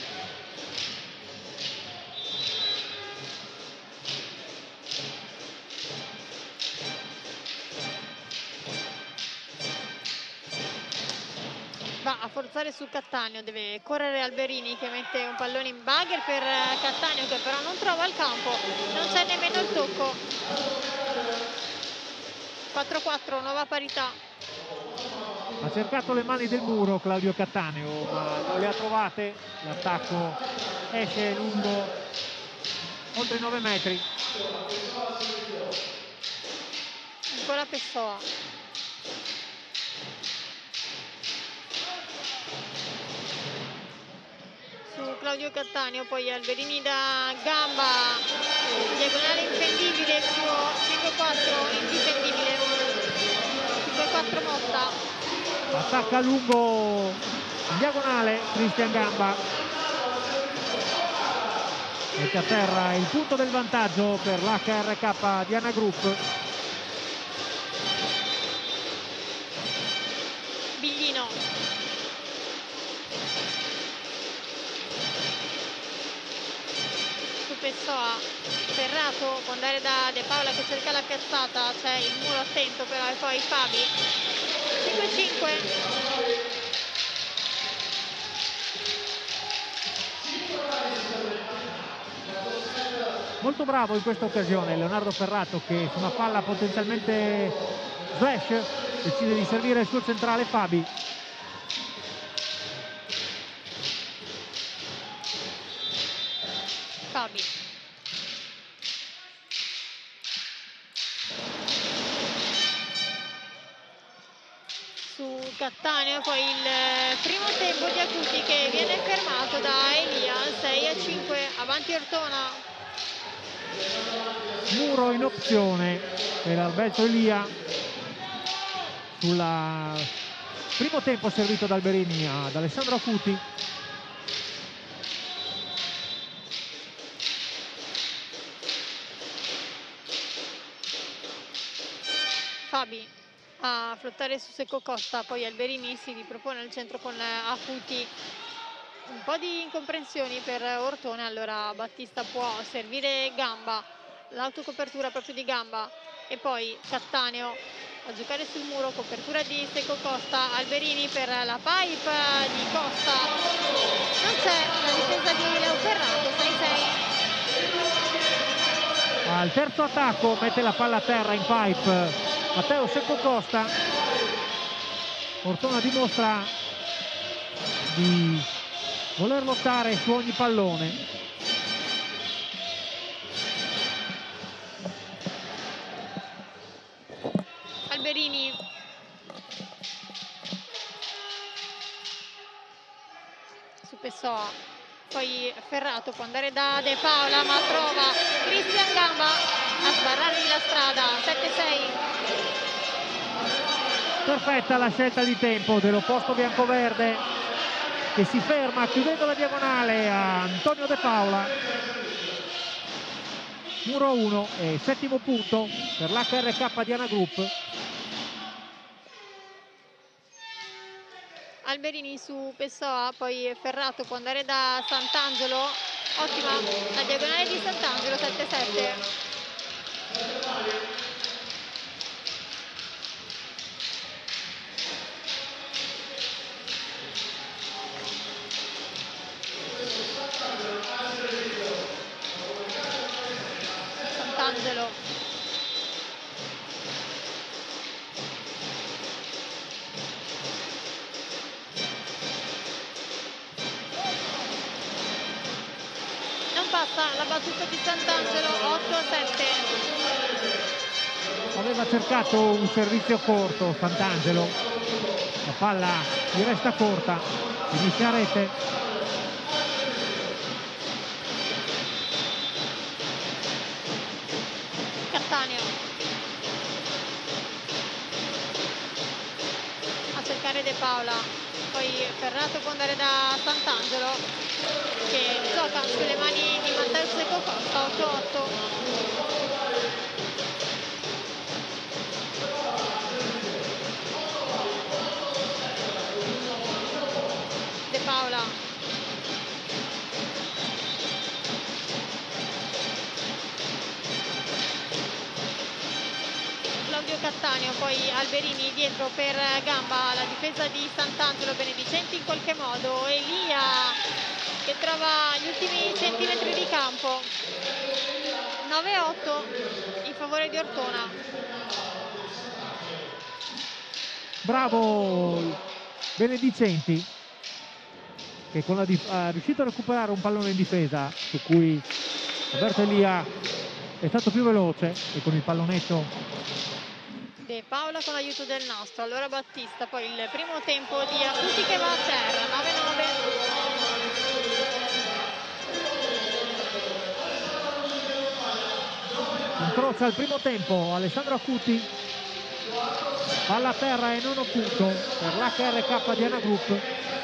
Va a forzare su Cattaneo, deve correre Alberini che mette un pallone in bagger per Cattaneo che però non trova il campo, non c'è nemmeno il tocco. quattro quattro, nuova parità. Ha cercato le mani del muro Claudio Cattaneo, ma non le ha trovate. L'attacco esce lungo oltre i nove metri. Ancora Pessoa. Su Claudio Cattaneo, poi Alberini da gamba, diagonale infendibile, il suo cinque quattro indifendibile. cinque quattro Motta. Attacca a lungo in diagonale Cristian Gamba. Mette a terra il punto del vantaggio per l'H R K Diana Group. Biglino. Su Pessoa. Ferrato può andare da De Paola che cerca la piazzata, c'è il muro attento però, e poi Fabi. cinque cinque. Molto bravo in questa occasione Leonardo Ferrato, che su una palla potenzialmente slash decide di servire il suo centrale Fabi. Fabi. Su Cattaneo, poi il primo tempo di Acuti che viene fermato da Elia. Sei a cinque, avanti Ortona. Muro in opzione per Alberto Elia sul primo tempo servito da Alberini ad Alessandro Acuti. Fabi a flottare su Secco Costa, poi Alberini si ripropone al centro con Acuti. Un po' di incomprensioni per Ortona, allora Battista può servire Gamba, l'autocopertura proprio di Gamba, e poi Cattaneo a giocare sul muro, copertura di Secco Costa, Alberini per la pipe di Costa, non c'è la difesa di Leo Ferrato. Sei sei. Al terzo attacco mette la palla a terra in pipe Matteo Secco Costa. Ortona dimostra di voler lottare su ogni pallone. Alberini su Pessoa, poi Ferrato può andare da De Paola ma trova Cristian Gamba a sbarrargli la strada. Sette sei. Perfetta la scelta di tempo dell'opposto biancoverde, che si ferma chiudendo la diagonale a Antonio De Paola. Muro uno e settimo punto per l'H R K Diana Group. Alberini su Pessoa, poi Ferrato può andare da Sant'Angelo, ottima la diagonale di Sant'Angelo. Sette sette. Sant'Angelo. Non passa la battuta di Sant'Angelo. Otto a sette. Aveva cercato un servizio corto Sant'Angelo, la palla gli resta corta, finisce a rete. tornare De Paola, poi Ferrato può andare da Sant'Angelo che gioca sulle mani di Matteo Secco Costa. Otto otto. De Paola, Claudio Cattaneo, poi Alberini dietro per Gamba, la difesa di Sant'Angelo, Benedicenti in qualche modo, Elia che trova gli ultimi centimetri di campo. Nove otto in favore di Ortona. Bravo Benedicenti, che con la è riuscito a recuperare un pallone in difesa su cui Roberto Elia è stato più veloce, e con il pallonetto De Paola con l'aiuto del nostro. Allora Battista, poi il primo tempo di Acuti che va a terra. Nove nove. incrocia il primo tempo Alessandro Acuti, palla a terra e nono punto per l'H R K Diana Group.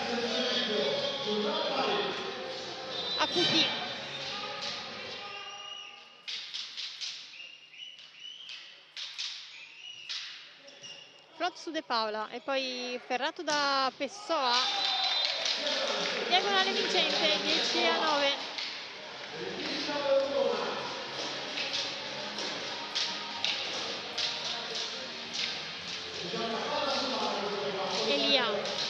Acuti, Flot su De Paola e poi Ferrato da Pessoa, diagonale vincente. Dieci a nove. Elia,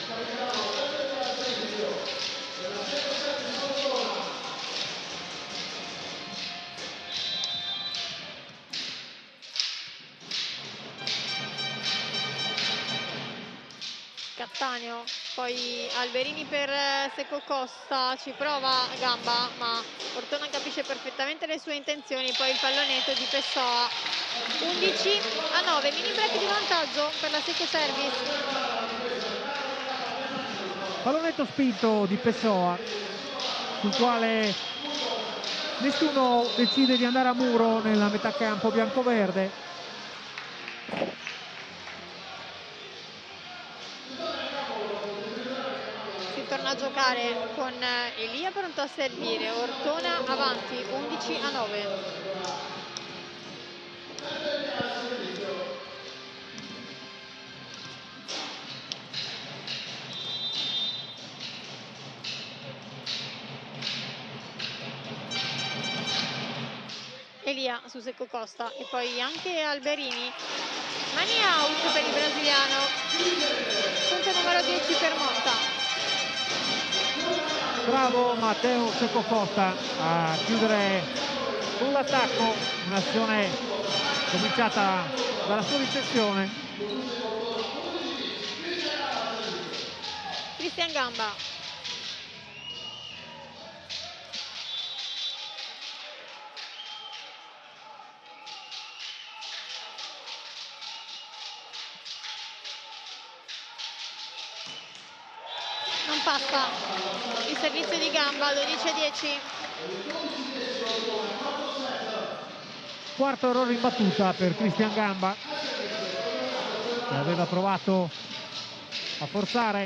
Cattaneo, poi Alberini per Secco Costa, ci prova Gamba ma Ortona capisce perfettamente le sue intenzioni, poi il pallonetto di Pessoa. Undici a nove, mini break di vantaggio per la Secco Service. Pallonetto spinto di Pessoa, sul quale nessuno decide di andare a muro nella metà campo bianco-verde. Si torna a giocare con Elia pronto a servire, Ortona avanti, undici a nove. Elia su Secco Costa e poi anche Alberini. Mani out per il brasiliano. Punto numero dieci per Motta. Bravo Matteo Secco Costa a chiudere con l'attacco, un'azione cominciata dalla sua ricezione. Cristian Gamba. Non passa il servizio di Gamba. Dodici a dieci. Quarto errore in battuta per Cristian Gamba, che aveva provato a forzare.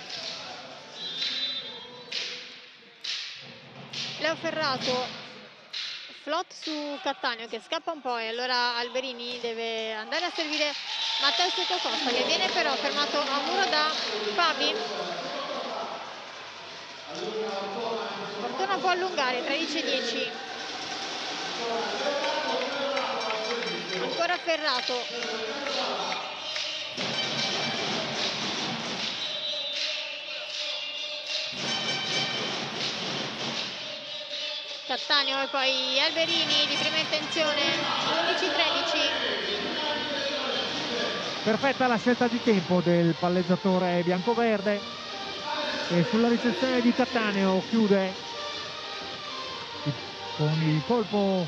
Leo Ferrato, Flot su Cattaneo che scappa un po' e allora Alberini deve andare a servire Matteo Secco Costa, che viene però fermato a muro da Fabi. Fortuna può allungare. Tredici a dieci. Ancora Ferrato. Cattaneo e poi Alberini di prima intenzione. Undici a tredici. Perfetta la scelta di tempo del palleggiatore biancoverde, e sulla ricezione di Cattaneo chiude con il colpo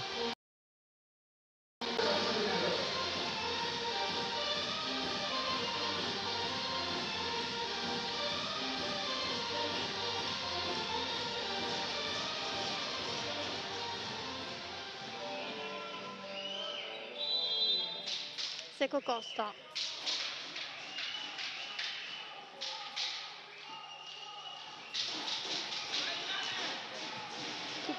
Secco Costa.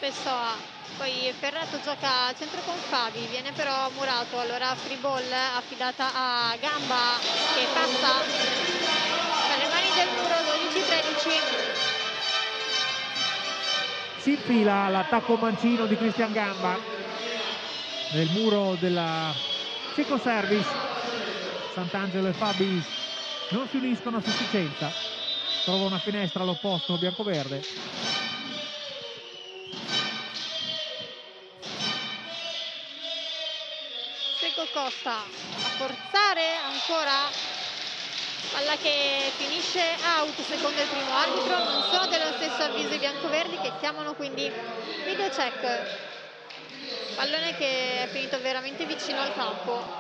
Pessoa, poi Ferrato gioca a centro con Fabi, viene però murato, allora free ball affidata a Gamba che passa dalle mani del muro. Dodici tredici. Si infila l'attacco mancino di Cristian Gamba nel muro della Seco Service. Sant'Angelo e Fabi non si uniscono a sufficienza, trova una finestra all'opposto biancoverde. Seco Costa a forzare ancora, palla che finisce out secondo il primo arbitro. Non sono dello stesso avviso i biancoverdi che chiamano quindi video check. Pallone che è finito veramente vicino al campo.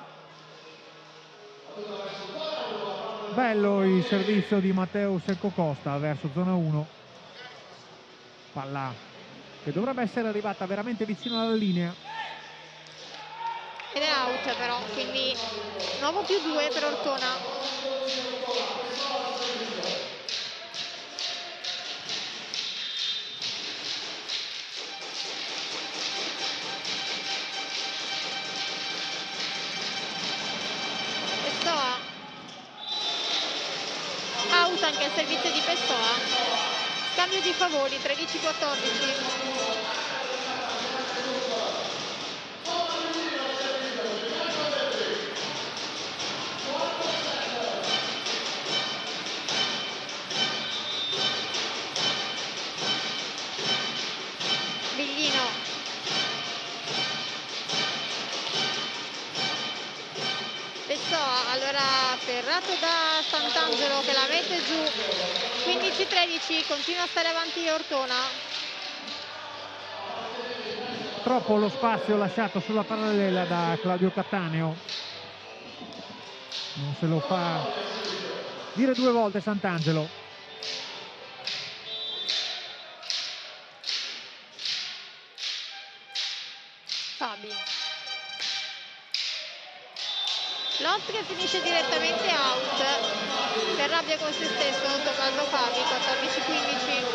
Bello il servizio di Matteo Secco Costa verso zona uno. Palla che dovrebbe essere arrivata veramente vicino alla linea. Ed è out però, quindi nuovo più due per Ortona. Pessoa. Out anche il servizio di Pessoa. Scambio di favori, tredici quattordici. Allora Ferrato da Sant'Angelo che la mette giù. Quindici tredici, continua a stare avanti Ortona. Troppo lo spazio lasciato sulla parallela da Claudio Cattaneo, non se lo fa dire due volte Sant'Angelo. Fabi. Lot che finisce direttamente out, si arrabbia con se stesso Tommaso Fabi. Quattordici quindici.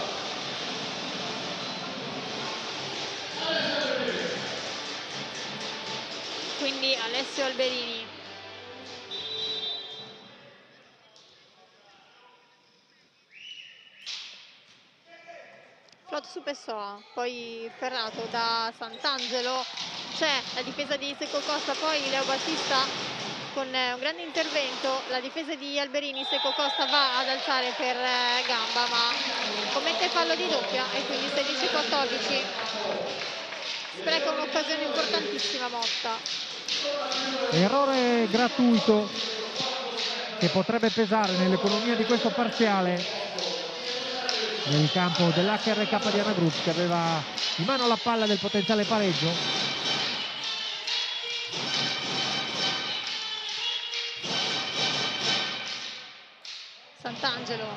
Quindi Alessio Alberini. Flot su Pessoa, poi Ferrato da Sant'Angelo, c'è la difesa di Secco Costa, poi Leo Battista con un grande intervento, la difesa di Alberini. Secco Costa va ad alzare per Gamba ma commette fallo di doppia e quindi sedici quattordici. Spreca un'occasione importantissima Motta. Errore gratuito che potrebbe pesare nell'economia di questo parziale nel campo dell'H R K Diana Group, che aveva in mano la palla del potenziale pareggio. Sant'Angelo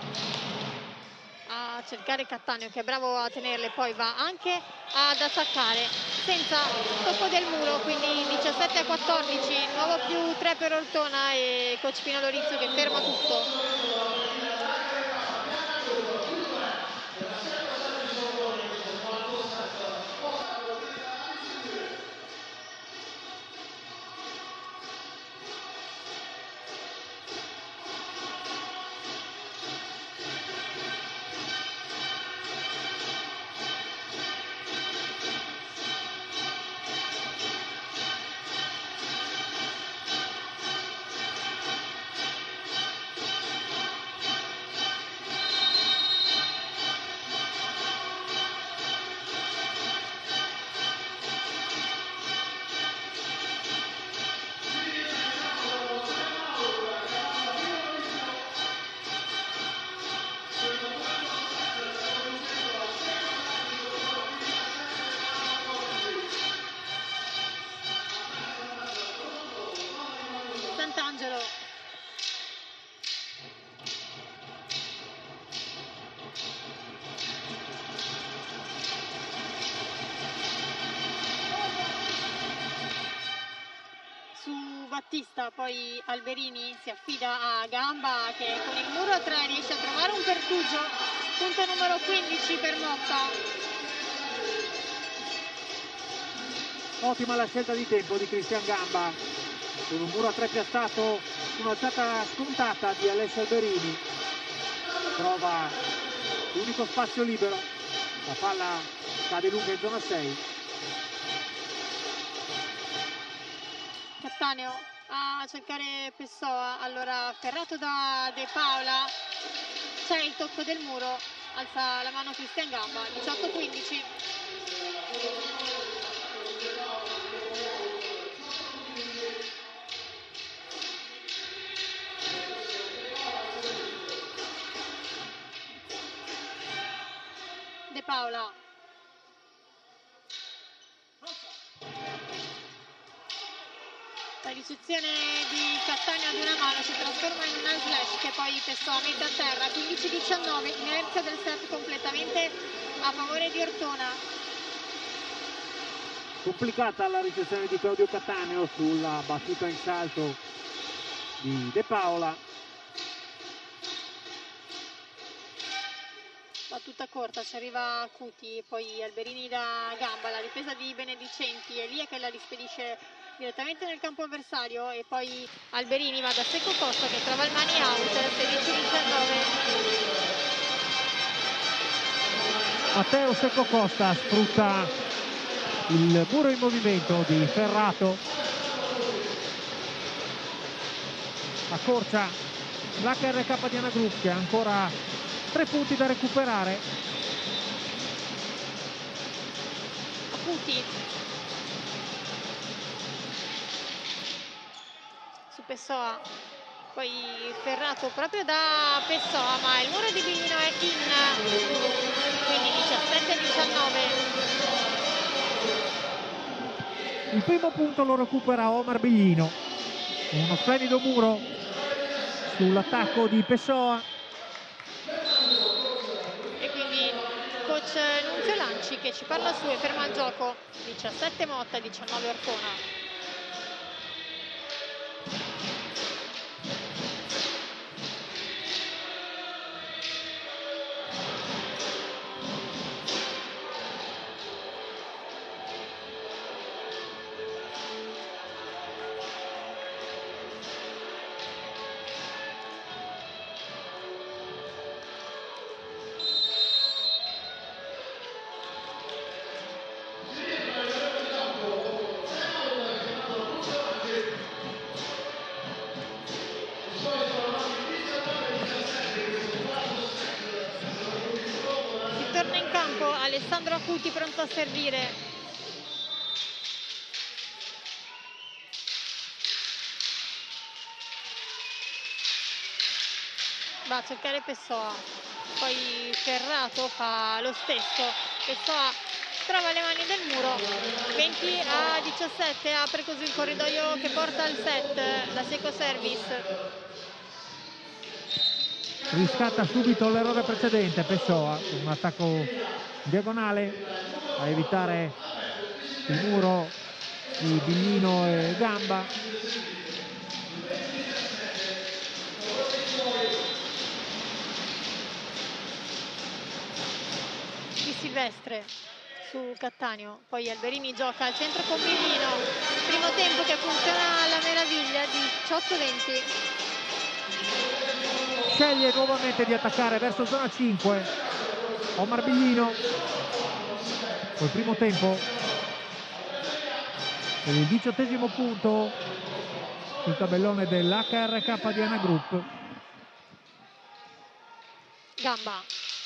a cercare Cattaneo che è bravo a tenerle, poi va anche ad attaccare senza tocco del muro, quindi diciassette a quattordici, nuovo più tre per Ortona e coach Pino Lorizzo che ferma tutto. Sant'Angelo. Su Battista, poi Alberini si affida a Gamba che con il muro a tre riesce a trovare un pertugio. Punto numero quindici per Motta. Ottima la scelta di tempo di Cristian Gamba, con un muro a tre piazzato, un'alzata scontata di Alessio Alberini. Trova l'unico spazio libero, la palla cade lunga in zona sei. Cattaneo a cercare Pessoa, allora ferrato da De Paola, c'è il tocco del muro, alza la mano Cristian Gamba, diciotto quindici. De Paola. La ricezione di Cattaneo ad una mano si trasforma in una slash che poi Pessoa mette a terra. Quindici diciannove, inerzia del set completamente a favore di Ortona. Complicata la ricezione di Claudio Cattaneo sulla battuta in salto di De Paola. Battuta corta, ci arriva Cuti, poi Alberini da Gamba, la difesa di Benedicenti, Elia che la rispedisce direttamente nel campo avversario e poi Alberini va da Secco Costa che trova il money out, sedici diciannove. Matteo Secco Costa sfrutta il muro in movimento di Ferrato, accorcia l'H R K Diana Group che ha ancora tre punti da recuperare. Cuti su Pessoa, poi Ferrato proprio da Pessoa, ma il muro di Biglino è in, quindi diciassette diciannove. Il primo punto lo recupera Omar Biglino, uno splendido muro sull'attacco di Pessoa. E quindi coach Nunzio Lanci che ci parla su e ferma il gioco. Diciassette Motta, diciannove Ortona. Alessandro Acuti pronto a servire. Va a cercare Pessoa, poi Ferrato fa lo stesso. Pessoa trova le mani del muro. venti a diciassette, apre così il corridoio che porta al set, la Secco Service. Riscatta subito l'errore precedente Pessoa, un attacco diagonale a evitare il muro di Biglino e Gamba. Di Silvestre su Cattaneo, poi Alberini gioca al centro con Biglino, primo tempo che funziona alla meraviglia, diciotto venti. Sceglie nuovamente di attaccare verso zona cinque Omar Biglino col primo tempo per il diciottesimo punto sul tabellone dell'H R K Diana Group. Gamba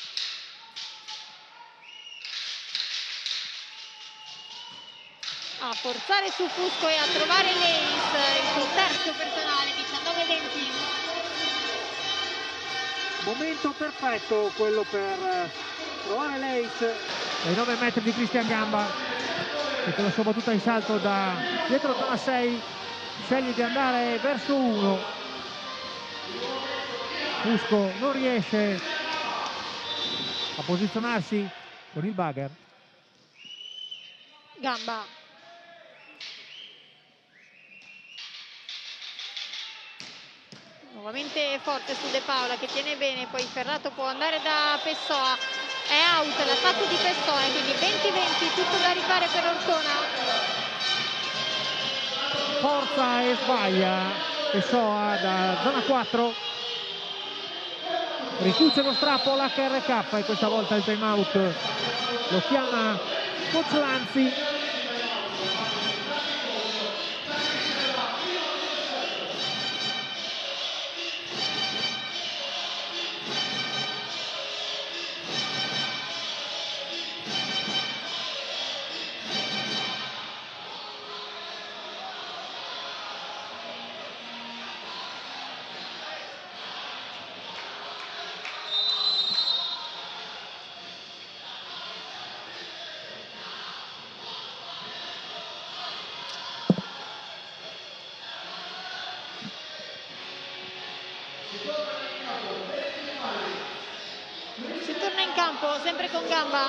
a forzare su Fusco e a trovare l'ace, il suo terzo personale, diciannove venti. Momento perfetto quello per trovare l'ace ai nove metri di Cristian Gamba, che con la sua battuta in salto da dietro zona sei sceglie di andare verso uno. Fusco non riesce a posizionarsi con il bugger. Gamba nuovamente forte su De Paola che tiene bene, poi Ferrato può andare da Pessoa, è out l'attacco di Pessoa, quindi venti venti, tutto da rifare per Ortona. Forza e sbaglia Pessoa da zona quattro, ricuce lo strappo l'H R K e questa volta il time out lo chiama coach Lanzi. Si torna in campo sempre con Gamba.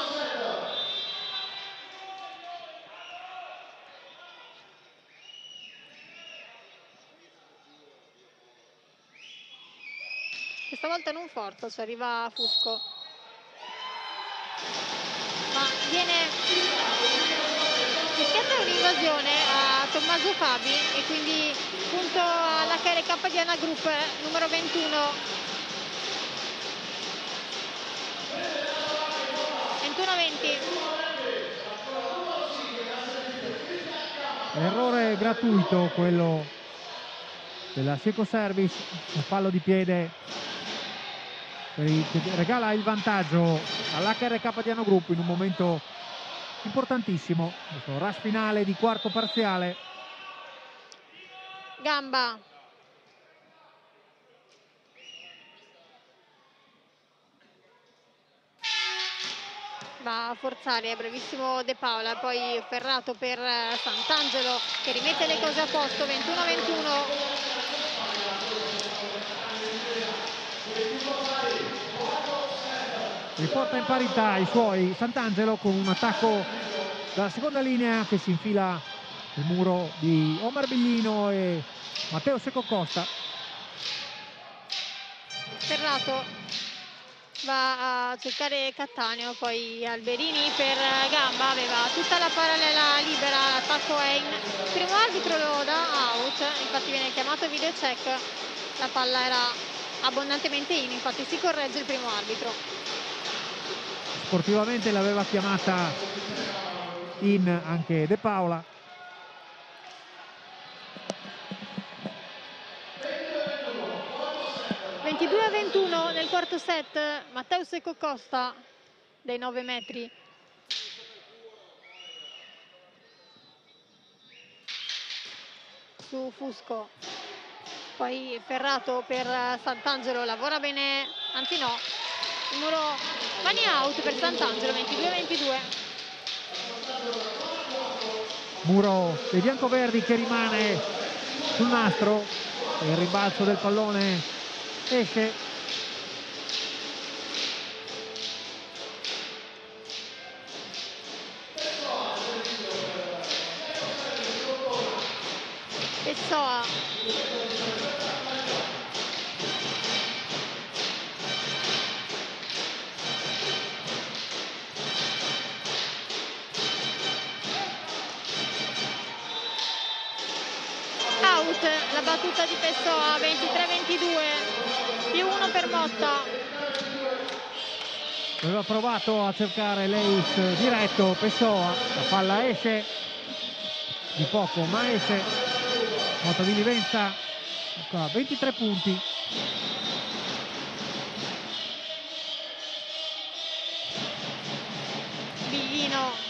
Questa volta non Forza, ci arriva Fusco, ma viene fischiata un'invasione a Tommaso Fabi e quindi punto all'H R K di Ana Group numero ventuno. ventuno venti. Errore gratuito quello della Seco Service, un fallo di piede che regala il vantaggio all'H R K di Ano Group in un momento importantissimo, questo rush finale di quarto parziale. Gamba. Va a forzare, è bravissimo De Paola, poi Ferrato per Sant'Angelo che rimette le cose a posto. Ventuno ventuno. Riporta in parità i suoi Sant'Angelo con un attacco dalla seconda linea che si infila il muro di Omar Biglino e Matteo Secco Costa. Ferrato va a cercare Cattaneo, poi Alberini per Gamba, aveva tutta la parallela libera, l'attacco è in. Il primo arbitro lo dà out, infatti viene chiamato video check, la palla era abbondantemente in, infatti si corregge il primo arbitro. Sportivamente l'aveva chiamata in anche De Paola. ventidue a ventuno nel quarto set, Matteo Secco Costa dai nove metri. Su Fusco, poi Ferrato per Sant'Angelo, lavora bene, anzi no, il muro, mani out per Sant'Angelo, ventidue a ventidue. Muro dei biancoverdi che rimane sul nastro, il rimbalzo del pallone esce. Pessoa. Out la battuta di Pessoa, ventitré a ventidue, più uno per Motta. Aveva provato a cercare l'ace diretto Pessoa, la palla esce di poco ma esce. Motta di Livenza a ventitré punti. Biglino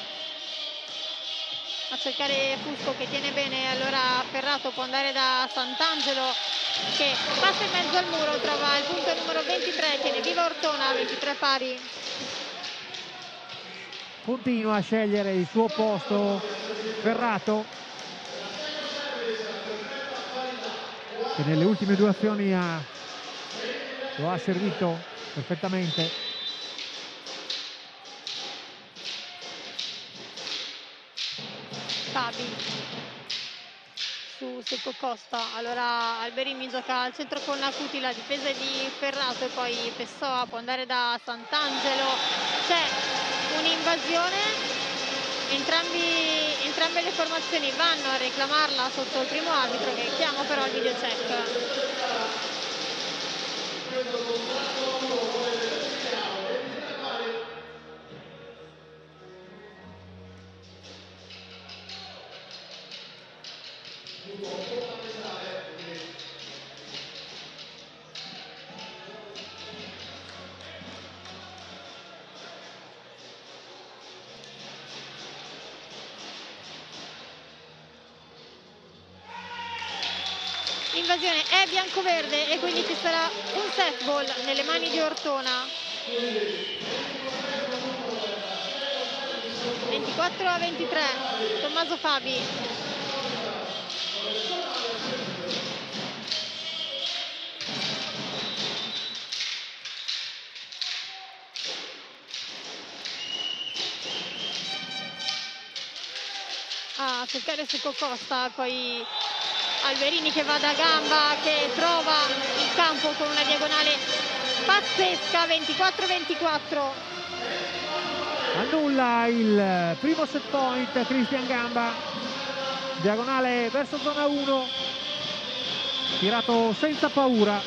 a cercare Fusco che tiene bene, allora Ferrato può andare da Sant'Angelo che passa in mezzo al muro, trova il punto numero ventitré, tiene viva Ortona, ventitré pari. Continua a scegliere il suo posto Ferrato, che nelle ultime due azioni ha, lo ha servito perfettamente. Fabi su Secco Costa, allora Alberini gioca al centro con Acuti, la difesa di Ferrato e poi Pessoa può andare da Sant'Angelo c'è un'invasione, entrambi, entrambe le formazioni vanno a reclamarla sotto il primo arbitro che chiama però il video check. Invasione è biancoverde e quindi ci sarà un set ball nelle mani di Ortona. ventiquattro a ventitré, Tommaso Fabi. A cercare Secco Costa, poi Alberini che va da gamba, che trova il campo con una diagonale pazzesca. Ventiquattro a ventiquattro. Annulla il primo set point Cristian Gamba, diagonale verso zona uno, tirato senza paura.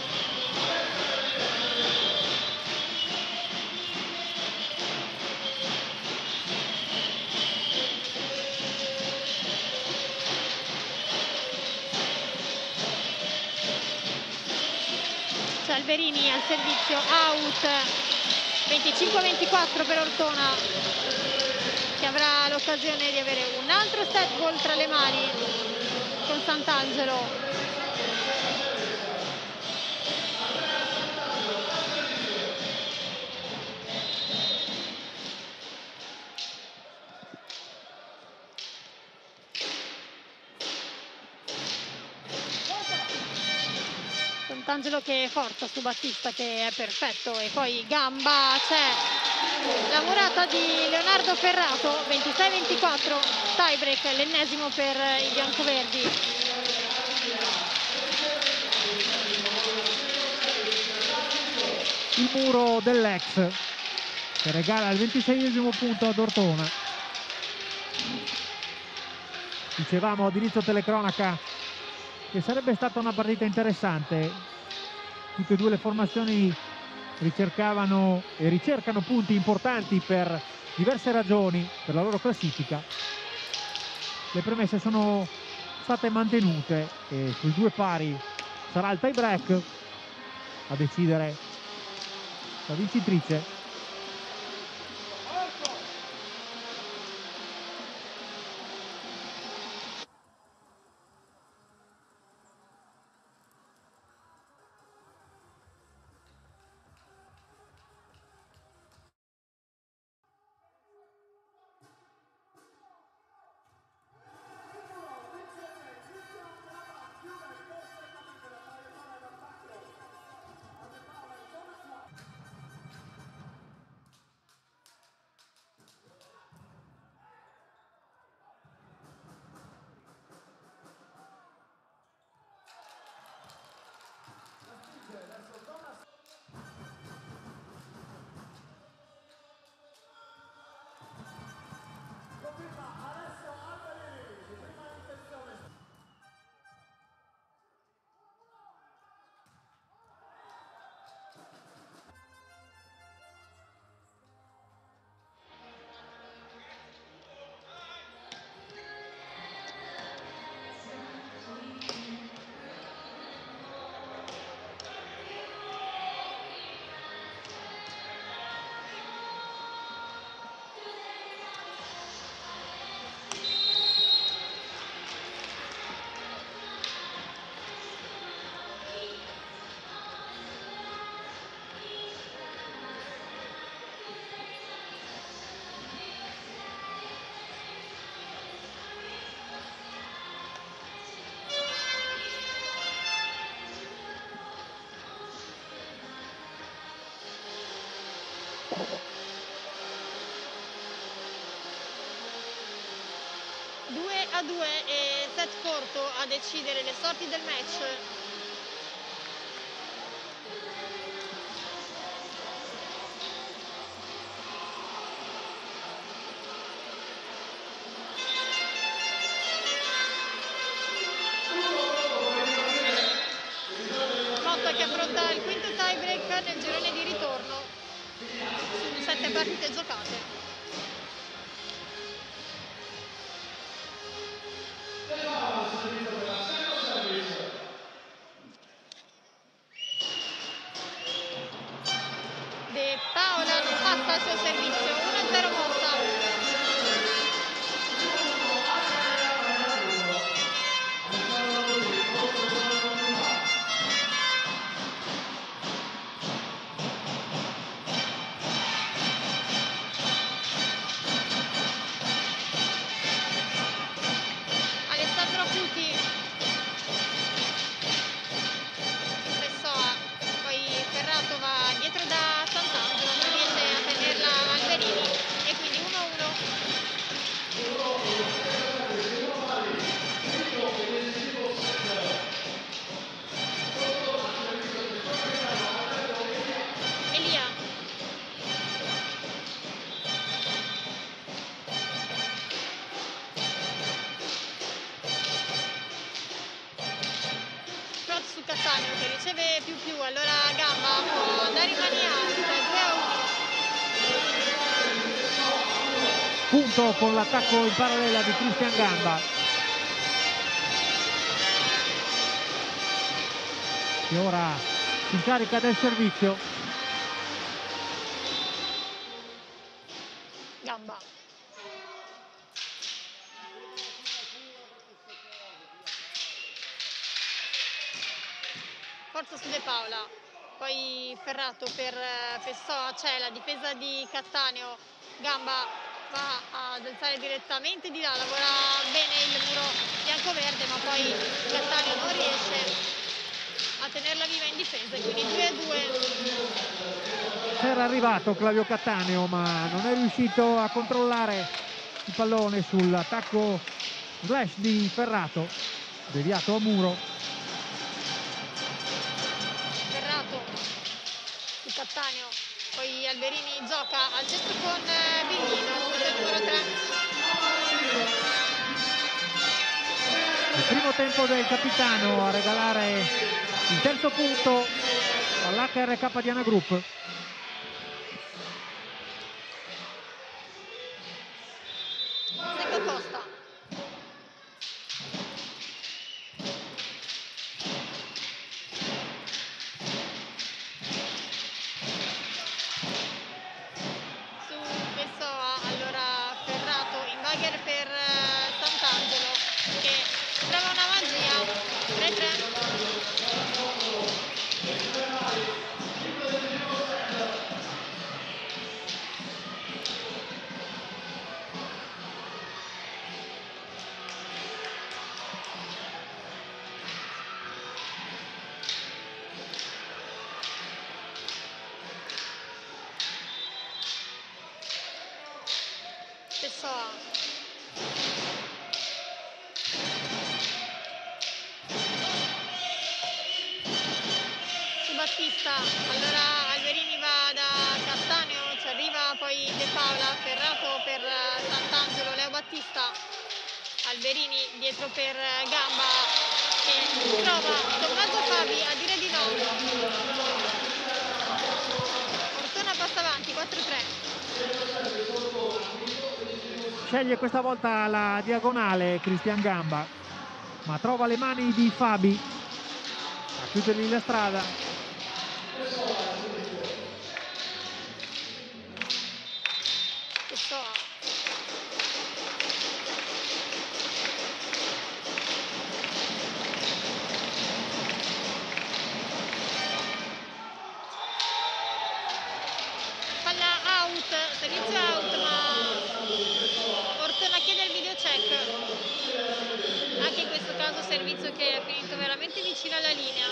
Alberini al servizio, out. Venticinque a ventiquattro per Ortona, che avrà l'occasione di avere un altro set ball tra le mani con Sant'Angelo. Sant'Angelo che forza su Battista, che è perfetto, e poi gamba, c'è la murata di Leonardo Ferrato. Ventisei a ventiquattro, tie break, l'ennesimo per i biancoverdi. Il muro dell'ex che regala il ventiseiesimo punto ad Ortona. Dicevamo ad inizio telecronaca che sarebbe stata una partita interessante. Tutte e due le formazioni ricercavano e ricercano punti importanti per diverse ragioni per la loro classifica. Le premesse sono state mantenute e sui due pari sarà il tie break a decidere la vincitrice. due a due e set corto a decidere le sorti del match. nel girone di ritorno su sette partite giocate. De Paola non passa il suo servizio, uno a zero Mossa. Alessandro Cuti. Pessoa, poi Ferrato va dietro da Sant'Angelo, non riesce a tenerla Alberini e quindi uno a uno. Elia. Cross su Cattaneo che riceve più più, allora Gamba può andare in mani alte, due a uno. Punto con l'attacco in parallela di Cristian Gamba, che ora si incarica del servizio. Gamba. Forza su De Paola, poi Ferrato per Pessoa, c'è la difesa di Cattaneo, Gamba va ad alzare direttamente di là, lavora bene il muro bianco-verde, ma poi Cattaneo non riesce a tenerla viva in difesa, quindi due a due. C'era arrivato Claudio Cattaneo, ma non è riuscito a controllare il pallone sull'attacco slash di Ferrato, deviato a muro. Ferrato su Cattaneo, poi Alberini gioca al centro con Biglino, punto numero tre. Il primo tempo del capitano a regalare il terzo punto all'H R K Diana Group. Secco Costa. Su Pessoa, allora Ferrato in bagger per Sant'Angelo che trova una magia, tre a tre. Pessoa. Su Battista, allora Alberini va da Cattaneo, ci arriva poi De Paola, Ferrato per Sant'Angelo, Leo Battista, Alberini dietro per Gamba che trova Tommaso Fabi a dire di no. Ortona passa avanti, quattro a tre. Sceglie questa volta la diagonale Cristian Gamba, ma trova le mani di Fabi a chiudergli la strada. Pessoa. Palla out, servizio out, ma Ortona chiede il video check. Anche in questo caso servizio che è finito veramente vicino alla linea.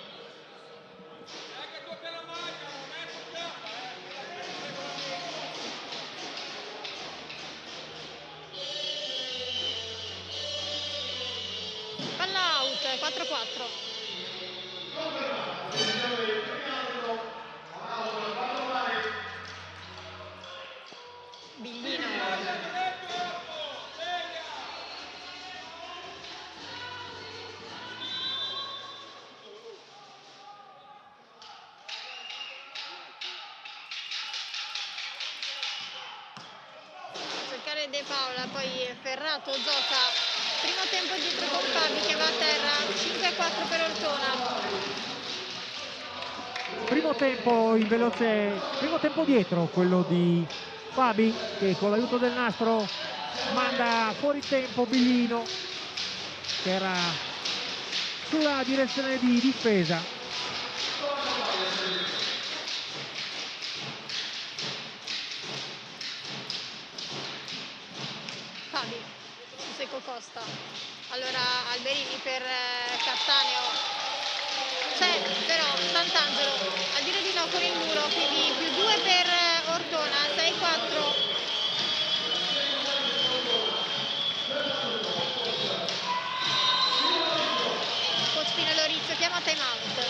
Palla out, quattro a quattro. Biglino. entrare De Paola, poi Ferrato gioca primo tempo dietro con Fabi che va a terra, cinque a quattro per Ortona. Primo tempo in veloce, primo tempo dietro quello di Fabi, che con l'aiuto del nastro manda fuori tempo Biglino, che era sulla direzione di difesa. Fabi su Secco Costa, allora Alberini per Cattaneo, c'è però Sant'Angelo a dire di no con il muro, quindi più due per Ortona, sei quattro. Coach Pino Lorizio chiama time out.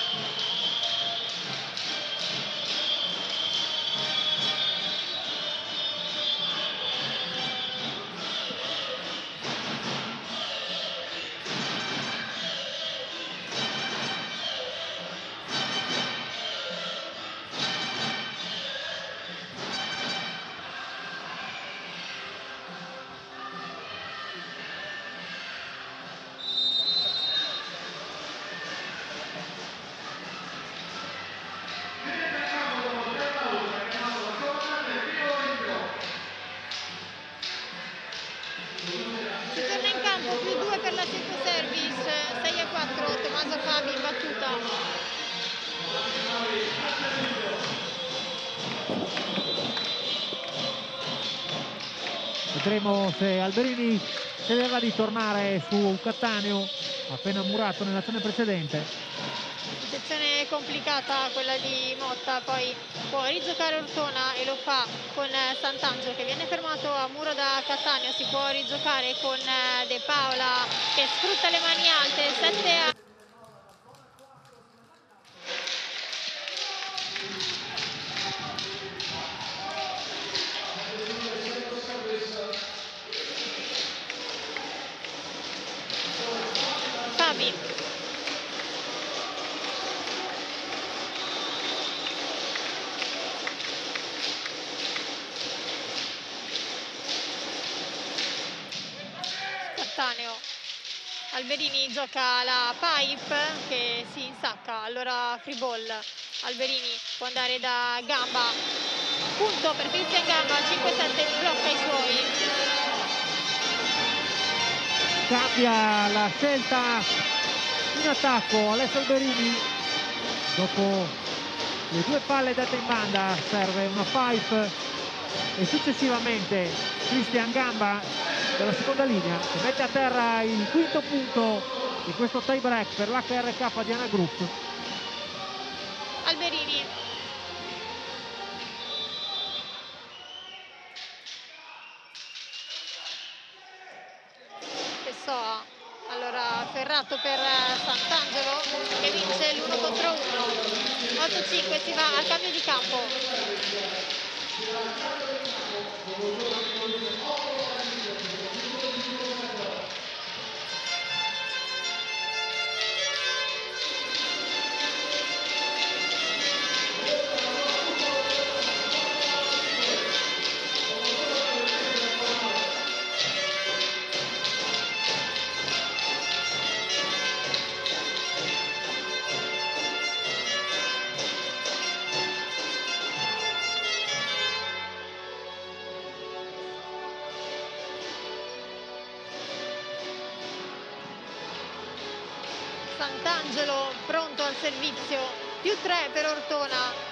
Vedremo se Alberini sceglierà di tornare su Cattaneo, appena murato nell'azione precedente. Situazione complicata quella di Motta, poi può rigiocare Ortona e lo fa con Sant'Angelo che viene fermato a muro da Cattaneo, si può rigiocare con De Paola che sfrutta le mani alte, sette a Fabi. Cattaneo. Alberini gioca la pipe che si insacca, allora free ball. Alberini può andare da Gamba, punto per Cristian Gamba, cinque sette, blocca i suoi. Cambia la scelta in attacco Alessio Alberini, dopo le due palle date in banda serve una pipe e successivamente Cristian Gamba della seconda linea che mette a terra il quinto punto di questo tie break per l'H R K Diana Group. Alberini. Pessoa, allora Ferrato per Sant'Angelo che vince l'uno contro uno. otto cinque, si va al cambio di campo. Sant'Angelo pronto al servizio, più tre per Ortona.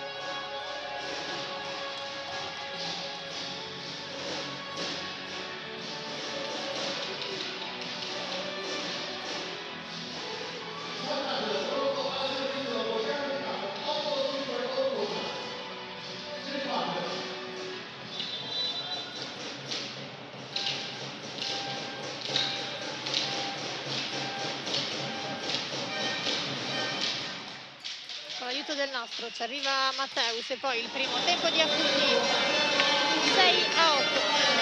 Aiuto del nastro, ci arriva Matteus e poi il primo tempo di Acuti, sei a otto.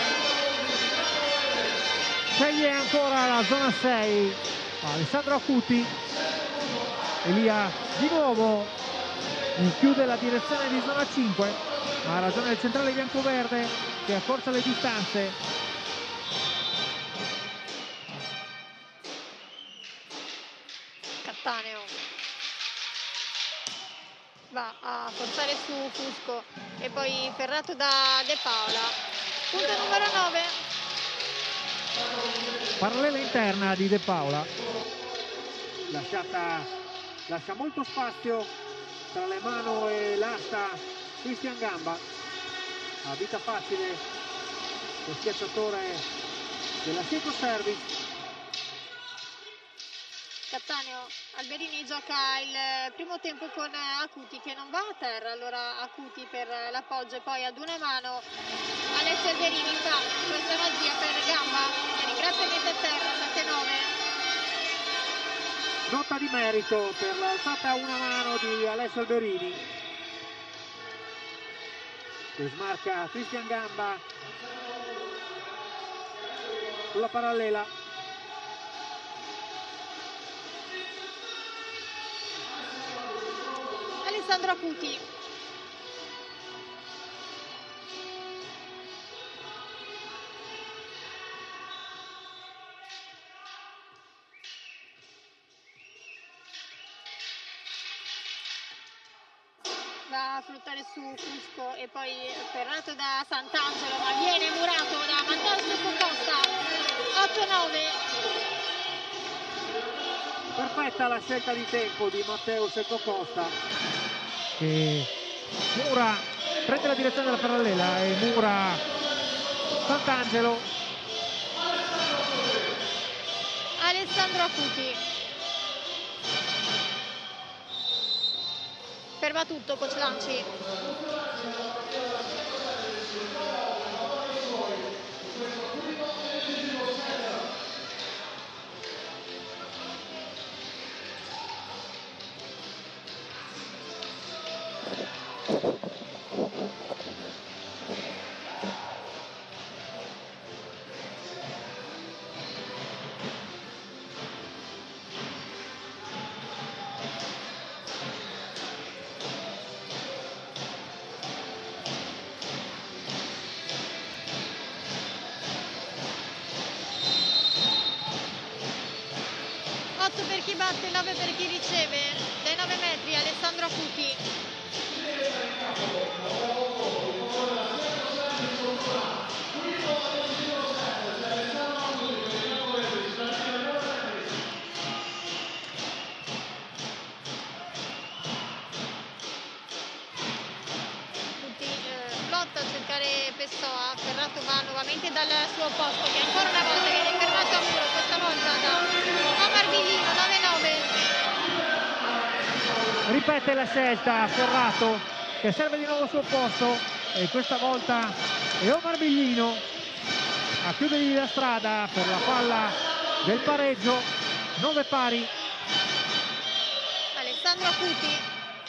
Sceglie ancora la zona sei Alessandro Acuti, Elia di nuovo chiude la direzione di zona cinque, ha ragione il centrale biancoverde, che accorcia le distanze. Cattaneo va a forzare su Fusco e poi ferrato da De Paola. Punto numero nove. Parallela interna di De Paola, lasciata, lascia molto spazio tra le mani e l'asta Cristian Gamba. A vita facile lo schiacciatore della Seco Service. Cattaneo, Alberini gioca il primo tempo con Acuti che non va a terra, allora Acuti per l'appoggio e poi ad una mano Alessio Alberini fa questa magia per Gamba e ringrazia mette a terra sette nove. Nota di merito per l'alzata a una mano di Alessio Alberini, che smarca Cristian Gamba sulla parallela. Alessandro Acuti. Va a flottare su Fusco e poi ferrato da Sant'Angelo, ma viene murato da Matteo Costa. otto nove. Perfetta la scelta di tempo di Matteo Secco Costa, che mura, prende la direzione della parallela e mura Sant'Angelo. Alessandro Acuti. Ferma tutto, coach Lanci. otto per chi batte, nove per chi riceve. Dai nove metri Alessandro Acuti. Acuti eh, lotta a cercare Pessoa, ferrato va nuovamente dal suo posto che ancora una volta viene fermato a muro, questa volta da Omar Villino. nove nove. Ripete la scelta Ferrato, che serve di nuovo al suo posto, e questa volta è Omar Biglino a chiudergli la strada per la palla del pareggio. nove pari. Alessandro Acuti.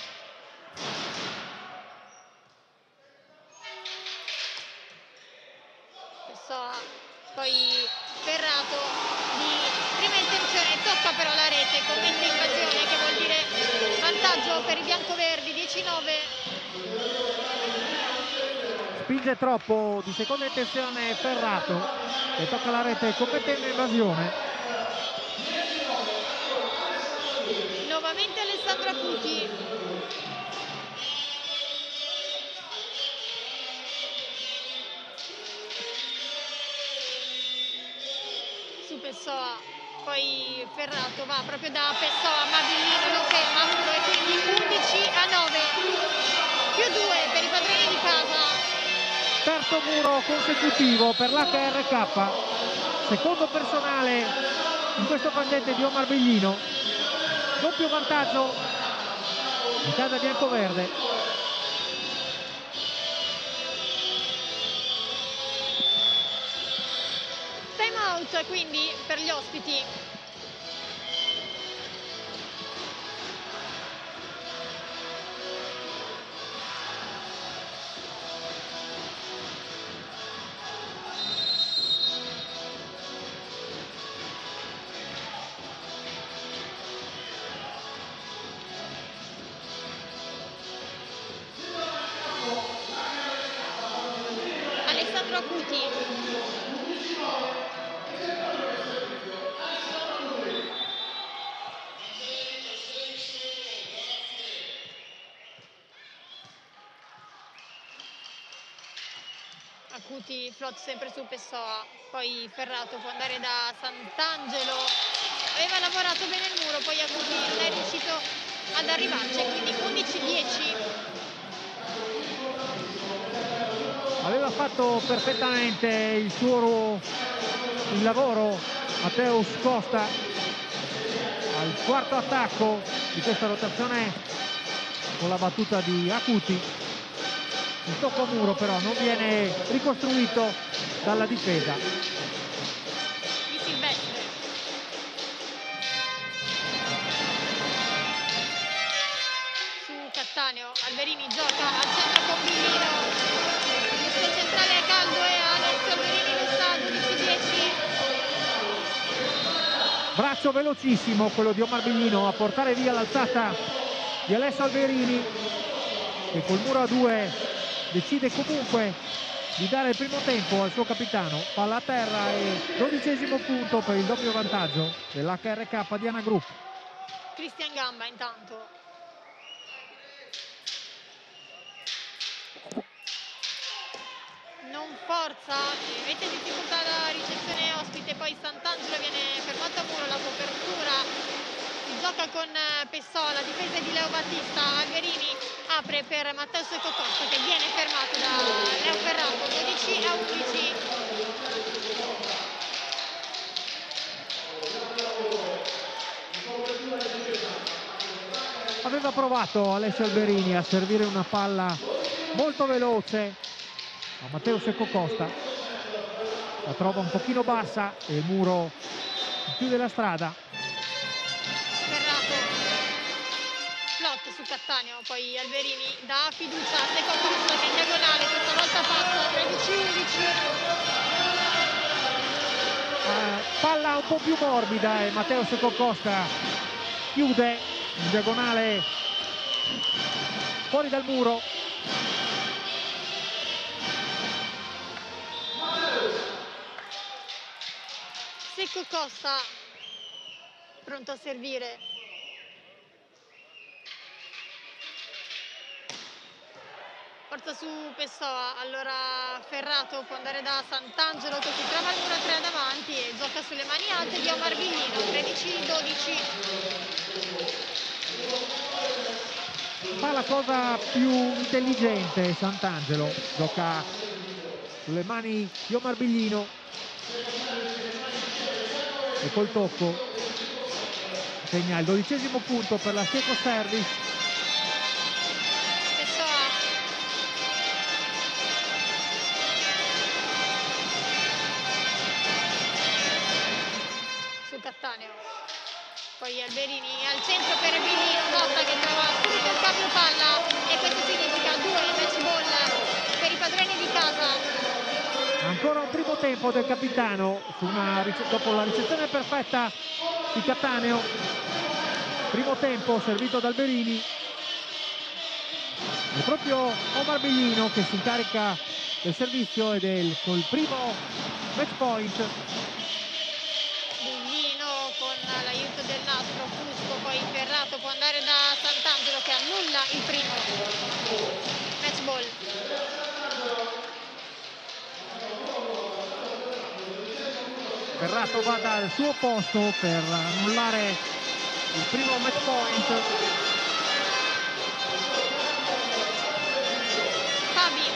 Pessoa, poi ferrato di prima intenzione, tocca però la rete, commette invasione, che vuol dire vantaggio per i biancoverdi. dieci nove. Spinge troppo di seconda intenzione Ferrato, e tocca la rete commettendo invasione. Nuovamente Alessandro Acuti. Su Pessoa, poi Ferrato va proprio da Pessoa, ma Villino lo ferma a muro e quindi undici a nove. Più due per i padroni di casa. Terzo muro consecutivo per l'H R K, secondo personale in questo frangente di Omar Biglino. Doppio vantaggio in casa biancoverde. Time out quindi per gli ospiti. Alessandro Acuti. Acuti, Flot sempre su Pessoa, poi Ferrato può andare da Sant'Angelo, aveva lavorato bene il muro, poi Acuti non è riuscito ad arrivarci, quindi undici dieci. Aveva fatto perfettamente il suo il lavoro Mateus Costa al quarto attacco di questa rotazione con la battuta di Acuti. Il tocco a muro però non viene ricostruito dalla difesa. Di Silvestre. Su Cattaneo, Alberini gioca al centro con Billino. Il centrale è caldo e Alessio Alberini lo sta dodici dieci. Braccio velocissimo quello di Omar Billino a portare via l'alzata di Alessio Alberini, che col muro a due decide comunque di dare il primo tempo al suo capitano. Palla a terra e dodicesimo punto per il doppio vantaggio dell'H R K Diana Group. Cristian Gamba intanto. Non forza, mette in difficoltà la ricezione ospite, poi Sant'Angelo viene fermato a muro, la copertura. Gioca con Pessoa, la difesa di Leo Battista. Alberini apre per Matteo Seccocosta che viene fermato da Leo Ferrato, dodici a undici. Aveva provato Alessio Alberini a servire una palla molto veloce a Matteo Seccocosta, la trova un pochino bassa e il muro chiude la strada. Su Cattaneo, poi Alberini dà fiducia a Seccocosta che in diagonale questa volta passa tredici undici. Uh, palla un po' più morbida e Matteo Seccocosta chiude in diagonale fuori dal muro. Seccocosta pronto a servire. Porta su Pessoa, allora Ferrato può andare da Sant'Angelo che si trova al muro a tre davanti e gioca sulle mani alte di Omar Billino, tredici dodici. Fa la cosa più intelligente Sant'Angelo, gioca sulle mani di Omar Billino e col tocco segna il dodicesimo punto per la Seco Service. Cattaneo, poi Alberini al centro per Billino, Dotta che trova subito il cambio palla e questo significa due match ball per i padroni di casa. Ancora un primo tempo del capitano su una, dopo la ricezione perfetta di Cattaneo. Primo tempo servito da Alberini. È proprio Omar Billino che si incarica del servizio e del col primo match point. Con l'aiuto del nastro Fusco, poi Ferrato può andare da Sant'Angelo che annulla il primo match ball. Ferrato va dal suo posto per annullare il primo match point. Fabi.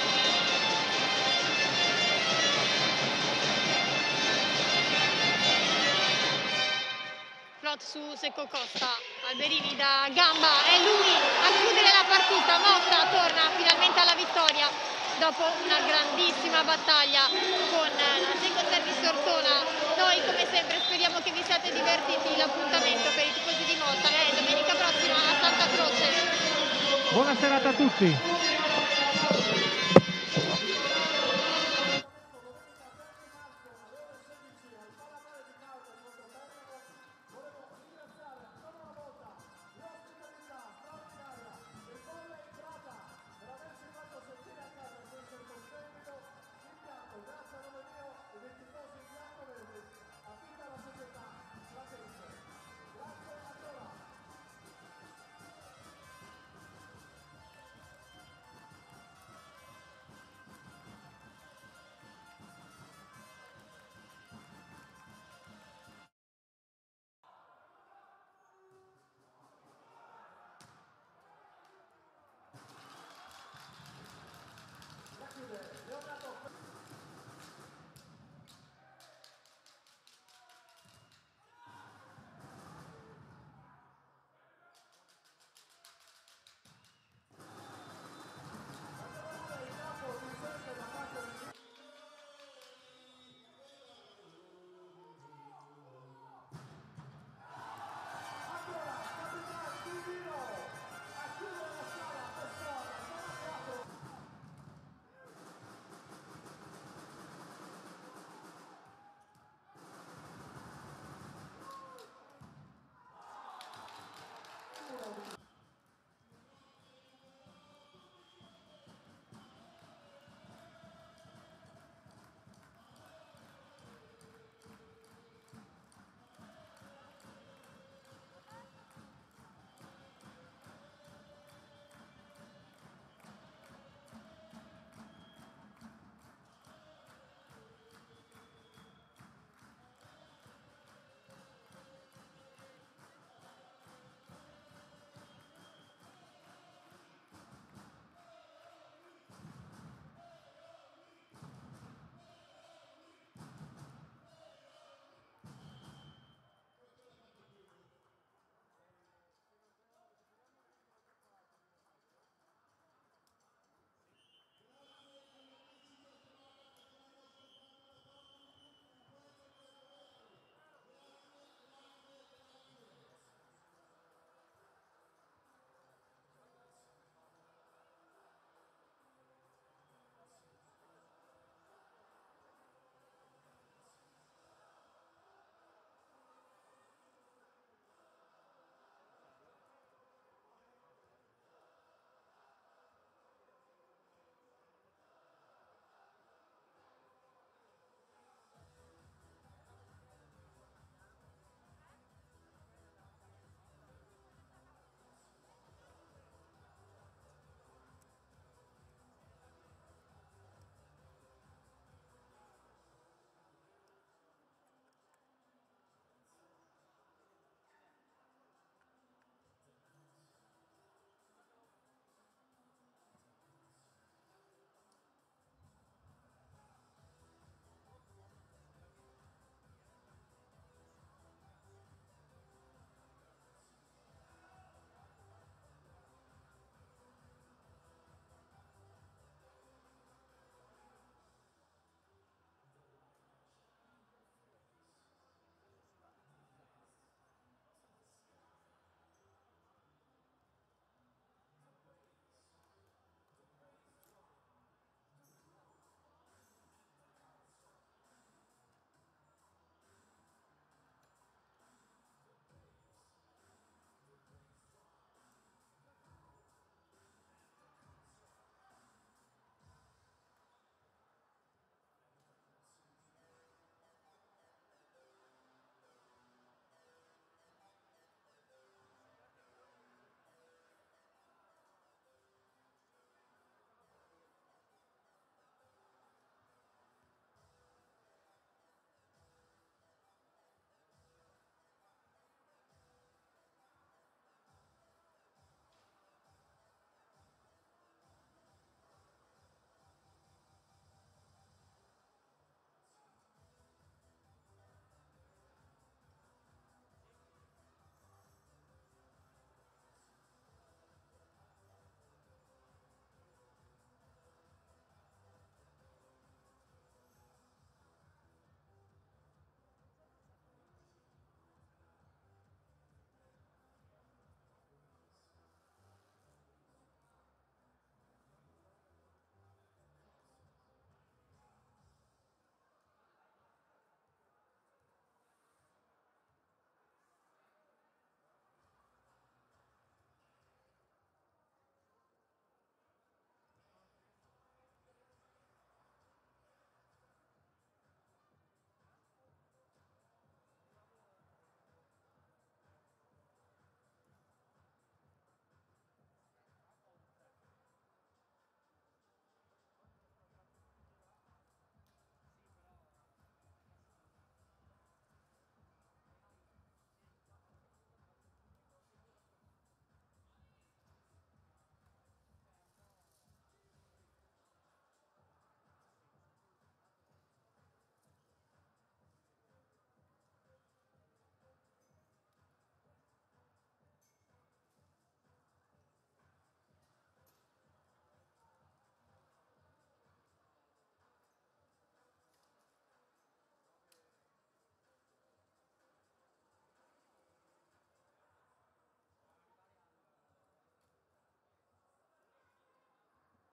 Su Seccocosta, Alberini da Gamba, è lui a chiudere la partita. Motta torna finalmente alla vittoria dopo una grandissima battaglia con la Seco Service Ortona. Noi come sempre speriamo che vi siate divertiti. L'appuntamento per i tifosi di Motta è domenica prossima a Santa Croce. Buona serata a tutti.